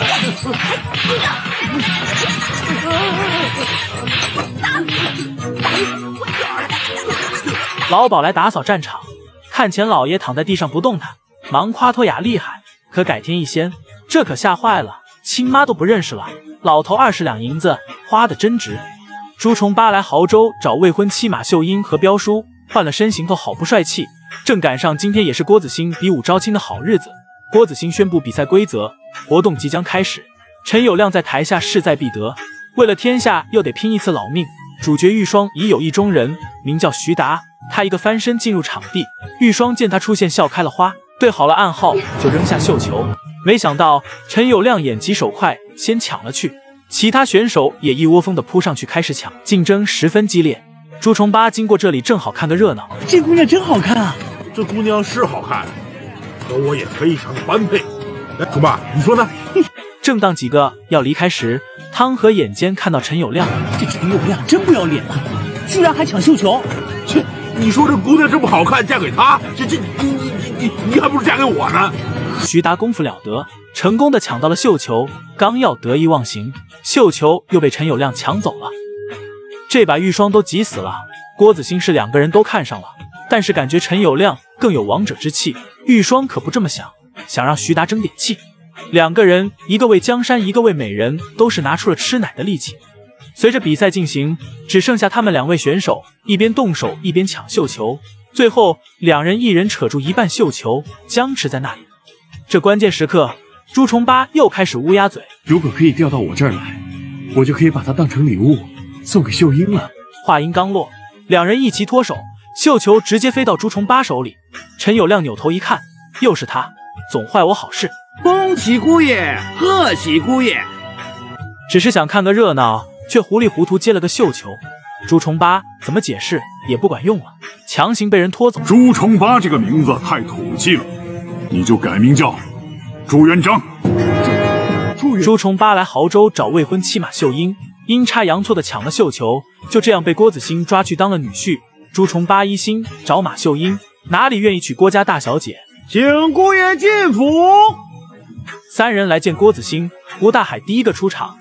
老鸨来打扫战场，看钱老爷躺在地上不动弹，忙夸托雅厉害。可改天一掀，这可吓坏了，亲妈都不认识了。老头二十两银子花得真值。朱重八来亳州找未婚妻马秀英和彪叔，换了身行头好不帅气。正赶上今天也是郭子兴比武招亲的好日子。郭子兴宣布比赛规则，活动即将开始。陈友谅在台下势在必得，为了天下又得拼一次老命。主角玉霜已有意中人，名叫徐达。他一个翻身进入场地，玉霜见他出现，笑开了花，对好了暗号就扔下绣球。没想到陈友谅眼疾手快，先抢了去，其他选手也一窝蜂的扑上去开始抢，竞争十分激烈。朱重八经过这里，正好看个热闹。 这姑娘真好看啊！这姑娘是好看，和我也非常的般配。来，重八，你说呢？ 正当几个要离开时，汤和眼尖看到陈友谅， 这陈友谅真不要脸了，居然还抢绣球！ 切，你说这姑娘这么好看，嫁给他，这这你你你你你还不如嫁给我呢！ 徐达功夫了得，成功的抢到了绣球，刚要得意忘形，绣球又被陈友谅抢走了。这把玉霜都急死了。郭子兴是两个人都看上了，但是感觉陈友谅更有王者之气，玉霜可不这么想，想让徐达争点气。两个人，一个为江山，一个为美人，都是拿出了吃奶的力气。随着比赛进行，只剩下他们两位选手，一边动手一边抢绣球，最后两人一人扯住一半绣球，僵持在那里。这关键时刻，朱重八又开始乌鸦嘴， 如果可以调到我这儿来，我就可以把它当成礼物送给秀英了。 话音刚落，两人一齐脱手，绣球直接飞到朱重八手里。陈友谅扭头一看，又是他，总坏我好事。 恭喜姑爷，贺喜姑爷！ 只是想看个热闹，却糊里糊涂接了个绣球。朱重八怎么解释也不管用了，强行被人拖走。 朱重八这个名字太土气了，你就改名叫朱元璋。 朱重八来亳州找未婚妻马秀英，阴差阳错的抢了绣球，就这样被郭子兴抓去当了女婿。朱重八一心找马秀英，哪里愿意娶郭家大小姐？ 请姑爷进府。 三人来见郭子兴，吴大海第一个出场。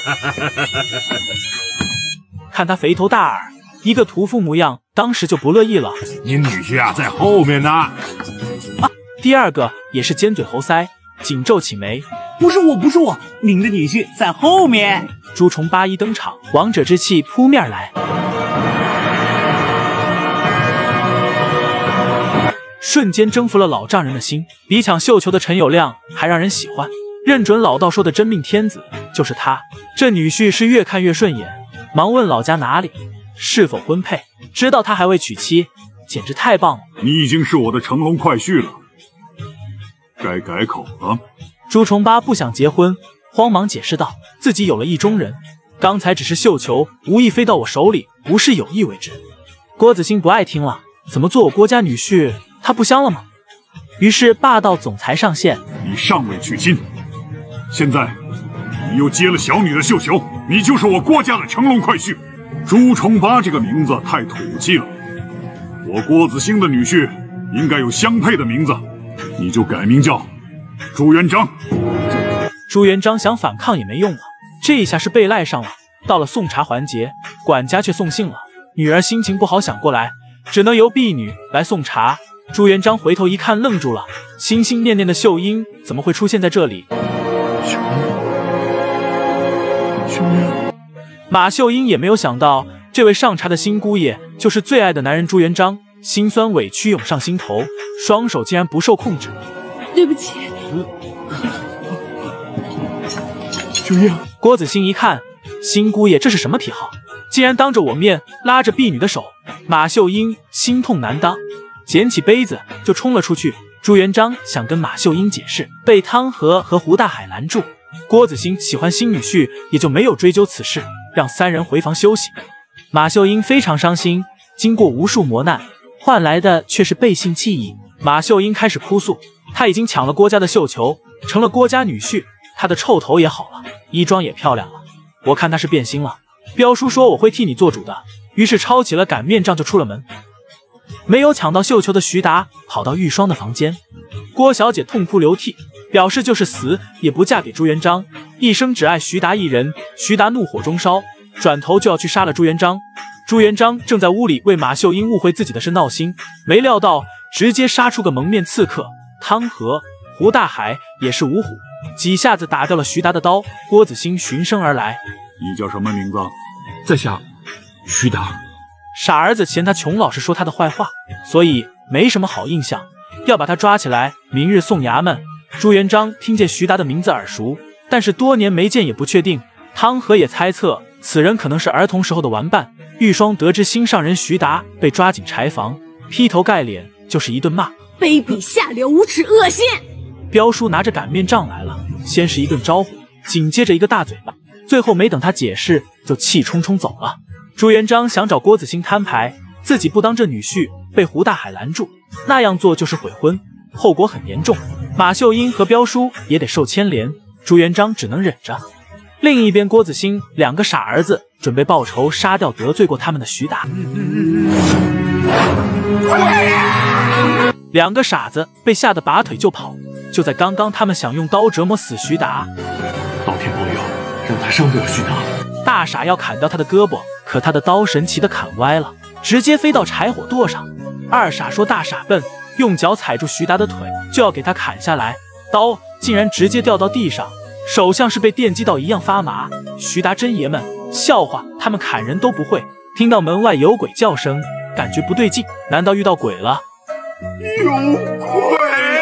看他肥头大耳，一个屠夫模样，当时就不乐意了。 您女婿啊，在后面呢。啊， 第二个也是尖嘴猴腮，紧皱起眉。 不是我，不是我，您的女婿在后面。 朱重八一登场，王者之气扑面来，瞬间征服了老丈人的心。比抢绣球的陈友谅还让人喜欢， 认准老道说的真命天子就是他。这女婿是越看越顺眼，忙问老家哪里，是否婚配。知道他还未娶妻，简直太棒了。 你已经是我的乘龙快婿了，该改口了。 朱重八不想结婚，慌忙解释道：“自己有了意中人，刚才只是绣球，无意飞到我手里，不是有意为之。”郭子兴不爱听了，怎么做我郭家女婿，他不香了吗？于是霸道总裁上线：“ 你尚未娶亲，现在你又接了小女的绣球，你就是我郭家的乘龙快婿。朱重八这个名字太土气了，我郭子兴的女婿应该有相配的名字，你就改名叫朱元璋。” 朱元璋想反抗也没用了，这一下是被赖上了。到了送茶环节，管家却送信了，女儿心情不好想过来，只能由婢女来送茶。朱元璋回头一看，愣住了，心心念念的秀英怎么会出现在这里？ 秀英，秀英。 马秀英也没有想到，这位上茶的新姑爷就是最爱的男人朱元璋，心酸委屈涌上心头，双手竟然不受控制。 对不起， 秀英。 郭子兴一看，新姑爷这是什么癖好，竟然当着我面拉着婢女的手。马秀英心痛难当，捡起杯子就冲了出去。朱元璋想跟马秀英解释，被汤和和胡大海拦住。郭子兴喜欢新女婿，也就没有追究此事，让三人回房休息。马秀英非常伤心，经过无数磨难，换来的却是背信弃义。马秀英开始哭诉，她已经抢了郭家的绣球，成了郭家女婿，她的臭头也好了，衣装也漂亮了。我看她是变心了。彪叔说我会替你做主的，于是抄起了擀面杖就出了门。没有抢到绣球的徐达跑到玉霜的房间，郭小姐痛哭流涕，表示就是死也不嫁给朱元璋，一生只爱徐达一人。徐达怒火中烧，转头就要去杀了朱元璋。朱元璋正在屋里为马秀英误会自己的事闹心，没料到直接杀出个蒙面刺客。汤和、胡大海也是五虎，几下子打掉了徐达的刀。郭子兴循声而来：“ 你叫什么名字？”“ 在下徐达。” 傻儿子嫌他穷，老是说他的坏话，所以没什么好印象，要把他抓起来，明日送衙门。朱元璋听见徐达的名字耳熟，但是多年没见也不确定。汤和也猜测此人可能是儿童时候的玩伴。玉霜得知新上人徐达被抓进柴房，劈头盖脸就是一顿骂：“ 卑鄙下流，无耻恶心！” 彪叔拿着擀面杖来了，先是一顿招呼，紧接着一个大嘴巴，最后没等他解释，就气冲冲走了。朱元璋想找郭子兴摊牌，自己不当这女婿，被胡大海拦住，那样做就是悔婚，后果很严重。马秀英和彪叔也得受牵连，朱元璋只能忍着。另一边，郭子兴两个傻儿子准备报仇，杀掉得罪过他们的徐达。两个傻子被吓得拔腿就跑。就在刚刚，他们想用刀折磨死徐达。 老天保佑，让他伤不了徐达。 大傻要砍掉他的胳膊，可他的刀神奇的砍歪了，直接飞到柴火垛上。二傻说大傻笨，用脚踩住徐达的腿，就要给他砍下来，刀竟然直接掉到地上，手像是被电击到一样发麻。徐达真爷们，笑话，他们砍人都不会。听到门外有鬼叫声，感觉不对劲，难道遇到鬼了？ 有鬼！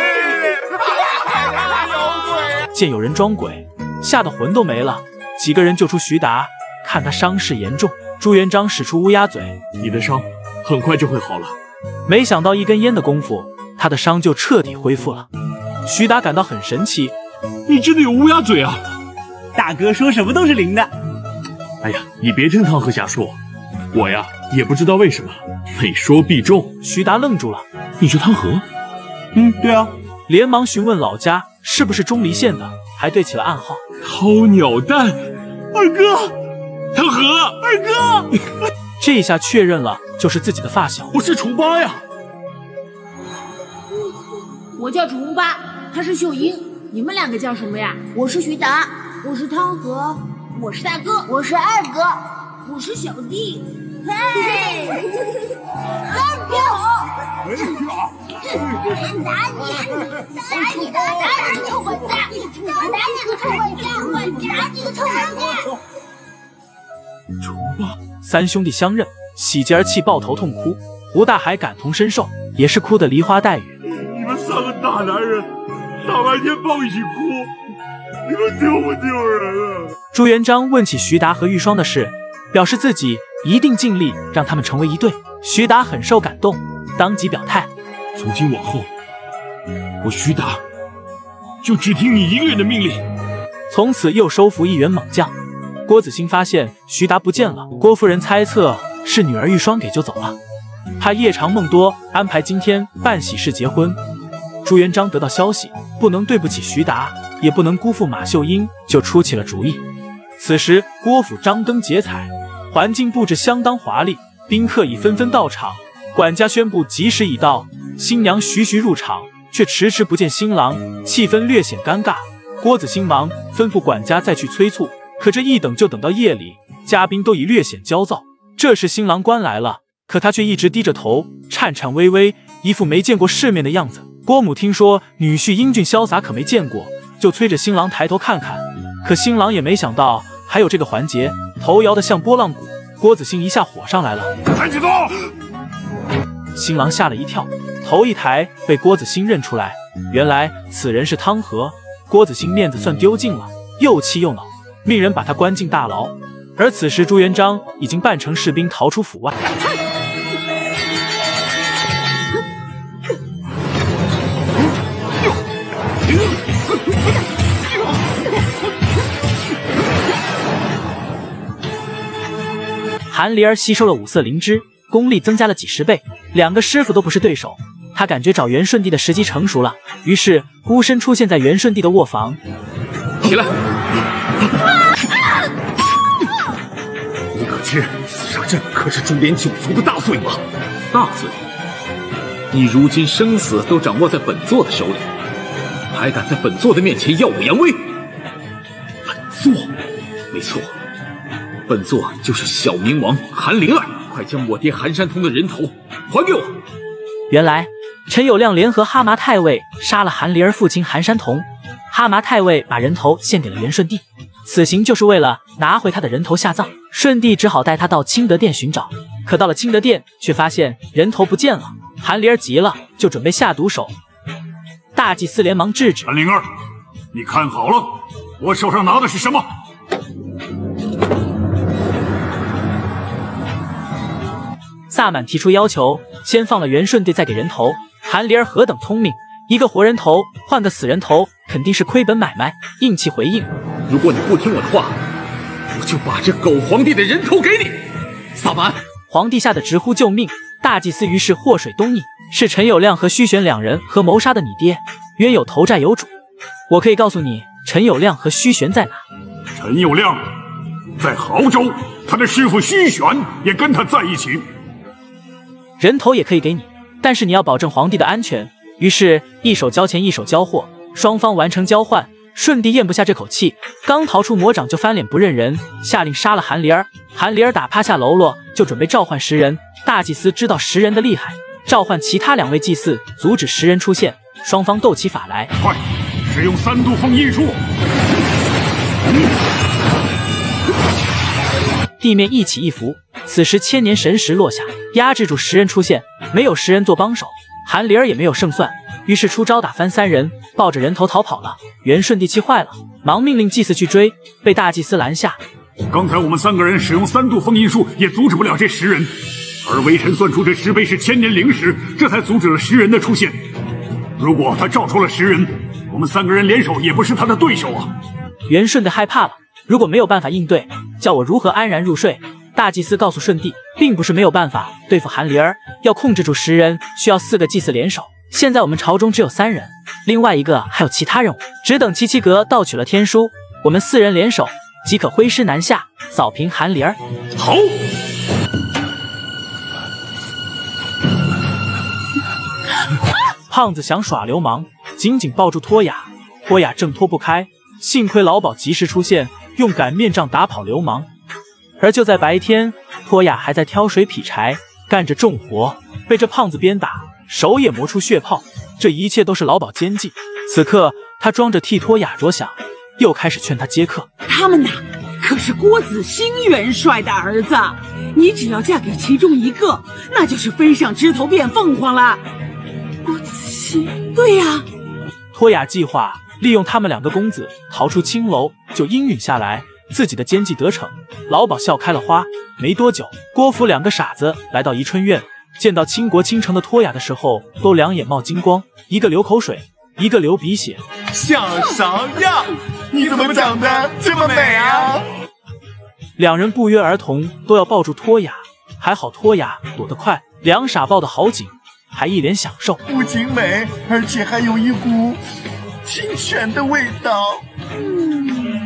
见有人装鬼，吓得魂都没了。几个人救出徐达，看他伤势严重，朱元璋使出乌鸦嘴：“ 你的伤很快就会好了。” 没想到一根烟的功夫，他的伤就彻底恢复了。徐达感到很神奇：“ 你真的有乌鸦嘴啊！” 大哥说什么都是灵的。 哎呀，你别听汤和瞎说，我呀也不知道为什么每说必中。 徐达愣住了：“ 你是汤和？”“ 嗯，对啊。” 连忙询问老家是不是钟离县的，还对起了暗号：“ 掏鸟蛋， 二哥， 汤和， 二哥。” 这一下确认了，就是自己的发小。 我是重八呀。 我叫重八，他是秀英。你们两个叫什么呀？ 我是徐达，我是汤和， 我是大哥， 我是二哥， 我是小弟。 嘿，二哥，打你，打你，打你个臭混蛋！打你个臭混蛋！打你个臭混蛋！ 重八。 三兄弟相认，喜极而泣，抱头痛哭。胡大海感同身受，也是哭得梨花带雨。 你们三个大男人， 大白天抱一起哭，你们丢不丢人啊？ 朱元璋问起徐达和玉霜的事，表示自己一定尽力让他们成为一对。徐达很受感动，当即表态： 从今往后，我徐达就只听你一个人的命令。 从此又收服一员猛将。郭子兴发现徐达不见了，郭夫人猜测是女儿玉霜给救走了。他夜长梦多，安排今天办喜事结婚。朱元璋得到消息，不能对不起徐达，也不能辜负马秀英，就出起了主意。此时郭府张灯结彩，环境布置相当华丽，宾客已纷纷到场。管家宣布吉时已到，新娘徐徐入场，却迟迟不见新郎，气氛略显尴尬。郭子兴忙吩咐管家再去催促，可这一等就等到夜里，嘉宾都已略显焦躁。这时新郎官来了，可他却一直低着头，颤颤巍巍，一副没见过世面的样子。郭母听说女婿英俊潇洒，可没见过，就催着新郎抬头看看。可新郎也没想到还有这个环节，头摇得像拨浪鼓。郭子兴一下火上来了， 抬起头！ 新郎吓了一跳，头一抬被郭子兴认出来，原来此人是汤和。郭子兴面子算丢尽了，又气又恼，命人把他关进大牢。而此时朱元璋已经扮成士兵逃出府外。韩梨儿吸收了五色灵芝，功力增加了几十倍，两个师傅都不是对手。他感觉找元顺帝的时机成熟了，于是孤身出现在元顺帝的卧房。 起来！ 你可知刺杀阵可是株连九族的大罪吗？ 大罪！你如今生死都掌握在本座的手里，还敢在本座的面前耀武扬威？ 本座？ 没错，本座就是小明王韩灵儿。快将我爹韩山童的人头还给我！ 原来陈友谅联合哈麻太尉杀了韩梨儿父亲韩山童，哈麻太尉把人头献给了元顺帝，此行就是为了拿回他的人头下葬。顺帝只好带他到清德殿寻找，可到了清德殿却发现人头不见了。韩梨儿急了，就准备下毒手。大祭司连忙制止： 韩灵儿，你看好了，我手上拿的是什么？ 萨满提出要求，先放了元顺帝，再给人头。韩梨儿何等聪明，一个活人头换个死人头，肯定是亏本买卖，硬气回应： 如果你不听我的话，我就把这狗皇帝的人头给你！萨满！ 皇帝吓得直呼救命，大祭司于是祸水东逆，是陈友谅和虚玄两人合谋杀的你爹，冤有头债有主。我可以告诉你，陈友谅和虚玄在哪？ 陈友谅在亳州，他的师傅虚玄也跟他在一起。 人头也可以给你，但是你要保证皇帝的安全。于是，一手交钱，一手交货，双方完成交换。顺帝咽不下这口气，刚逃出魔掌就翻脸不认人，下令杀了韩梨儿。韩梨儿打趴下喽啰，就准备召唤食人。大祭司知道食人的厉害，召唤其他两位祭祀阻止食人出现，双方斗起法来。 快，使用三度封印术！ 地面一起一伏，此时千年神石落下，压制住食人出现。没有食人做帮手，韩梨儿也没有胜算，于是出招打翻三人，抱着人头逃跑了。元顺帝气坏了，忙命令祭司去追，被大祭司拦下。 刚才我们三个人使用三度封印术，也阻止不了这食人，而微臣算出这石碑是千年灵石，这才阻止了食人的出现。如果他召出了食人，我们三个人联手也不是他的对手啊！ 元顺帝害怕了，如果没有办法应对，叫我如何安然入睡？大祭司告诉顺帝，并不是没有办法对付韩梨儿，要控制住食人，需要四个祭司联手。现在我们朝中只有三人，另外一个还有其他任务，只等七七阁盗取了天书，我们四人联手即可挥师南下，扫平韩梨儿。 好。 胖子想耍流氓，紧紧抱住托雅，托雅挣脱不开，幸亏老鸨及时出现，用擀面杖打跑流氓。而就在白天，托雅还在挑水劈柴，干着重活，被这胖子鞭打，手也磨出血泡。这一切都是老鸨奸计。此刻他装着替托雅着想，又开始劝他接客。 他们呐，可是郭子兴元帅的儿子，你只要嫁给其中一个，那就是飞上枝头变凤凰了。郭子兴？对呀。 托雅计划利用他们两个公子逃出青楼，就应允下来，自己的奸计得逞，老鸨笑开了花。没多久，郭芙两个傻子来到宜春院，见到倾国倾城的托雅的时候，都两眼冒金光，一个流口水，一个流鼻血。 小芍药，你怎么长得这么美啊？ 两人不约而同都要抱住托雅，还好托雅躲得快，两傻抱得好紧，还一脸享受。 不仅美，而且还有一股清泉的味道。嗯。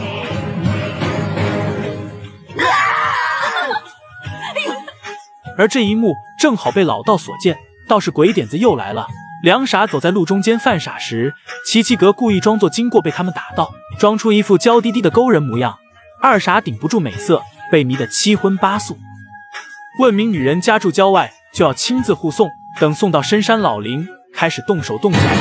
而这一幕正好被老道所见，倒是鬼点子又来了。两傻走在路中间犯傻时，齐齐格故意装作经过被他们打到，装出一副娇滴滴的勾人模样。二傻顶不住美色，被迷得七荤八素。问明女人家住郊外，就要亲自护送，等送到深山老林，开始动手动脚。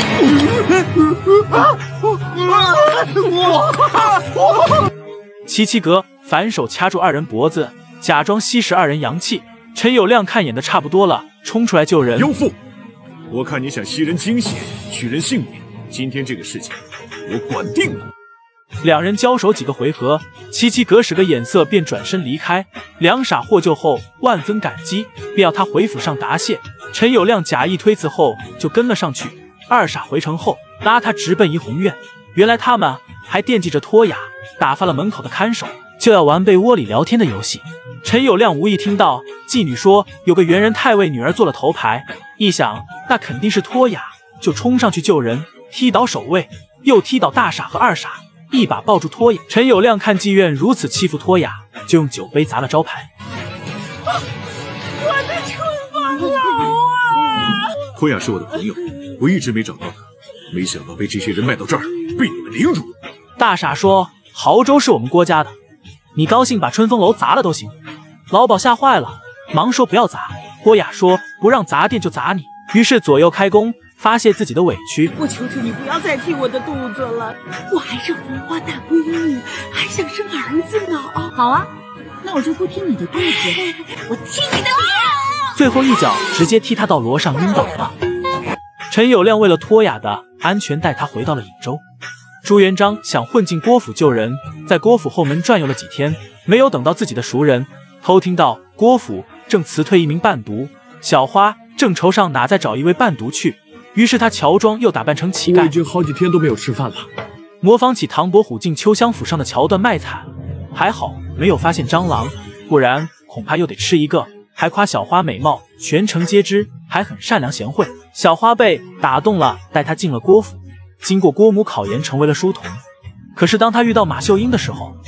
齐齐格反手掐住二人脖子，假装吸食二人阳气。陈友谅看演的差不多了，冲出来救人。 妖妇，我看你想吸人精血，取人性命，今天这个事情我管定了。 两人交手几个回合，齐齐格使个眼色便转身离开。两傻获救后万分感激，便要他回府上答谢。陈友谅假意推辞后就跟了上去。二傻回城后拉他直奔怡红院，原来他们还惦记着托雅，打发了门口的看守，就要玩被窝里聊天的游戏。陈友谅无意听到妓女说有个猿人太尉女儿做了头牌，一想那肯定是托雅，就冲上去救人，踢倒守卫，又踢倒大傻和二傻，一把抱住托雅。陈友谅看妓院如此欺负托雅，就用酒杯砸了招牌。 我的春芳楼啊！ 托雅是我的朋友，我一直没找到他，没想到被这些人卖到这儿，被你们凌辱。 大傻说亳州是我们郭家的，你高兴把春风楼砸了都行。老鸨吓坏了，忙说不要砸。郭雅说不让砸店就砸你，于是左右开弓，发泄自己的委屈。 我求求你不要再踢我的肚子了，我还是红花大闺女，还想生儿子呢。 好啊，那我就不踢你的肚子，我踢你的脸。 最后一脚直接踢他到罗上晕倒了。陈友谅为了托雅的安全，带他回到了颍州。朱元璋想混进郭府救人，在郭府后门转悠了几天，没有等到自己的熟人，偷听到郭府正辞退一名伴读，小花正愁上哪再找一位伴读去，于是他乔装又打扮成乞丐。 我已经好几天都没有吃饭了， 模仿起唐伯虎进秋香府上的桥段卖惨，还好没有发现蟑螂，不然恐怕又得吃一个。还夸小花美貌，全城皆知，还很善良贤惠。小花被打动了，带她进了郭府，经过郭母考研，成为了书童。可是当他遇到马秀英的时候，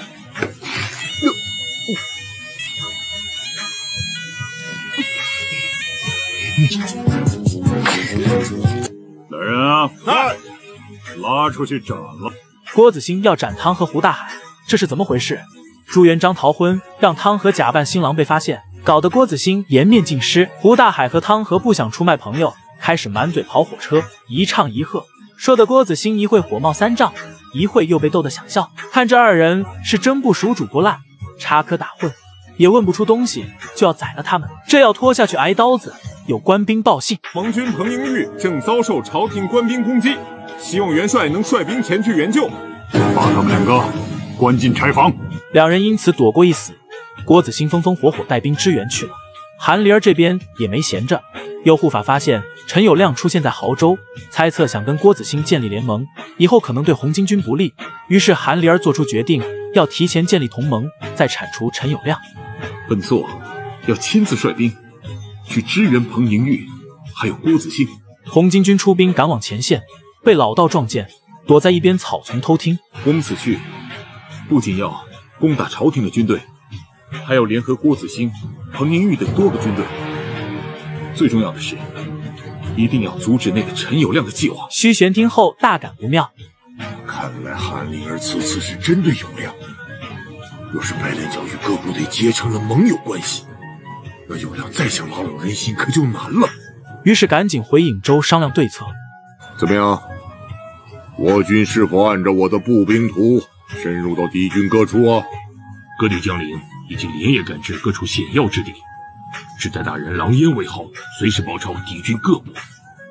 来人啊！来，拉出去斩了。 郭子兴要斩汤和胡大海，这是怎么回事？朱元璋逃婚，让汤和假扮新郎被发现，搞得郭子兴颜面尽失。胡大海和汤和不想出卖朋友，开始满嘴跑火车，一唱一和，说的郭子兴一会火冒三丈，一会又被逗得想笑。看这二人是真不属主不赖，插科打诨，也问不出东西，就要宰了他们。这要拖下去挨刀子。有官兵报信， 盟军彭英玉正遭受朝廷官兵攻击，希望元帅能率兵前去援救。 把他们两个关进柴房。 两人因此躲过一死。郭子兴风风火火带兵支援去了。韩梨儿这边也没闲着，右护法发现陈友谅出现在亳州，猜测想跟郭子兴建立联盟，以后可能对红巾军不利。于是韩梨儿做出决定，要提前建立同盟，再铲除陈友谅。 本座要亲自率兵去支援彭莹玉，还有郭子兴。 红巾军出兵赶往前线，被老道撞见，躲在一边草丛偷听。 我们此去不仅要攻打朝廷的军队，还要联合郭子兴、彭莹玉等多个军队。最重要的是，一定要阻止那个陈友谅的计划。 虚玄听后大感不妙， 看来韩灵儿此次是真对友谅。若是白莲教与各部队结成了盟友关系，那友谅再想拉拢人心可就难了。 于是赶紧回颍州商量对策。 怎么样？我军是否按照我的步兵图深入到敌军各处啊？ 各地将领已经连夜赶至各处险要之地，只待大人狼烟为号，随时包抄敌军各部。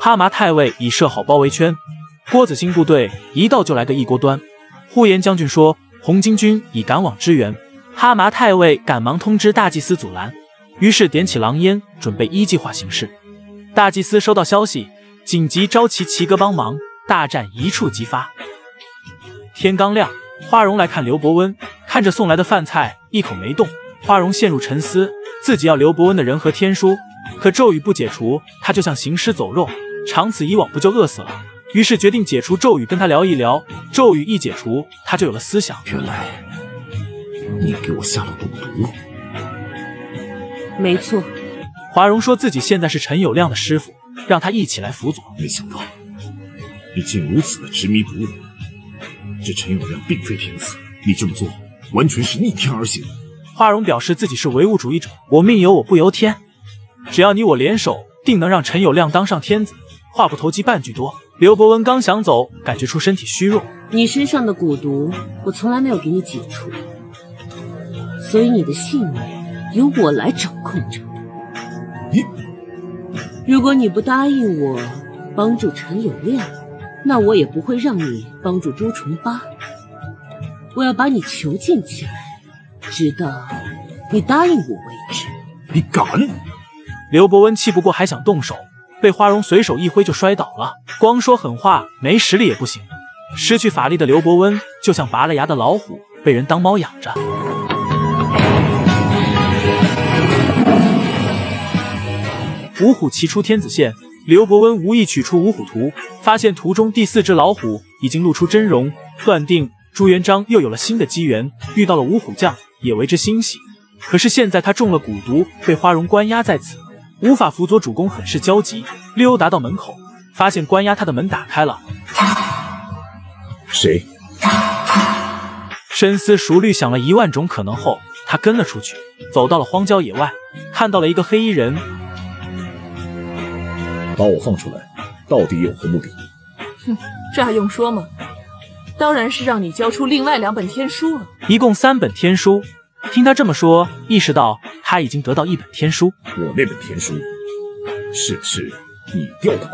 哈麻太尉已设好包围圈，郭子兴部队一到就来个一锅端。呼延将军说红巾军已赶往支援，哈麻太尉赶忙通知大祭司阻拦，于是点起狼烟，准备依计划行事。大祭司收到消息，紧急召齐齐格帮忙，大战一触即发。天刚亮，花荣来看刘伯温，看着送来的饭菜，一口没动。花荣陷入沉思，自己要刘伯温的人和天书，可咒语不解除，他就像行尸走肉，长此以往不就饿死了？于是决定解除咒语，跟他聊一聊。咒语一解除，他就有了思想。 原来你给我下了蛊毒。 没错。 华荣说自己现在是陈友谅的师傅，让他一起来辅佐。 没想到你竟如此的执迷不悟。这陈友谅并非天子，你这么做完全是逆天而行。 华荣表示自己是唯物主义者，我命由我不由天，只要你我联手，定能让陈友谅当上天子。话不投机半句多。刘伯温刚想走，感觉出身体虚弱。 你身上的蛊毒，我从来没有给你解除，所以你的性命由我来掌控着。 你， 如果你不答应我帮助陈友谅，那我也不会让你帮助朱重八。我要把你囚禁起来，直到你答应我为止。 你敢？ 刘伯温气不过，还想动手，被花荣随手一挥就摔倒了。光说狠话，没实力也不行。失去法力的刘伯温就像拔了牙的老虎，被人当猫养着。五虎齐出天子县，刘伯温无意取出五虎图，发现图中第四只老虎已经露出真容，断定朱元璋又有了新的机缘，遇到了五虎将，也为之欣喜。可是现在他中了蛊毒，被花荣关押在此，无法辅佐主公，很是焦急。溜达到门口，发现关押他的门打开了。 谁？ 深思熟虑，想了一万种可能后，他跟了出去，走到了荒郊野外，看到了一个黑衣人。 把我放出来，到底有何目的？ 哼，这还用说吗？当然是让你交出另外两本天书了。 一共三本天书。听他这么说，意识到他已经得到一本天书。 我那本天书是不是你掉的包？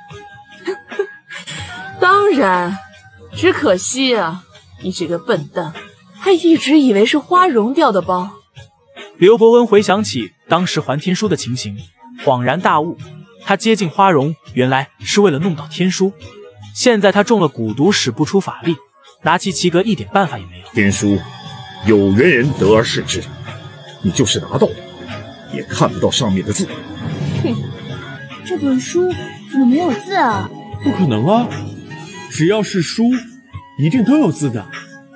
当然，只可惜啊，你这个笨蛋，还一直以为是花荣掉的包。 刘伯温回想起当时还天书的情形，恍然大悟。他接近花荣，原来是为了弄到天书。现在他中了蛊毒，使不出法力，拿齐齐格一点办法也没有。 天书有缘人得而视之，你就是拿到了，也看不到上面的字。 哼，这本书怎么没有字啊？ 不可能啊，只要是书，一定都有字的。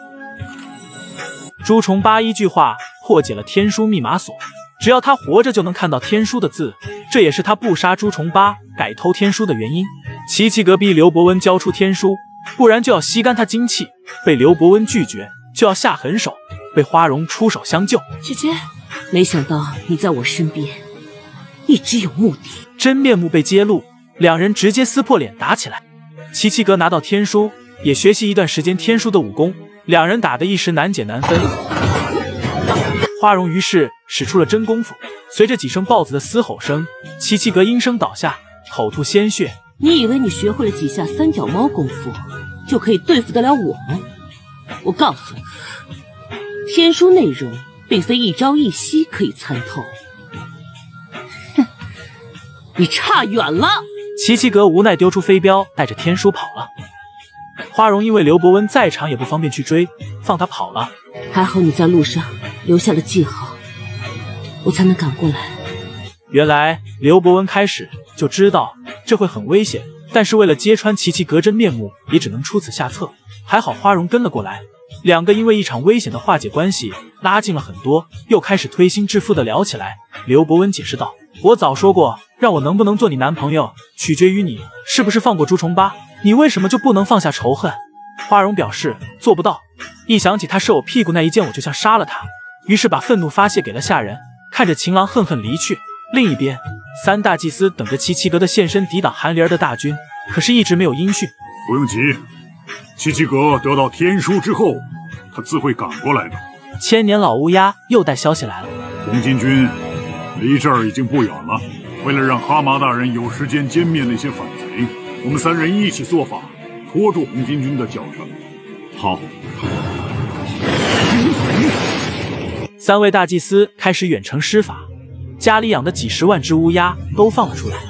朱重八一句话破解了天书密码锁，只要他活着就能看到天书的字，这也是他不杀朱重八改偷天书的原因。齐齐格逼刘伯温交出天书，不然就要吸干他精气，被刘伯温拒绝，就要下狠手，被花荣出手相救。 姐姐，没想到你在我身边一直有目的。 真面目被揭露，两人直接撕破脸打起来。齐齐格拿到天书，也学习一段时间天书的武功，两人打得一时难解难分。花荣于是使出了真功夫，随着几声豹子的嘶吼声，齐齐格应声倒下，口吐鲜血。 你以为你学会了几下三脚猫功夫就可以对付得了我吗？我告诉你，天书内容并非一朝一夕可以参透。哼，你差远了。 齐齐格无奈丢出飞镖，带着天书跑了。花荣因为刘伯温在场，也不方便去追，放他跑了。 还好你在路上留下了记号，我才能赶过来。 原来刘伯温开始就知道这会很危险，但是为了揭穿齐齐格真面目，也只能出此下策。还好花荣跟了过来，两个因为一场危险的化解关系拉近了很多，又开始推心置腹的聊起来。刘伯温解释道：我早说过，让我能不能做你男朋友取决于你是不是放过朱重八，你为什么就不能放下仇恨？花荣表示做不到，一想起他射我屁股那一箭，我就想杀了他，于是把愤怒发泄给了下人。看着情郎恨恨离去，另一边三大祭司等着齐齐格的现身抵挡韩林儿的大军，可是一直没有音讯。 不用急，齐齐格得到天书之后，他自会赶过来的。 千年老乌鸦又带消息来了， 红巾军离这儿已经不远了。为了让哈麻大人有时间歼灭那些反贼， 我们三人一起做法，拖住红巾军的脚程。好。 三位大祭司开始远程施法，家里养的几十万只乌鸦都放了出来。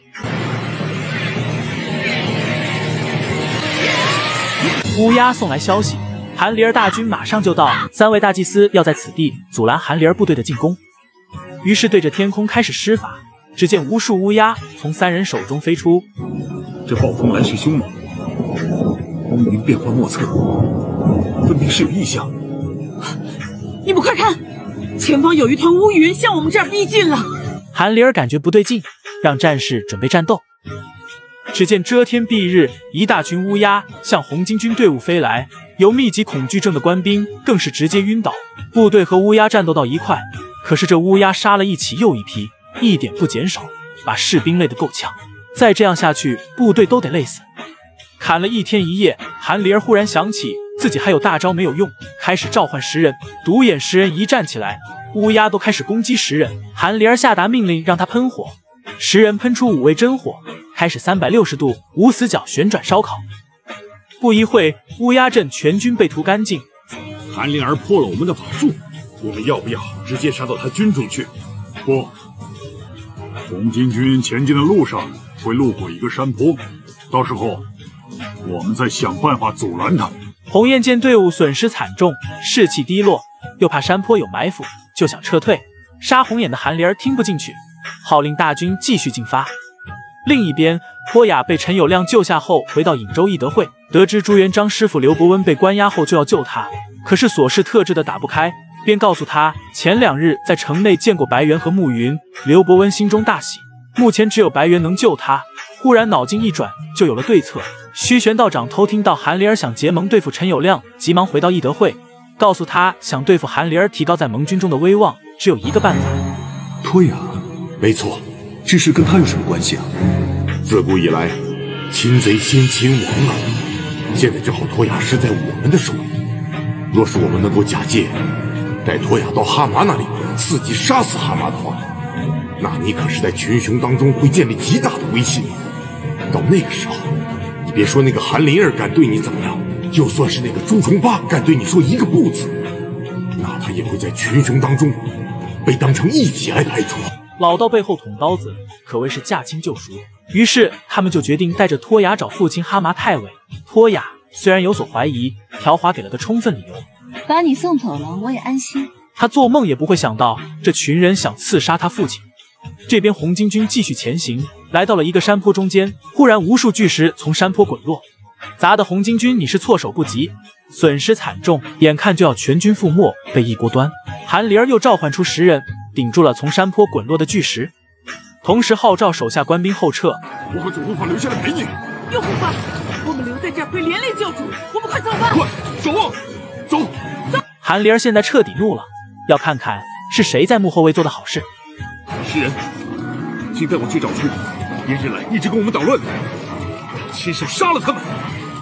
乌鸦送来消息，韩离儿大军马上就到，三位大祭司要在此地阻拦韩离儿部队的进攻。于是对着天空开始施法，只见无数乌鸦从三人手中飞出。 这暴风来势凶猛，乌云变幻莫测，分明是有异象。 你们快看，前方有一团乌云向我们这儿逼近了。 韩离儿感觉不对劲，让战士准备战斗。只见遮天蔽日，一大群乌鸦向红巾军队伍飞来，有密集恐惧症的官兵更是直接晕倒。部队和乌鸦战斗到一块，可是这乌鸦杀了一起又一批，一点不减少，把士兵累得够呛。再这样下去，部队都得累死。砍了一天一夜，韩离儿忽然想起自己还有大招没有用，开始召唤食人。独眼食人一站起来，乌鸦都开始攻击食人。韩离儿下达命令让他喷火，食人喷出五味真火，开始三百六十度无死角旋转烧烤。不一会，乌鸦阵全军被屠干净。 韩灵儿破了我们的法术，我们要不要直接杀到他军中去？不，红巾军前进的路上会路过一个山坡，到时候我们再想办法阻拦他。 鸿雁见队伍损失惨重，士气低落，又怕山坡有埋伏，就想撤退。杀红眼的韩离儿听不进去，号令大军继续进发。另一边，托雅被陈友谅救下后，回到颍州义德会，得知朱元璋师傅刘伯温被关押后就要救他，可是所事特制的打不开，便告诉他前两日在城内见过白猿和暮云。刘伯温心中大喜，目前只有白猿能救他。忽然脑筋一转，就有了对策。虚玄道长偷听到韩离儿想结盟对付陈友谅，急忙回到义德会，告诉他想对付韩离儿，提高在盟军中的威望，只有一个办法。 托雅，没错，这事跟他有什么关系啊？ 自古以来，擒贼先擒王啊！现在正好托雅是在我们的手里，若是我们能够假借带托雅到哈麻那里，伺机杀死哈麻的话，那你可是在群雄当中会建立极大的威信。到那个时候，你别说那个韩林儿敢对你怎么样，就算是那个朱重八敢对你说一个不字，那他也会在群雄当中被当成一起来排除。 老道背后捅刀子，可谓是驾轻就熟。于是他们就决定带着托雅找父亲哈麻太尉。托雅虽然有所怀疑，条华给了个充分理由， 把你送走了，我也安心。 他做梦也不会想到，这群人想刺杀他父亲。这边红巾军继续前行，来到了一个山坡中间，忽然无数巨石从山坡滚落，砸得红巾军你是措手不及，损失惨重，眼看就要全军覆没，被一锅端。韩离儿又召唤出十人，顶住了从山坡滚落的巨石，同时号召手下官兵后撤。 我和总护法留下来陪你。 右护法，我们留在这儿会连累教主，我们快走吧！ 快走啊，走走！ 韩离儿现在彻底怒了，要看看是谁在幕后为做的好事。 十人，请带我去找出连日来一直跟我们捣乱的，亲手杀了他们！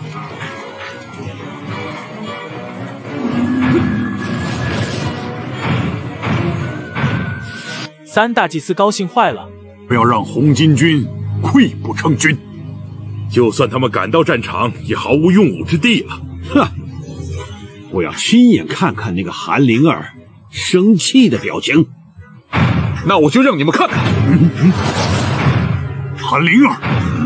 三大祭司高兴坏了， 不要让红巾军溃不成军。 就算他们赶到战场，也毫无用武之地了。 哼！我要亲眼看看那个韩灵儿生气的表情。 那我就让你们看看。 嗯嗯、韩灵儿，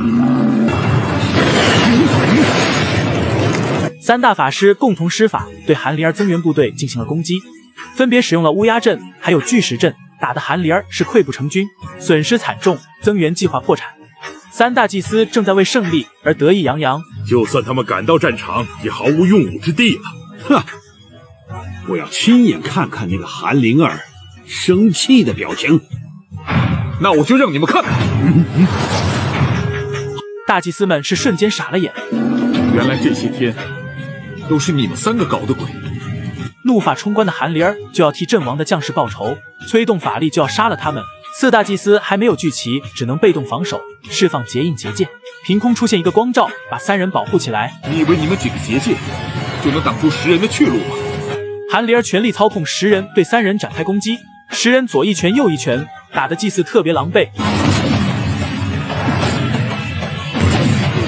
三大法师共同施法，对韩灵儿增援部队进行了攻击，分别使用了乌鸦阵还有巨石阵，打得韩灵儿是溃不成军，损失惨重，增援计划破产。三大祭司正在为胜利而得意洋洋。 就算他们赶到战场，也毫无用武之地了。 哼！我要亲眼看看那个韩灵儿生气的表情。 那我就让你们看看。 嗯嗯、 大祭司们是瞬间傻了眼， 原来这些天都是你们三个搞的鬼。 怒发冲冠的韩灵儿就要替阵亡的将士报仇，催动法力就要杀了他们。四大祭司还没有聚齐，只能被动防守，释放结印结界。凭空出现一个光罩，把三人保护起来。 你以为你们几个结界就能挡住十人的去路吗？ 韩灵儿全力操控十人对三人展开攻击，十人左一拳右一拳，打得祭祀特别狼狈。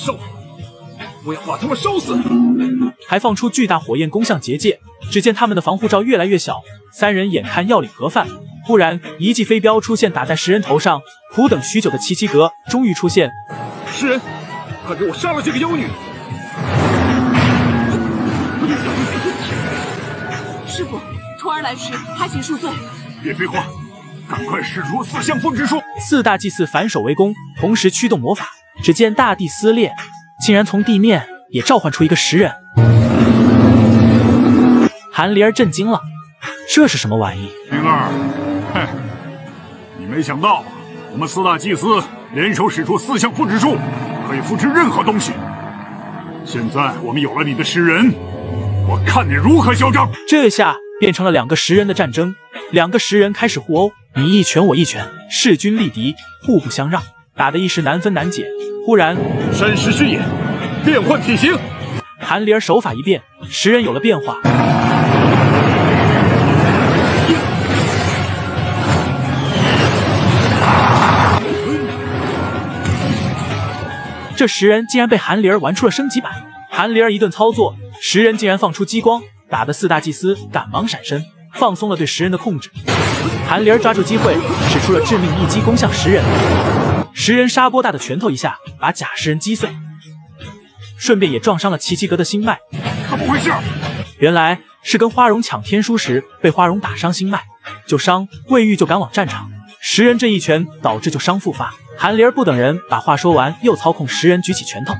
烧！我要把他们烧死！ 还放出巨大火焰攻向结界。只见他们的防护罩越来越小，三人眼看要领盒饭，忽然一记飞镖出现，打在食人头上。苦等许久的奇奇阁终于出现。 食人，快给我杀了这个妖女！ 师傅，徒儿来迟，还请恕罪。 别废话，赶快使出四象风之术！ 四大祭司反手围攻，同时驱动魔法。只见大地撕裂，竟然从地面也召唤出一个食人。韩离儿震惊了，这是什么玩意？ 灵儿，哼，你没想到我们四大祭司联手使出四象复制术，可以复制任何东西。现在我们有了你的食人，我看你如何嚣张！ 这下变成了两个食人的战争，两个食人开始互殴，你一拳我一拳，势均力敌，互不相让，打得一时难分难解。忽然， 山石之眼，变换体型。 韩离儿手法一变，食人有了变化。这食人竟然被韩离儿玩出了升级版。韩离儿一顿操作，食人竟然放出激光，打得四大祭司赶忙闪身，放松了对食人的控制。韩离儿抓住机会，使出了致命一击攻向食人。食人沙波大的拳头一下把假食人击碎，顺便也撞伤了奇奇阁的心脉。 怎么回事？ 原来是跟花荣抢天书时被花荣打伤心脉，就伤未愈就赶往战场。食人这一拳导致就伤复发。韩离儿不等人把话说完，又操控食人举起拳头。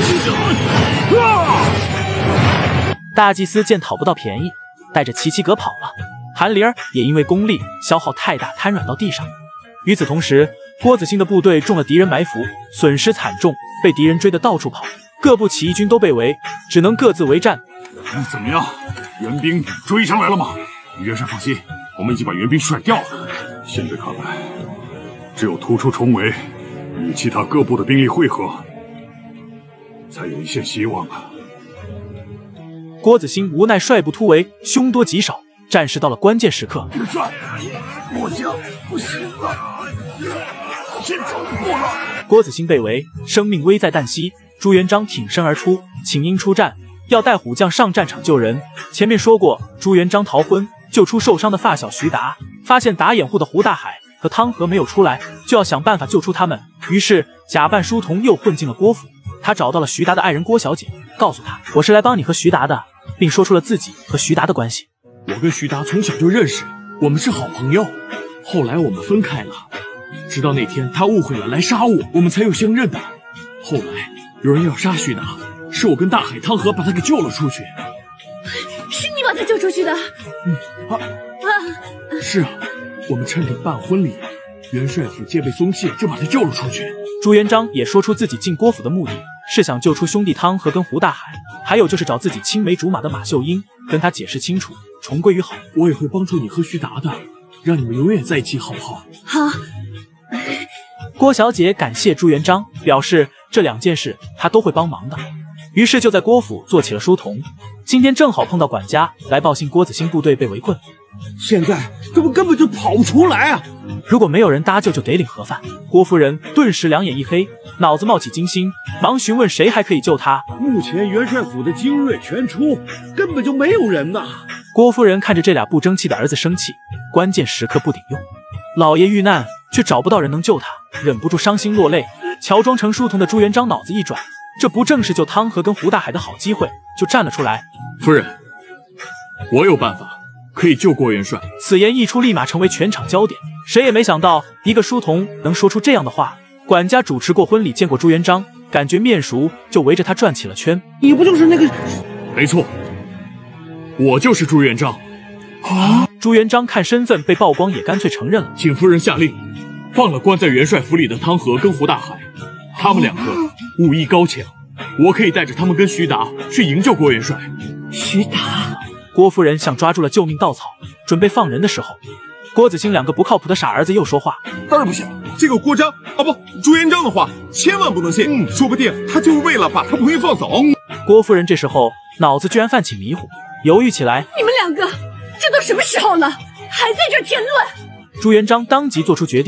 大祭司见讨不到便宜，带着奇奇阁跑了。韩离儿也因为功力消耗太大，瘫软到地上。与此同时，郭子兴的部队中了敌人埋伏，损失惨重，被敌人追得到处跑。各部起义军都被围，只能各自为战。 嗯，怎么样？援兵追上来了吗？元帅放心，我们已经把援兵甩掉了。现在看来，只有突出重围，与其他各部的兵力汇合，才有一线希望啊！ 郭子兴无奈率部突围，凶多吉少。战事到了关键时刻， 元帅，末将不行了，先走不过了。 郭子兴被围，生命危在旦夕。朱元璋挺身而出，请缨出战，要带虎将上战场救人。前面说过，朱元璋逃婚，救出受伤的发小徐达，发现打掩护的胡大海和汤和没有出来，就要想办法救出他们。于是假扮书童又混进了郭府。他找到了徐达的爱人郭小姐，告诉他我是来帮你和徐达的，并说出了自己和徐达的关系。 我跟徐达从小就认识，我们是好朋友。后来我们分开了，直到那天他误会了来杀我，我们才有相认的。后来有人要杀徐达，是我跟大海汤和把他给救了出去。 是你把他救出去的？ 嗯啊啊！ 是啊，我们趁着办婚礼，元帅府戒备松懈，就把他救了出去。 朱元璋也说出自己进郭府的目的，是想救出兄弟汤和跟胡大海，还有就是找自己青梅竹马的马秀英，跟他解释清楚，重归于好。 我也会帮助你和徐达的，让你们永远在一起，好不好？ 好。 郭小姐感谢朱元璋，表示这两件事她都会帮忙的。于是就在郭府做起了书童。今天正好碰到管家来报信，郭子兴部队被围困， 现在这不根本就跑不出来啊！ 如果没有人搭救，就得领盒饭。郭夫人顿时两眼一黑，脑子冒起金星，忙询问谁还可以救她。 目前元帅府的精锐全出，根本就没有人呐！ 郭夫人看着这俩不争气的儿子生气，关键时刻不顶用。老爷遇难，却找不到人能救他，忍不住伤心落泪。乔装成书童的朱元璋脑子一转，这不正是救汤和跟胡大海的好机会，就站了出来。 夫人，我有办法可以救郭元帅。 此言一出，立马成为全场焦点。谁也没想到一个书童能说出这样的话。管家主持过婚礼，见过朱元璋，感觉面熟，就围着他转起了圈。 你不就是那个？ 没错，我就是朱元璋。 啊！朱元璋看身份被曝光，也干脆承认了。 请夫人下令，放了关在元帅府里的汤和跟胡大海，他们两个武艺高强，我可以带着他们跟徐达去营救郭元帅。 徐达， 郭夫人像抓住了救命稻草，准备放人的时候，郭子兴两个不靠谱的傻儿子又说话：“ 当然不行，这个郭璋啊不，朱元璋的话千万不能信，嗯、说不定他就是为了把他不会放走。嗯” 郭夫人这时候脑子居然泛起迷糊，犹豫起来：“ 你们两个，这都什么时候了，还在这添乱？” 朱元璋当即做出决定，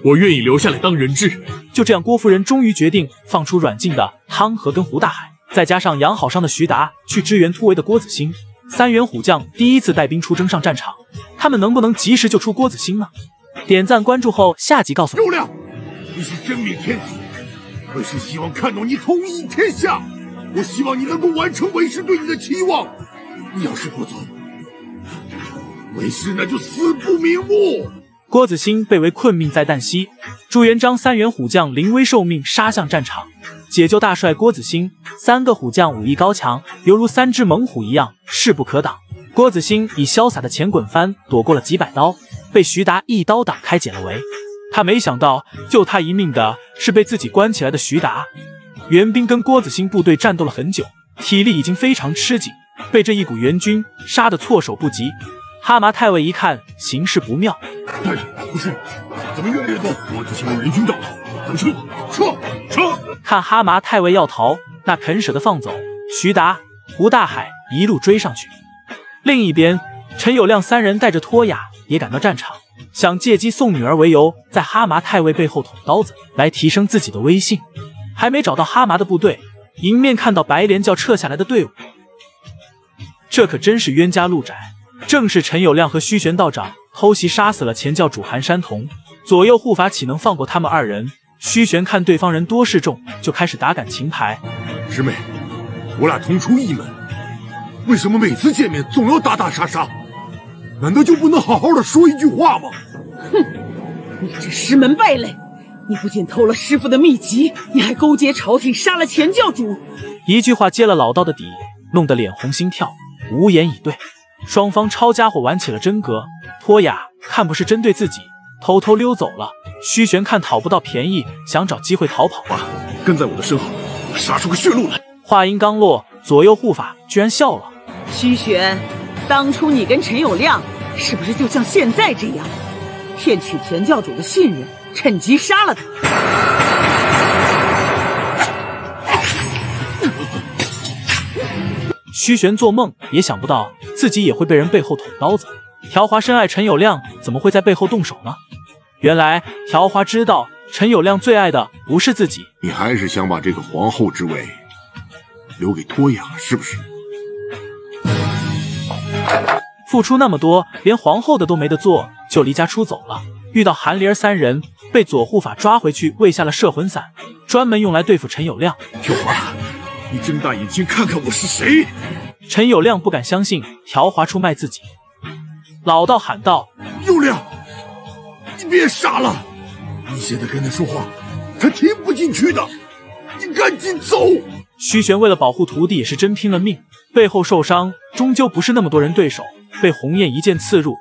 我愿意留下来当人质。 就这样，郭夫人终于决定放出软禁的汤和跟胡大海，再加上养好伤的徐达去支援突围的郭子兴，三员虎将第一次带兵出征上战场，他们能不能及时救出郭子兴呢？点赞关注后，下集告诉你。 周亮，你是真命天子，为师希望看到你统一天下。我希望你能够完成为师对你的期望。你要是不走，为师那就死不瞑目。 郭子兴被围困命在旦夕，朱元璋三员虎将临危受命杀向战场，解救大帅郭子兴。三个虎将武艺高强，犹如三只猛虎一样，势不可挡。郭子兴以潇洒的前滚翻躲过了几百刀，被徐达一刀挡开解了围。他没想到救他一命的是被自己关起来的徐达。援兵跟郭子兴部队战斗了很久，体力已经非常吃紧，被这一股援军杀得措手不及。哈麻太尉一看形势不妙， 大人，不是，怎么越来越多？郭子兴的援军到了，咱撤，撤，撤！ 看哈麻太尉要逃，那肯舍得放走？徐达、胡大海一路追上去。另一边，陈友谅三人带着托雅也赶到战场，想借机送女儿为由，在哈麻太尉背后捅刀子，来提升自己的威信。还没找到哈麻的部队，迎面看到白莲教撤下来的队伍，这可真是冤家路窄。正是陈友谅和虚玄道长偷袭杀死了前教主韩山童，左右护法岂能放过他们二人？虚玄看对方人多势众，就开始打感情牌。 师妹，我俩同出一门，为什么每次见面总要打打杀杀？难道就不能好好的说一句话吗？ 哼，你这师门败类！你不仅偷了师傅的秘籍，你还勾结朝廷杀了前教主。 一句话揭了老道的底，弄得脸红心跳，无言以对。双方抄家伙玩起了真格，托雅看不是针对自己，偷偷溜走了。虚玄看讨不到便宜，想找机会逃跑。 啊，跟在我的身后，我杀出个血路来。 话音刚落，左右护法居然笑了。 虚玄，当初你跟陈友谅是不是就像现在这样，骗取前教主的信任，趁机杀了他？ 虚玄做梦也想不到自己也会被人背后捅刀子。条华深爱陈友谅，怎么会在背后动手呢？原来条华知道陈友谅最爱的不是自己。 你还是想把这个皇后之位留给托雅，是不是？ 付出那么多，连皇后的都没得做，就离家出走了。遇到韩离儿三人，被左护法抓回去，喂下了摄魂散，专门用来对付陈友谅。 条华，你睁大眼睛看看我是谁！ 陈友谅不敢相信条华出卖自己，老道喊道：“ 友谅，你别傻了！你现在跟他说话，他听不进去的，你赶紧走！” 虚玄为了保护徒弟也是真拼了命，背后受伤，终究不是那么多人对手，被鸿雁一剑刺入。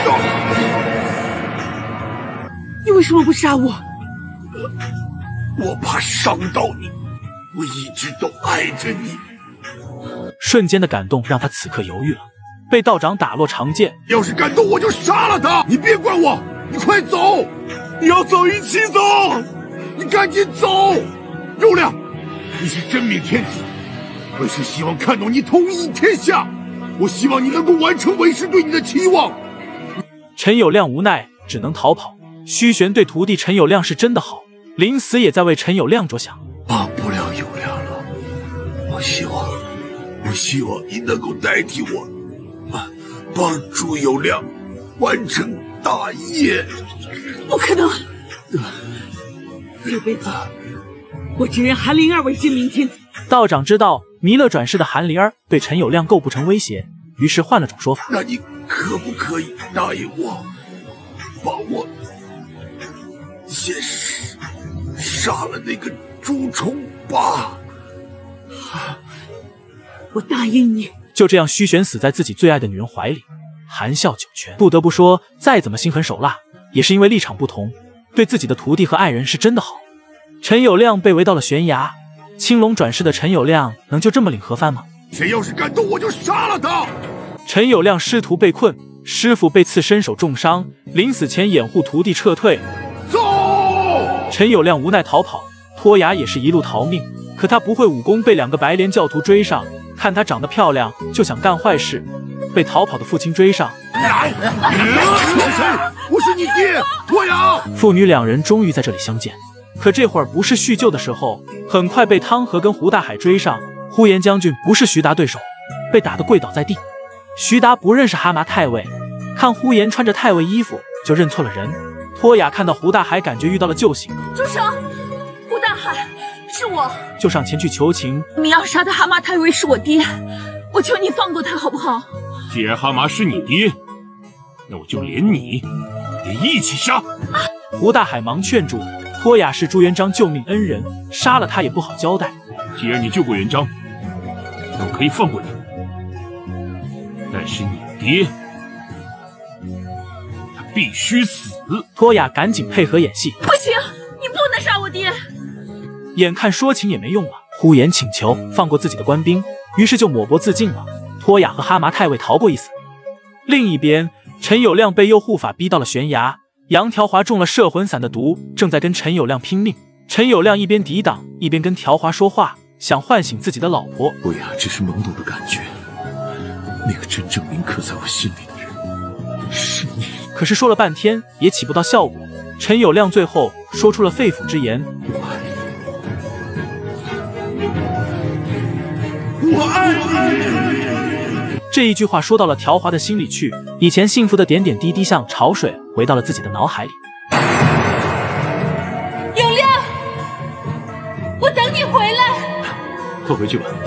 你为什么不杀我？ 我怕伤到你，我一直都爱着你。 瞬间的感动让他此刻犹豫了，被道长打落长剑。 要是感动我就杀了他！你别管我，你快走！你要走一起走，你赶紧走！友谅，你是真命天子，为师希望看到你统一天下。我希望你能够完成为师对你的期望。 陈友谅无奈只能逃跑。虚玄对徒弟陈友谅是真的好，临死也在为陈友谅着想。 帮不了友谅了，我希望，我希望你能够代替我，帮助友谅完成大业。 不可能！这辈子我只认韩灵儿为真命天子。 道长知道弥勒转世的韩灵儿对陈友谅构不成威胁，于是换了种说法。 那你可不可以答应我，帮我先杀了那个朱重八？ 我答应你。 就这样，虚玄死在自己最爱的女人怀里，含笑九泉。不得不说，再怎么心狠手辣，也是因为立场不同，对自己的徒弟和爱人是真的好。陈友谅被围到了悬崖，青龙转世的陈友谅能就这么领盒饭吗？ 谁要是敢动我就杀了他！ 陈友谅师徒被困，师傅被刺身手重伤，临死前掩护徒弟撤退。 走！ 陈友谅无奈逃跑，托雅也是一路逃命。可他不会武功，被两个白莲教徒追上，看她长得漂亮就想干坏事。 被逃跑的父亲追上。 我是你爹，脱牙。 父女两人终于在这里相见，可这会儿不是叙旧的时候，很快被汤和跟胡大海追上。呼延将军不是徐达对手，被打得跪倒在地。徐达不认识哈麻太尉，看呼延穿着太尉衣服就认错了人。脱雅看到胡大海，感觉遇到了救星， 住手！胡大海，是我， 就上前去求情。 你要杀的哈麻太尉是我爹，我求你放过他好不好？ 既然哈麻是你爹，那我就连你也一起杀。 啊、胡大海忙劝住，脱雅是朱元璋救命恩人，杀了他也不好交代。 既然你救过元璋，那我可以放过你，但是你爹他必须死。 脱雅赶紧配合演戏， 不行，你不能杀我爹。 眼看说情也没用了，呼延请求放过自己的官兵，于是就抹脖自尽了。脱雅和哈麻太尉逃过一死。另一边，陈友谅被右护法逼到了悬崖，杨条华中了摄魂散的毒，正在跟陈友谅拼命。陈友谅一边抵挡，一边跟条华说话，想唤醒自己的老婆。 不呀，只是懵懂的感觉，那个真正铭刻在我心里的人是你。 可是说了半天也起不到效果。陈友谅最后说出了肺腑之言： 我爱你。 这一句话说到了条华的心里去，以前幸福的点点滴滴像潮水回到了自己的脑海里。 友谅，我等你回来。 快回去吧。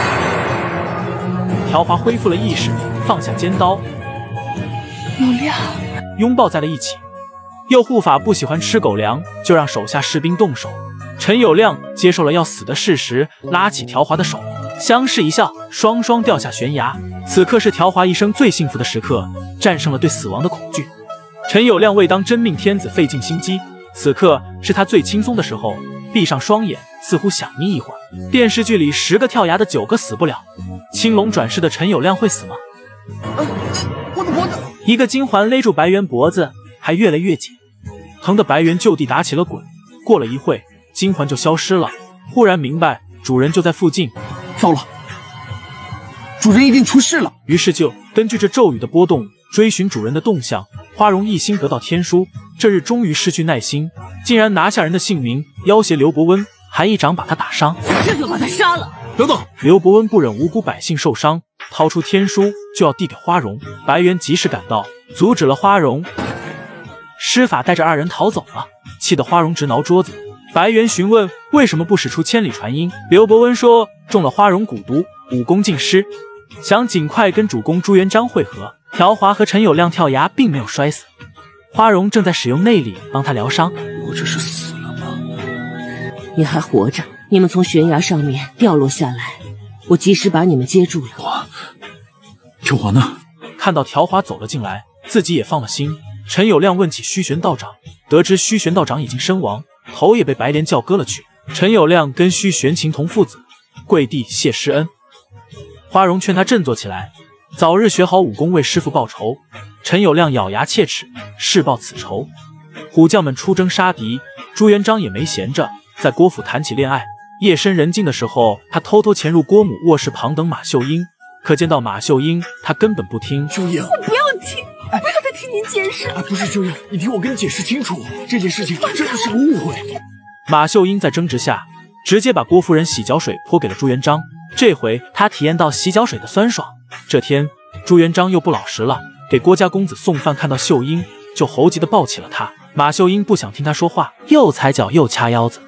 条华恢复了意识，放下尖刀。 友谅， 拥抱在了一起。右护法不喜欢吃狗粮，就让手下士兵动手。陈友谅接受了要死的事实，拉起条华的手，相视一笑，双双掉下悬崖。此刻是条华一生最幸福的时刻，战胜了对死亡的恐惧。陈友谅为当真命天子费尽心机，此刻是他最轻松的时候，闭上双眼，似乎想眯一会儿。电视剧里十个跳崖的九个死不了，青龙转世的陈友谅会死吗？ 呃、我的脖子！ 一个金环勒住白猿脖子，还越来越紧，疼的白猿就地打起了滚。过了一会，金环就消失了。忽然明白主人就在附近， 糟了，主人一定出事了。 于是就根据这咒语的波动追寻主人的动向。花荣一心得到天书，这日终于失去耐心，竟然拿下人的性命，要挟刘伯温，还一掌把他打伤。 这就把他杀了。 等等！刘伯温不忍无辜百姓受伤，掏出天书就要递给花荣。白猿及时赶到，阻止了花荣。施法带着二人逃走了，气得花荣直挠桌子。白猿询问为什么不使出千里传音，刘伯温说中了花荣蛊毒，武功尽失，想尽快跟主公朱元璋会合。条华和陈友谅跳崖并没有摔死，花荣正在使用内力帮他疗伤。 我这是死了吗？ 你还活着，你们从悬崖上面掉落下来，我及时把你们接住了。 我，条华呢？ 看到条华走了进来，自己也放了心。陈友谅问起虚玄道长，得知虚玄道长已经身亡，头也被白莲教割了去。陈友谅跟虚玄情同父子，跪地谢师恩。花荣劝他振作起来，早日学好武功，为师父报仇。陈友谅咬牙切齿，誓报此仇。虎将们出征杀敌，朱元璋也没闲着，在郭府谈起恋爱。夜深人静的时候，他偷偷潜入郭母卧室旁等马秀英，可见到马秀英，他根本不听。 秀英， 我不要听，不要再听您解释。 啊，不是秀英，你听我跟你解释清楚，这件事情真的是个误会。 马秀英在争执下，直接把郭夫人洗脚水泼给了朱元璋。这回他体验到洗脚水的酸爽。这天，朱元璋又不老实了，给郭家公子送饭，看到秀英就猴急的抱起了她。马秀英不想听他说话，又踩脚又掐腰子，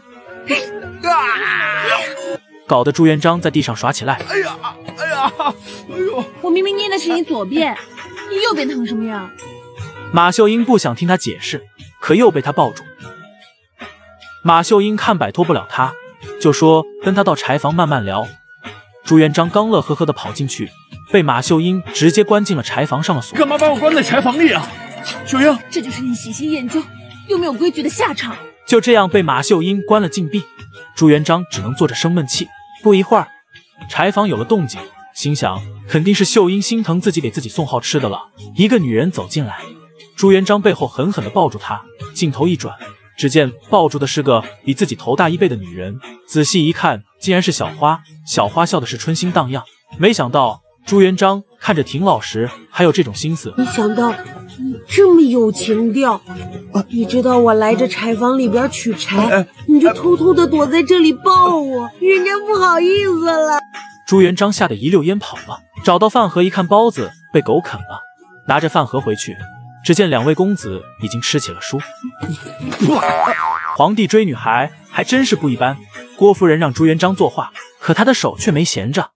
搞得朱元璋在地上耍起来。 哎呀，哎呀，哎呦！ 我明明捏的是你左边，你右边疼什么呀？ 马秀英不想听他解释，可又被他抱住。马秀英看摆脱不了他，就说跟他到柴房慢慢聊。朱元璋刚乐呵呵的跑进去，被马秀英直接关进了柴房，上了锁。 干嘛把我关在柴房里啊？秀英， 这就是你喜新厌旧又没有规矩的下场。 就这样被马秀英关了禁闭，朱元璋只能坐着生闷气。不一会儿，柴房有了动静，心想肯定是秀英心疼自己给自己送好吃的了。一个女人走进来，朱元璋背后狠狠地抱住她，镜头一转，只见抱住的是个比自己头大一倍的女人，仔细一看，竟然是小花。小花笑的是春心荡漾，没想到朱元璋看着挺老实，还有这种心思。 没想到你这么有情调，你知道我来这柴房里边取柴，你就偷偷的躲在这里抱我，人家不好意思了。 朱元璋吓得一溜烟跑了，找到饭盒一看，包子被狗啃了，拿着饭盒回去，只见两位公子已经吃起了书。皇帝追女孩还真是不一般。郭夫人让朱元璋作画，可他的手却没闲着。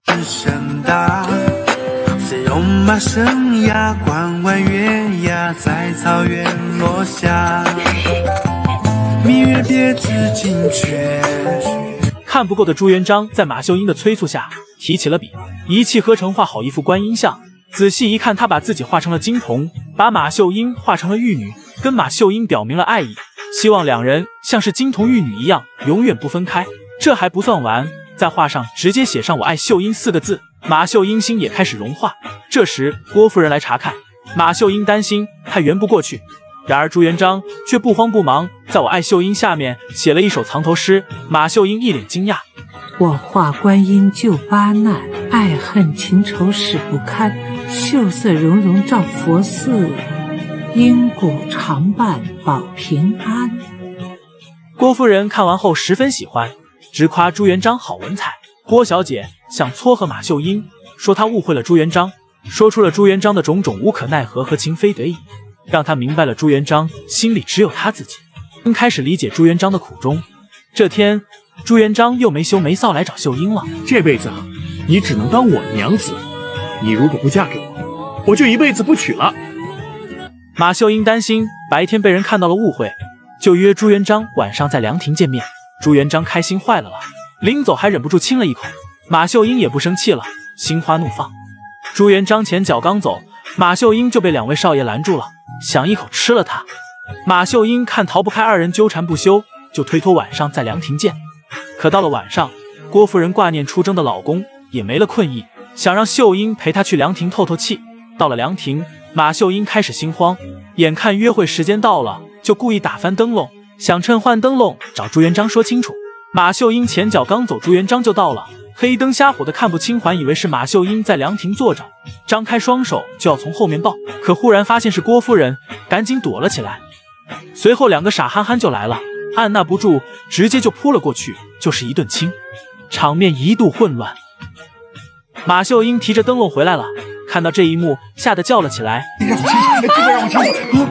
谁用马生涯，关外月牙在草原落下，明月别致惊鹊。 看不够的朱元璋在马秀英的催促下提起了笔，一气呵成画好一幅观音像。仔细一看，他把自己画成了金童，把马秀英画成了玉女，跟马秀英表明了爱意，希望两人像是金童玉女一样永远不分开。这还不算完，在画上直接写上我爱秀英四个字。马秀英心也开始融化。这时郭夫人来查看，马秀英担心她圆不过去，然而朱元璋却不慌不忙，在我爱秀英下面写了一首藏头诗。马秀英一脸惊讶， 我画观音救八难，爱恨情仇事不堪，秀色融融照佛寺，因果常伴保平安。 郭夫人看完后十分喜欢，直夸朱元璋好文采。郭小姐想撮合马秀英，说她误会了朱元璋，说出了朱元璋的种种无可奈何和情非得已，让他明白了朱元璋心里只有他自己，开始理解朱元璋的苦衷。这天朱元璋又没羞没臊来找秀英了。 这辈子你只能当我的娘子，你如果不嫁给我，我就一辈子不娶了。 马秀英担心白天被人看到了误会，就约朱元璋晚上在凉亭见面。朱元璋开心坏了了，临走还忍不住亲了一口。马秀英也不生气了，心花怒放。朱元璋前脚刚走，马秀英就被两位少爷拦住了，想一口吃了他。马秀英看逃不开二人纠缠不休，就推脱晚上在凉亭见。可到了晚上，郭夫人挂念出征的老公，也没了困意，想让秀英陪她去凉亭透透气。到了凉亭，马秀英开始心慌，眼看约会时间到了，就故意打翻灯笼，想趁换灯笼找朱元璋说清楚。马秀英前脚刚走，朱元璋就到了，黑灯瞎火的看不清，还以为是马秀英在凉亭坐着，张开双手就要从后面抱，可忽然发现是郭夫人，赶紧躲了起来。随后两个傻憨憨就来了，按捺不住，直接就扑了过去，就是一顿亲，场面一度混乱。马秀英提着灯笼回来了，看到这一幕，吓得叫了起来：“ 让我亲，这个让我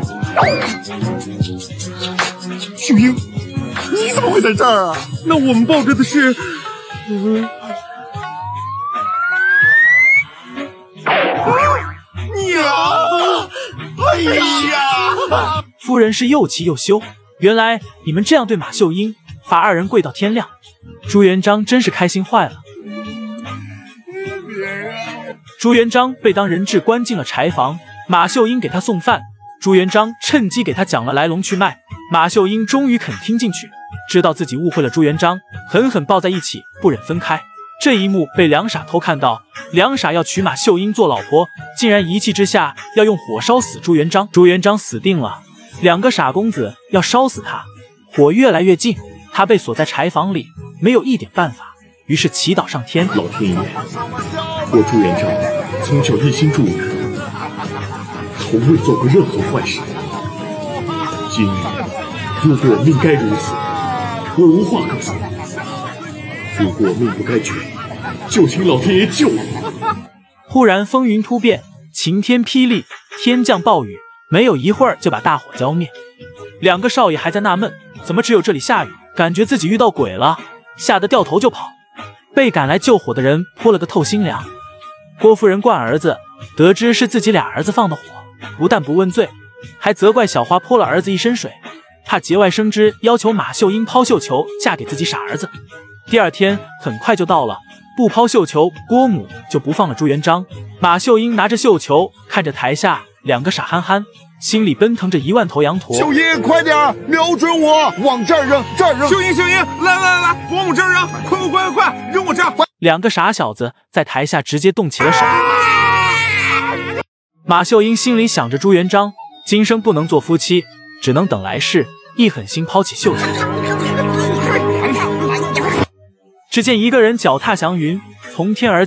亲！”秀英，你怎么会在这儿啊？ 那我们抱着的是……嗯， 娘！哎呀！ 夫人是又气又羞，原来你们这样对马秀英，罚二人跪到天亮。朱元璋真是开心坏了。朱元璋被当人质关进了柴房，马秀英给他送饭，朱元璋趁机给他讲了来龙去脉。马秀英终于肯听进去，知道自己误会了朱元璋，狠狠抱在一起，不忍分开。这一幕被梁傻偷看到，梁傻要娶马秀英做老婆，竟然一气之下要用火烧死朱元璋。朱元璋死定了，两个傻公子要烧死他，火越来越近，他被锁在柴房里，没有一点办法，于是祈祷上天： 老天爷，我朱元璋从小一心助人，从未做过任何坏事。今日如果我命该如此，我无话可说；如果我命不该绝，就请老天爷救我。 忽然风云突变，晴天霹雳，天降暴雨，没有一会儿就把大火浇灭。两个少爷还在纳闷，怎么只有这里下雨，感觉自己遇到鬼了，吓得掉头就跑。被赶来救火的人泼了个透心凉。郭夫人惯儿子，得知是自己俩儿子放的火，不但不问罪，还责怪小花泼了儿子一身水，怕节外生枝，要求马秀英抛绣球嫁给自己傻儿子。第二天很快就到了，不抛绣球，郭母就不放了朱元璋。马秀英拿着绣球，看着台下两个傻憨憨，心里奔腾着一万头羊驼。 秀英，快点，瞄准我，往这儿扔，这儿扔！ 秀英，秀英，来来来，往我这儿扔，快快快快，扔我这儿！ 两个傻小子在台下直接动起了手。马秀英心里想着朱元璋今生不能做夫妻，只能等来世，一狠心抛起绣球。只见一个人脚踏祥云，从天而降，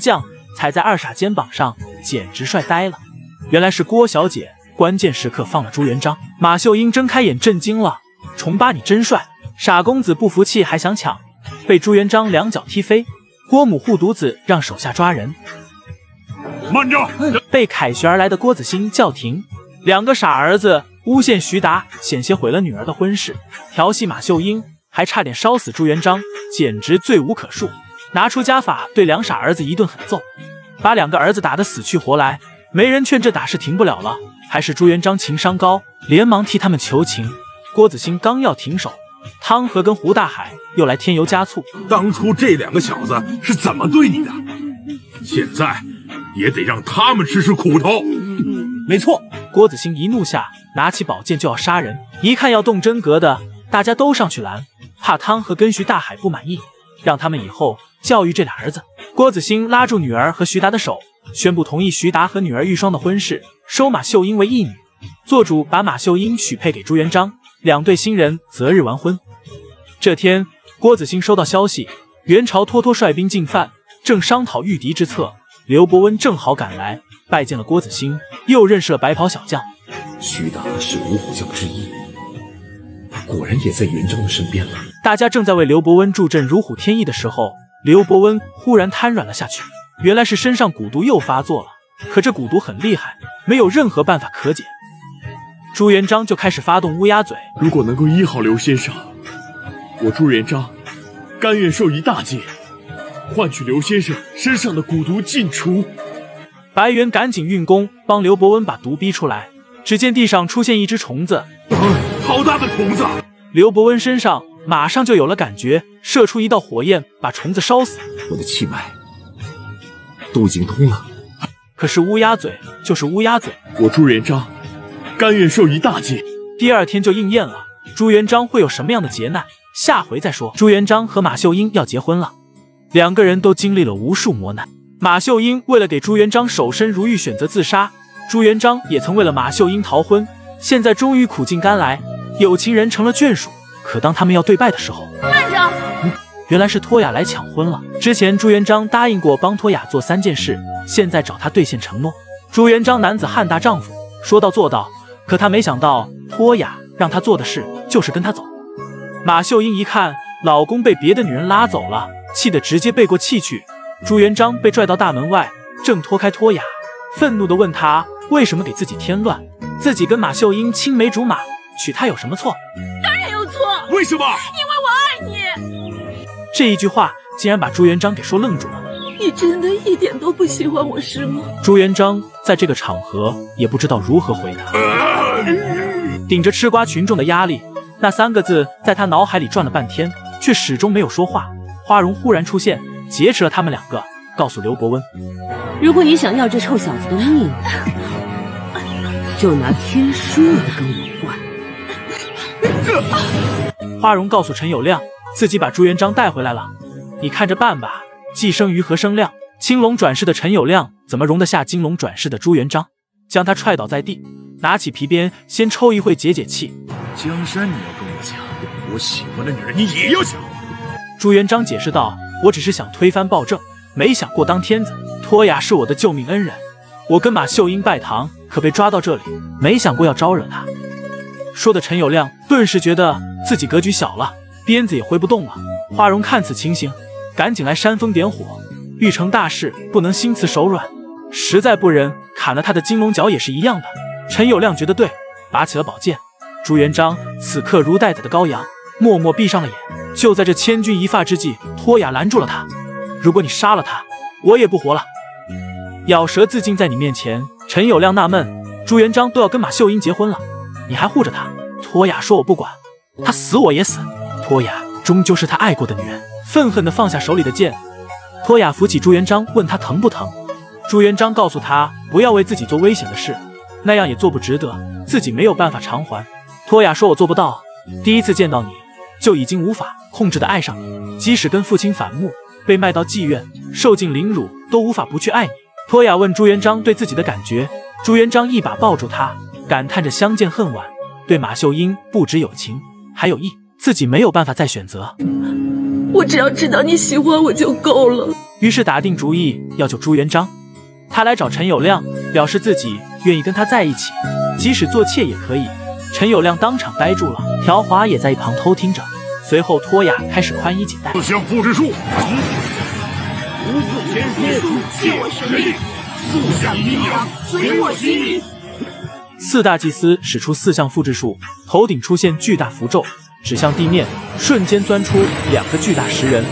踩在二傻肩膀上，简直帅呆了。原来是郭小姐关键时刻放了朱元璋。马秀英睁开眼震惊了，重八你真帅！傻公子不服气还想抢，被朱元璋两脚踢飞。郭母护犊子让手下抓人， 慢着！ 被凯旋而来的郭子兴叫停。两个傻儿子诬陷徐达，险些毁了女儿的婚事，调戏马秀英，还差点烧死朱元璋，简直罪无可恕。拿出家法对两傻儿子一顿狠揍，把两个儿子打得死去活来。没人劝，这打是停不了了。还是朱元璋情商高，连忙替他们求情。郭子兴刚要停手，汤和跟胡大海又来添油加醋。 当初这两个小子是怎么对你的？现在也得让他们吃吃苦头。 没错，郭子兴一怒下，拿起宝剑就要杀人。一看要动真格的，大家都上去拦，怕汤和跟徐大海不满意，让他们以后教育这俩儿子。郭子兴拉住女儿和徐达的手，宣布同意徐达和女儿玉霜的婚事，收马秀英为义女，做主把马秀英许配给朱元璋。两对新人择日完婚。这天，郭子兴收到消息，元朝脱脱率兵进犯，正商讨御敌之策。刘伯温正好赶来，拜见了郭子兴，又认识了白袍小将。 徐达是五虎将之一，他果然也在元璋的身边了。 大家正在为刘伯温助阵如虎添翼的时候，刘伯温忽然瘫软了下去。原来是身上蛊毒又发作了，可这蛊毒很厉害，没有任何办法可解。朱元璋就开始发动乌鸦嘴， 如果能够医好刘先生，我朱元璋甘愿受一大戒，换取刘先生身上的蛊毒尽除。 白猿赶紧运功帮刘伯温把毒逼出来，只见地上出现一只虫子， 好大的虫子！ 刘伯温身上马上就有了感觉，射出一道火焰把虫子烧死。 我的气脉都已经通了， 可是乌鸦嘴就是乌鸦嘴， 我朱元璋甘愿受一大戒。 第二天就应验了。朱元璋会有什么样的劫难，下回再说。朱元璋和马秀英要结婚了，两个人都经历了无数磨难。马秀英为了给朱元璋守身如玉，选择自杀。朱元璋也曾为了马秀英逃婚，现在终于苦尽甘来，有情人成了眷属。可当他们要对拜的时候， 慢着！ 原来是托雅来抢婚了。之前朱元璋答应过帮托雅做三件事，现在找他兑现承诺。朱元璋男子汉大丈夫，说到做到。可他没想到托雅让他做的事就是跟他走。马秀英一看老公被别的女人拉走了，气得直接背过气去。朱元璋被拽到大门外，挣脱开托雅，愤怒地问他为什么给自己添乱，自己跟马秀英青梅竹马，娶她有什么错？ 当然有错。 为什么？ 因为我爱你。 这一句话竟然把朱元璋给说愣住了。 你真的一点都不喜欢我是吗？ 朱元璋在这个场合也不知道如何回答，顶着吃瓜群众的压力，那三个字在他脑海里转了半天，却始终没有说话。花荣忽然出现，劫持了他们两个，告诉刘伯温， 如果你想要这臭小子的命，就拿天书来跟我换。 花荣告诉陈友谅，自己把朱元璋带回来了，你看着办吧。既生瑜何生亮，青龙转世的陈友谅怎么容得下金龙转世的朱元璋？将他踹倒在地，拿起皮鞭先抽一会解解气。 江山你要跟我抢，我喜欢的女人你也要抢。 朱元璋解释道，我只是想推翻暴政，没想过当天子。托雅是我的救命恩人，我跟马秀英拜堂，可被抓到这里，没想过要招惹他。说的陈友谅顿时觉得自己格局小了，鞭子也挥不动了。花荣看此情形，赶紧来煽风点火，欲成大事不能心慈手软，实在不忍砍了他的金龙角也是一样的。陈友谅觉得对，拔起了宝剑。朱元璋此刻如待宰的羔羊，默默闭上了眼。就在这千钧一发之际，托雅拦住了他，如果你杀了他，我也不活了。咬舌自尽在你面前。陈友谅纳闷，朱元璋都要跟马秀英结婚了，你还护着他？托雅说我不管，他死我也死。托雅终究是他爱过的女人，愤恨地放下手里的剑。托雅扶起朱元璋，问他疼不疼。朱元璋告诉他不要为自己做危险的事，那样也做不值得，自己没有办法偿还。托雅说我做不到，第一次见到你就已经无法控制地爱上你，即使跟父亲反目，被卖到妓院，受尽凌辱，都无法不去爱你。托雅问朱元璋对自己的感觉，朱元璋一把抱住他，感叹着相见恨晚，对马秀英不只有情还有义，自己没有办法再选择。 我只要知道你喜欢我就够了。 于是打定主意要救朱元璋。他来找陈友谅，表示自己愿意跟他在一起，即使做妾也可以。陈友谅当场呆住了，条华也在一旁偷听着。随后托雅开始宽衣解带。 四象复制术，无字天书，借我神力，四象阴阳，随我心意。 四大祭司使出四象复制术，头顶出现巨大符咒，指向地面，瞬间钻出两个巨大石人。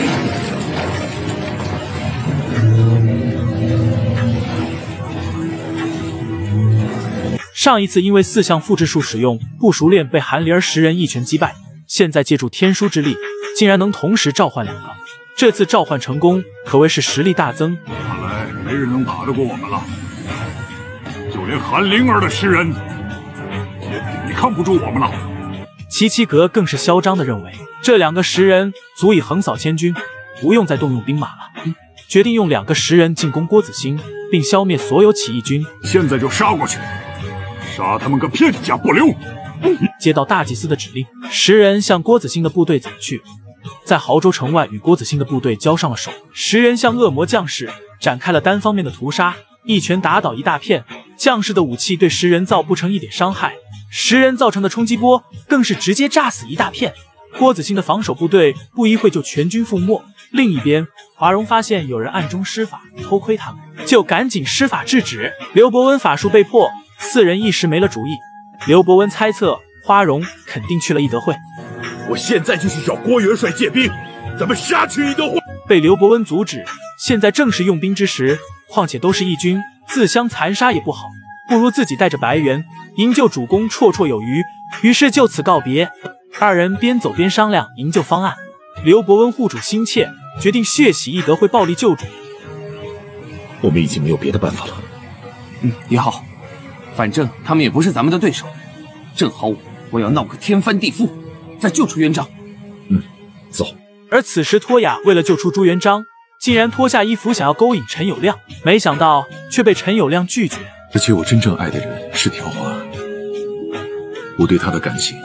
上一次因为四象复制术使用不熟练，被韩灵儿十人一拳击败。现在借助天书之力，竟然能同时召唤两个。这次召唤成功，可谓是实力大增。 看来没人能打得过我们了，就连韩灵儿的十人也抵抗不住我们了。 齐齐格更是嚣张地认为，这两个十人足以横扫千军，不用再动用兵马了。嗯、决定用两个十人进攻郭子兴，并消灭所有起义军。 现在就杀过去，杀他们个片甲不留！ 接到大祭司的指令，十人向郭子兴的部队走去，在亳州城外与郭子兴的部队交上了手。十人向恶魔将士展开了单方面的屠杀，一拳打倒一大片。将士的武器对十人造不成一点伤害，十人造成的冲击波更是直接炸死一大片。郭子兴的防守部队不一会就全军覆没。另一边，华容发现有人暗中施法偷窥他们，就赶紧施法制止。刘伯温法术被破，四人一时没了主意。刘伯温猜测花荣肯定去了义德会， 我现在就去找郭元帅借兵，咱们杀去义德会。 被刘伯温阻止，现在正是用兵之时，况且都是义军，自相残杀也不好，不如自己带着白猿营救主公绰绰有余。于是就此告别，二人边走边商量营救方案。刘伯温护主心切，决定血洗义德会，暴力救主。 我们已经没有别的办法了。 嗯，也好，反正他们也不是咱们的对手，正好我要闹个天翻地覆，再救出元璋。 嗯，走。 而此时托雅为了救出朱元璋，竟然脱下衣服想要勾引陈友谅，没想到却被陈友谅拒绝。 而且我真正爱的人是条华，我对他的感情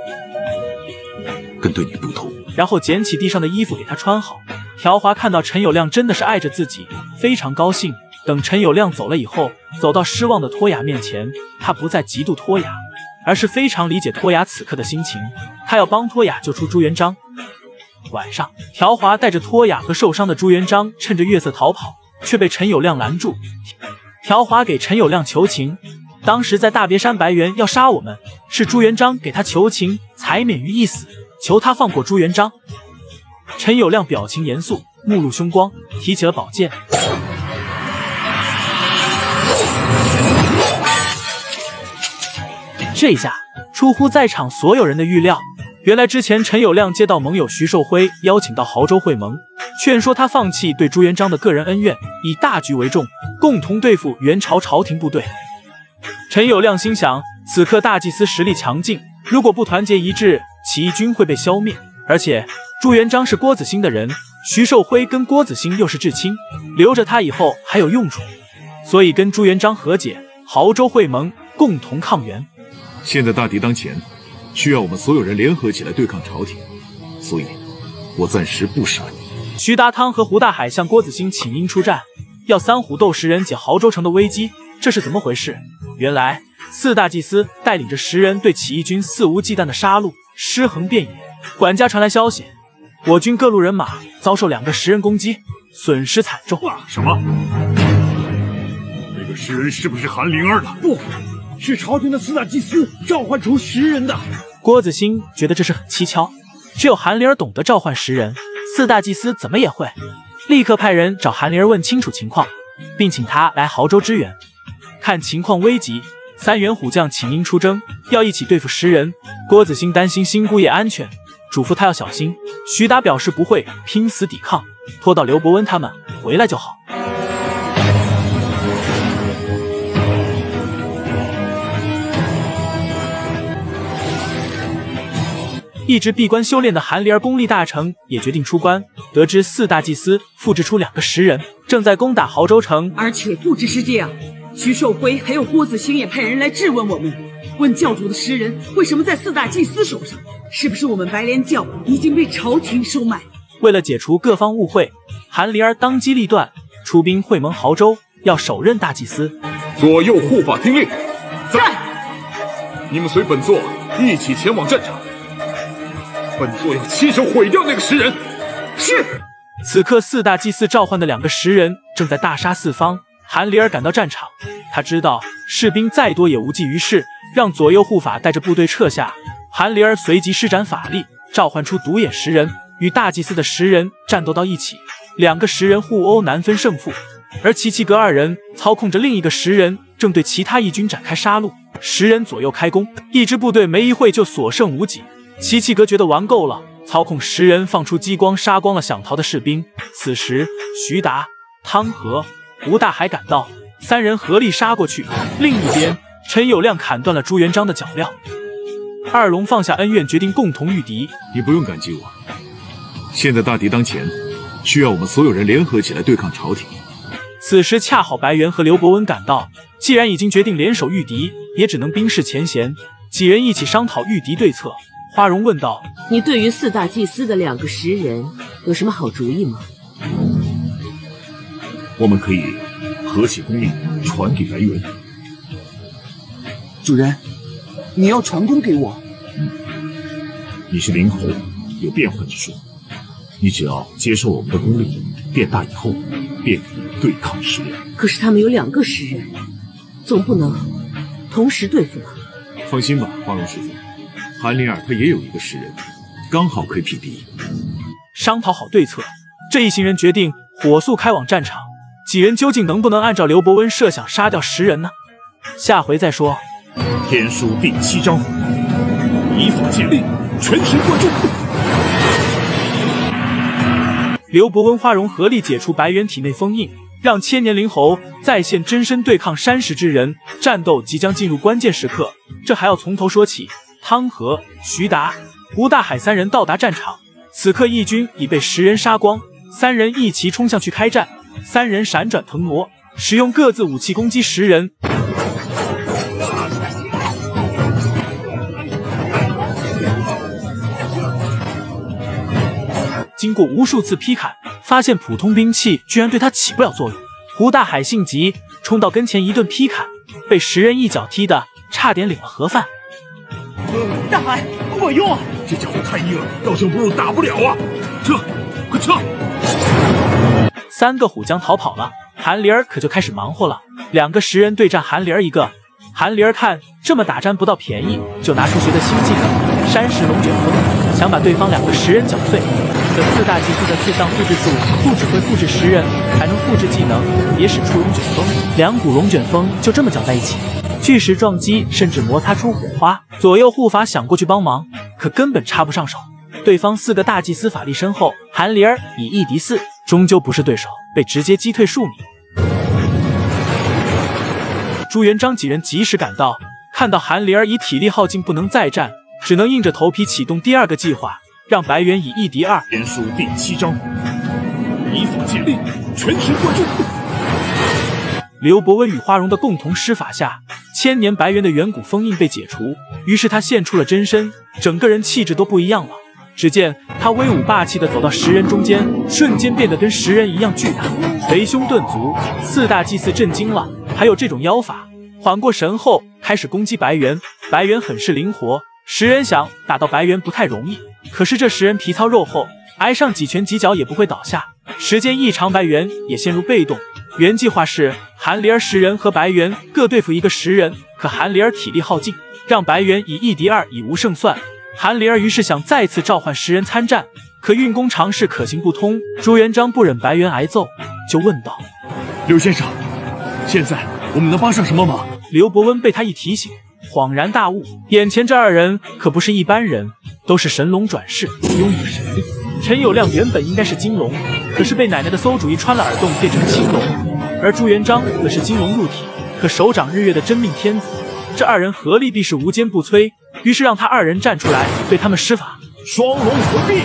跟对你不同。 然后捡起地上的衣服给他穿好。条华看到陈友谅真的是爱着自己，非常高兴。等陈友谅走了以后，走到失望的托雅面前，他不再嫉妒托雅，而是非常理解托雅此刻的心情，他要帮托雅救出朱元璋。晚上，条华带着托雅和受伤的朱元璋趁着月色逃跑，却被陈友谅拦住。条华给陈友谅求情，当时在大别山白猿要杀我们，是朱元璋给他求情才免于一死，求他放过朱元璋。陈友谅表情严肃，目露凶光，提起了宝剑。这下出乎在场所有人的预料，原来之前陈友谅接到盟友徐寿辉邀请到亳州会盟，劝说他放弃对朱元璋的个人恩怨，以大局为重，共同对付元朝朝廷部队。陈友谅心想，此刻大祭司实力强劲，如果不团结一致，起义军会被消灭。而且朱元璋是郭子兴的人，徐寿辉跟郭子兴又是至亲，留着他以后还有用处，所以跟朱元璋和解，亳州会盟，共同抗元。 现在大敌当前，需要我们所有人联合起来对抗朝廷，所以我暂时不杀你。 徐达汤和胡大海向郭子兴请缨出战，要三虎斗十人解亳州城的危机，这是怎么回事？原来四大祭司带领着十人对起义军肆无忌惮的杀戮，尸横遍野。管家传来消息，我军各路人马遭受两个十人攻击，损失惨重。 什么？那个十人是不是韩灵儿的？ 不是，朝廷的四大祭司召唤出十人的。 郭子兴觉得这是很蹊跷，只有韩灵儿懂得召唤十人，四大祭司怎么也会？立刻派人找韩灵儿问清楚情况，并请他来亳州支援。看情况危急，三员虎将请缨出征，要一起对付十人。郭子兴担心新姑爷安全，嘱咐他要小心。徐达表示不会，拼死抵抗，拖到刘伯温他们回来就好。一直闭关修炼的韩灵儿功力大成，也决定出关。得知四大祭司复制出两个十人，正在攻打亳州城。 而且不只是这样，徐寿辉还有郭子兴也派人来质问我们，问教主的十人为什么在四大祭司手上？是不是我们白莲教已经被朝廷收买？ 为了解除各方误会， 韩离儿当机立断，出兵会盟亳州，要手刃大祭司。 左右护法听令，在！你们随本座一起前往战场，本座要亲手毁掉那个食人。是。 此刻四大祭司召唤的两个食人正在大杀四方。韩离儿赶到战场，他知道士兵再多也无济于事，让左右护法带着部队撤下。韩离儿随即施展法力，召唤出独眼食人，与大祭司的食人战斗到一起。两个食人互殴，难分胜负。而齐齐格二人操控着另一个食人，正对其他义军展开杀戮。食人左右开弓，一支部队没一会就所剩无几。齐齐格觉得玩够了，操控食人放出激光，杀光了想逃的士兵。此时，徐达、汤和、吴大海赶到，三人合力杀过去。另一边，陈友谅砍断了朱元璋的脚镣。二龙放下恩怨，决定共同御敌。 你不用感激我，现在大敌当前，需要我们所有人联合起来对抗朝廷。 此时恰好白猿和刘伯温赶到，既然已经决定联手御敌，也只能冰释前嫌。几人一起商讨御敌对策。花荣问道：“ 你对于四大祭司的两个食人有什么好主意吗？” 我们可以合起功令传给白猿。 主人，你要传功给我？ 嗯，你是灵猴，有变换之术。你只要接受我们的功力，变大以后，便可以对抗食人。 可是他们有两个食人，总不能同时对付吧？ 放心吧，花荣师傅，韩灵儿他也有一个食人，刚好可以匹敌。 商讨好对策，这一行人决定火速开往战场。几人究竟能不能按照刘伯温设想杀掉食人呢？下回再说。 天书第七章，依法建立，全神贯注。 刘伯温、花荣合力解除白猿体内封印，让千年灵猴再现真身对抗山石之人。战斗即将进入关键时刻，这还要从头说起。汤和、徐达、吴大海三人到达战场，此刻义军已被食人杀光，三人一齐冲向去开战。三人闪转腾挪，使用各自武器攻击食人。经过无数次劈砍，发现普通兵器居然对他起不了作用。胡大海性急，冲到跟前一顿劈砍，被食人一脚踢的差点领了盒饭。 大海，快用啊！ 这家伙太硬了，刀枪不入，打不了啊！撤，快撤！ 三个虎将逃跑了，韩离儿可就开始忙活了。两个食人对战韩离儿一个，韩离儿看这么打占不到便宜，就拿出学的新技能山石龙卷风，想把对方两个食人搅碎。这四大祭司的四项复制术，不只会复制食人，还能复制技能，也使出龙卷风。两股龙卷风就这么搅在一起，巨石撞击，甚至摩擦出火花。左右护法想过去帮忙，可根本插不上手。对方四个大祭司法力深厚，韩离儿以一敌四，终究不是对手，被直接击退数米。朱元璋几人及时赶到，看到韩离儿已体力耗尽，不能再战，只能硬着头皮启动第二个计划，让白猿以一敌二。 天书第七章，依法建立，全神贯注。 刘伯温与花荣的共同施法下，千年白猿的远古封印被解除，于是他现出了真身，整个人气质都不一样了。只见他威武霸气地走到食人中间，瞬间变得跟食人一样巨大，捶胸顿足。四大祭司震惊了，还有这种妖法。缓过神后，开始攻击白猿。白猿很是灵活，食人想打到白猿不太容易，可是这食人皮糙肉厚，挨上几拳几脚也不会倒下。时间一长，白猿也陷入被动。原计划是韩离儿食人和白猿各对付一个食人，可韩离儿体力耗尽，让白猿以一敌二，已无胜算。韩离儿于是想再次召唤食人参战，可运功尝试可行不通。朱元璋不忍白猿挨揍，就问道：“ 刘先生，现在我们能帮上什么忙？” 刘伯温被他一提醒，恍然大悟，眼前这二人可不是一般人，都是神龙转世，拥有神力。陈友谅原本应该是金龙，可是被奶奶的馊主意穿了耳洞，变成青龙。而朱元璋则是金龙入体，可手掌日月的真命天子。这二人合力必是无坚不摧，于是让他二人站出来对他们施法。 双龙合璧。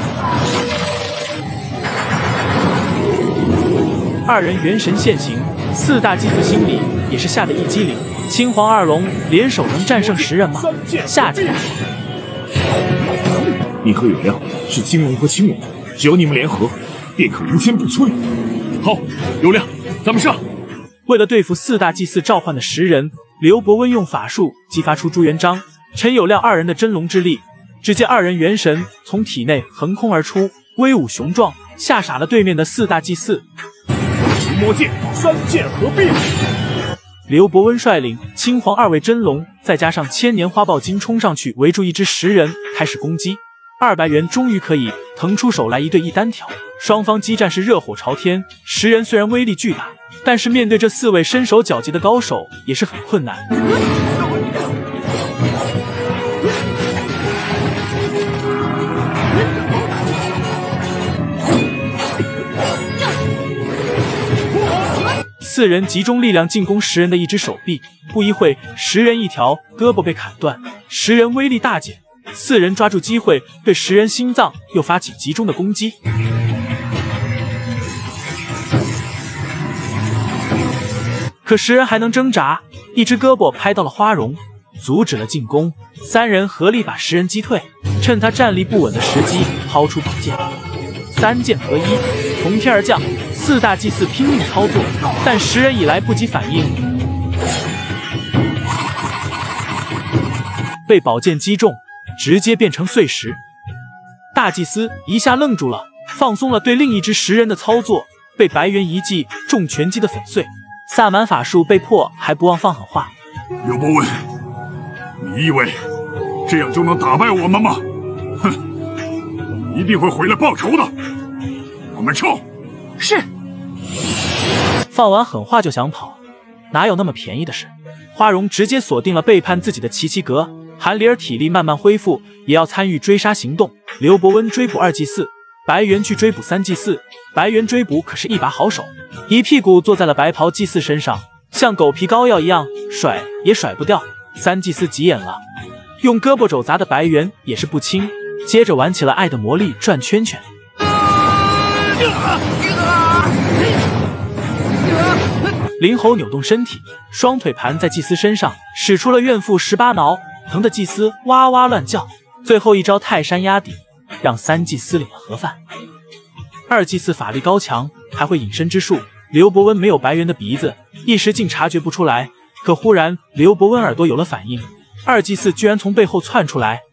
二人元神现形，四大祭司心里也是吓得一激灵。青黄二龙联手能战胜食人吗？下集。 你和有亮是金龙和青龙，只有你们联合， 便可无坚不摧。 好，刘亮，咱们上！ 为了对付四大祭祀召唤的十人，刘伯温用法术激发出朱元璋、陈友谅二人的真龙之力。只见二人元神从体内横空而出，威武雄壮，吓傻了对面的四大祭祀。 伏魔剑，三剑合璧。 刘伯温率领青黄二位真龙，再加上千年花豹精冲上去，围住一只十人，开始攻击。二白猿终于可以腾出手来一对一单挑，双方激战是热火朝天。十人虽然威力巨大，但是面对这四位身手矫捷的高手也是很困难。四人集中力量进攻十人的一只手臂，不一会，十人一条胳膊被砍断，十人威力大减。四人抓住机会，对十人心脏又发起集中的攻击。可十人还能挣扎，一只胳膊拍到了花荣，阻止了进攻。三人合力把十人击退，趁他站立不稳的时机，抛出宝剑，三剑合一，从天而降。四大祭祀拼命操作，但十人以来不及反应，被宝剑击中，直接变成碎石。大祭司一下愣住了，放松了对另一只十人的操作，被白猿一记重拳击的粉碎。萨满法术被迫还不忘放狠话： 刘伯温，你以为这样就能打败我们吗？哼，一定会回来报仇的。我们撤。 是。 放完狠话就想跑，哪有那么便宜的事？花荣直接锁定了背叛自己的齐齐格，韩离儿体力慢慢恢复，也要参与追杀行动。刘伯温追捕二祭祀，白猿去追捕三祭祀。白猿追捕可是一把好手，一屁股坐在了白袍祭祀身上，像狗皮膏药一样甩也甩不掉。三祭司急眼了，用胳膊肘砸的白猿也是不轻，接着玩起了爱的魔力转圈圈。灵猴扭动身体，双腿盘在祭司身上，使出了怨妇十八挠，疼的祭司哇哇乱叫。最后一招泰山压底，让三祭司领了盒饭。二祭司法力高强，还会隐身之术。刘伯温没有白猿的鼻子，一时竟察觉不出来。可忽然，刘伯温耳朵有了反应，二祭司居然从背后窜出来。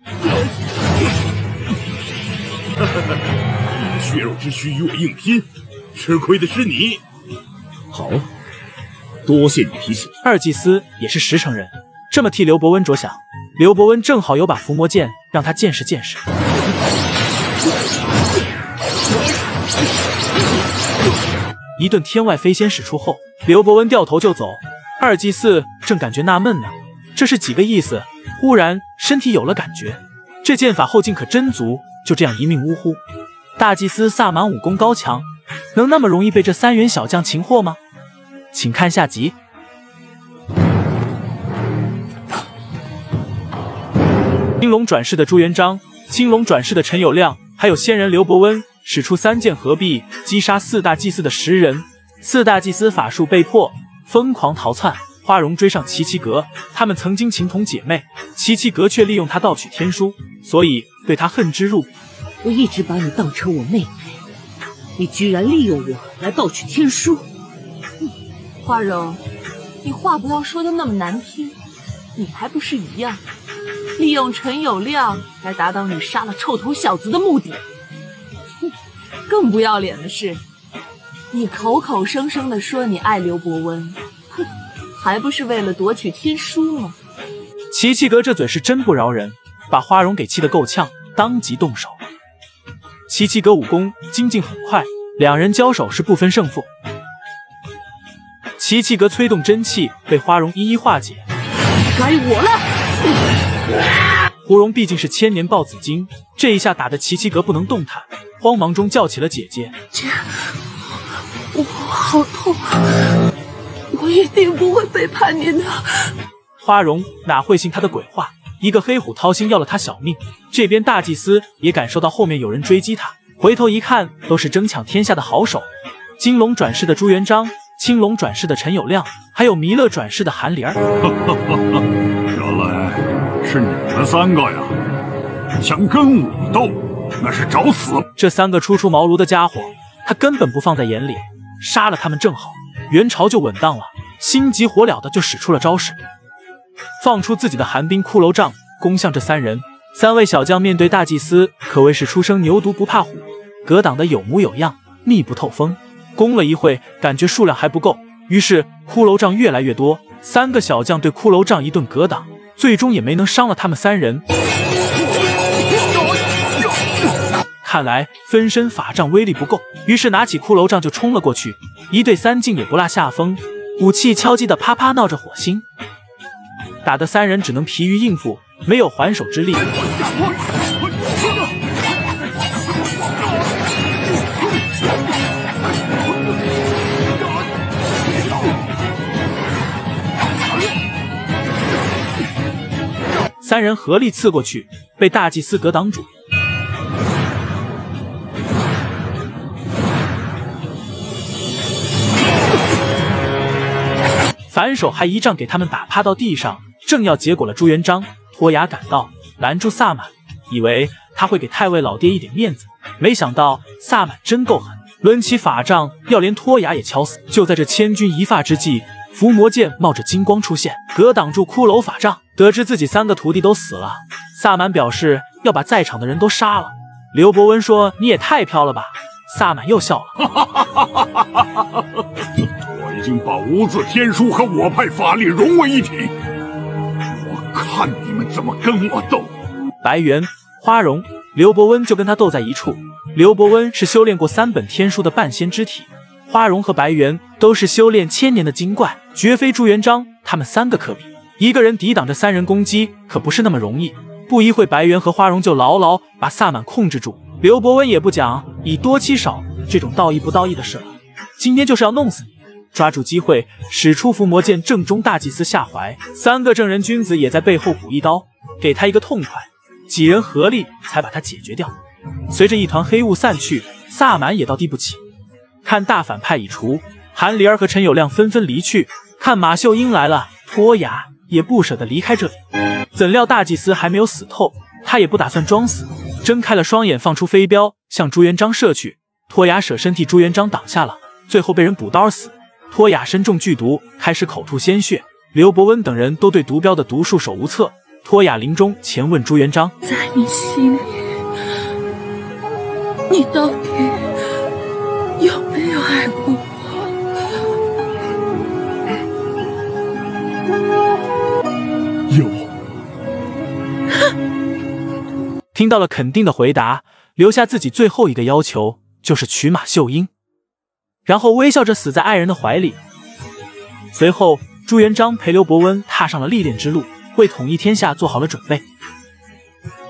血肉之躯与我硬拼，吃亏的是你。 好，多谢你提醒。 二祭司也是石城人，这么替刘伯温着想，刘伯温正好有把伏魔剑，让他见识见识。一顿天外飞仙使出后，刘伯温掉头就走。二祭司正感觉纳闷呢，这是几个意思？忽然身体有了感觉，这剑法后劲可真足，就这样一命呜呼。大祭司萨满武功高强，能那么容易被这三员小将擒获吗？请看下集。青龙转世的朱元璋，青龙转世的陈友谅，还有仙人刘伯温，使出三剑合璧，击杀四大祭司的十人。四大祭司法术被破，疯狂逃窜。花荣追上齐齐格，他们曾经情同姐妹，齐齐格却利用他盗取天书，所以对他恨之入骨。 我一直把你当成我妹妹，你居然利用我来盗取天书。 花荣，你话不要说的那么难听，你还不是一样，利用陈友谅来达到你杀了臭头小子的目的。哼，更不要脸的是，你口口声声的说你爱刘伯温，哼，还不是为了夺取天书吗？ 齐齐格这嘴是真不饶人，把花荣给气得够呛，当即动手。齐齐格武功精进很快，两人交手是不分胜负。齐齐格催动真气，被花荣一一化解。 该我了！ 胡荣毕竟是千年豹子精，这一下打得齐齐格不能动弹，慌忙中叫起了姐姐。 姐，我好痛，我一定不会背叛你的。 花荣哪会信他的鬼话？一个黑虎掏心要了他小命。这边大祭司也感受到后面有人追击他，回头一看，都是争抢天下的好手。金龙转世的朱元璋，青龙转世的陈友谅，还有弥勒转世的韩离儿。 原来是你们三个呀！想跟我斗，那是找死！ 这三个初出茅庐的家伙， 他根本不放在眼里，杀了他们正好，元朝就稳当了。心急火燎的就使出了招式，放出自己的寒冰骷髅杖，攻向这三人。三位小将面对大祭司，可谓是初生牛犊不怕虎，格挡得有模有样，密不透风。攻了一会，感觉数量还不够，于是骷髅杖越来越多。三个小将对骷髅杖一顿格挡，最终也没能伤了他们三人。看来分身法杖威力不够，于是拿起骷髅杖就冲了过去。一对三竟也不落下风，武器敲击的啪啪闹着火星，打得三人只能疲于应付，没有还手之力。三人合力刺过去，被大祭司格挡住。反手还一杖给他们打趴到地上，正要结果了朱元璋，脱牙赶到拦住萨满，以为他会给太尉老爹一点面子，没想到萨满真够狠，抡起法杖要连脱牙也敲死。就在这千钧一发之际，伏魔剑冒着金光出现，格挡住骷髅法杖。得知自己三个徒弟都死了，萨满表示要把在场的人都杀了。刘伯温说：“你也太飘了吧！”萨满又笑了。 我已经把无字天书和我派法力融为一体，我看你们怎么跟我斗。 白猿、花荣、刘伯温就跟他斗在一处。刘伯温是修炼过三本天书的半仙之体，花荣和白猿都是修炼千年的精怪，绝非朱元璋他们三个可比。一个人抵挡着三人攻击可不是那么容易。不一会，白猿和花荣就牢牢把萨满控制住。刘伯温也不讲以多欺少这种道义不道义的事了，今天就是要弄死你。抓住机会使出伏魔剑正中大祭司下怀，三个正人君子也在背后补一刀，给他一个痛快。几人合力才把他解决掉。随着一团黑雾散去，萨满也到地不起。看大反派已除，韩离儿和陈友谅纷纷离去。看马秀英来了，脱牙也不舍得离开这里。怎料大祭司还没有死透，他也不打算装死，睁开了双眼，放出飞镖向朱元璋射去。脱牙舍身替朱元璋挡下了，最后被人补刀死。脱牙身中剧毒，开始口吐鲜血。刘伯温等人都对毒镖的毒术手无策。脱牙临终前问朱元璋：“ 在你心里，你到底有没有爱过我？” 有。 听到了肯定的回答，留下自己最后一个要求，就是娶马秀英，然后微笑着死在爱人的怀里。随后，朱元璋陪刘伯温踏上了历练之路，为统一天下做好了准备。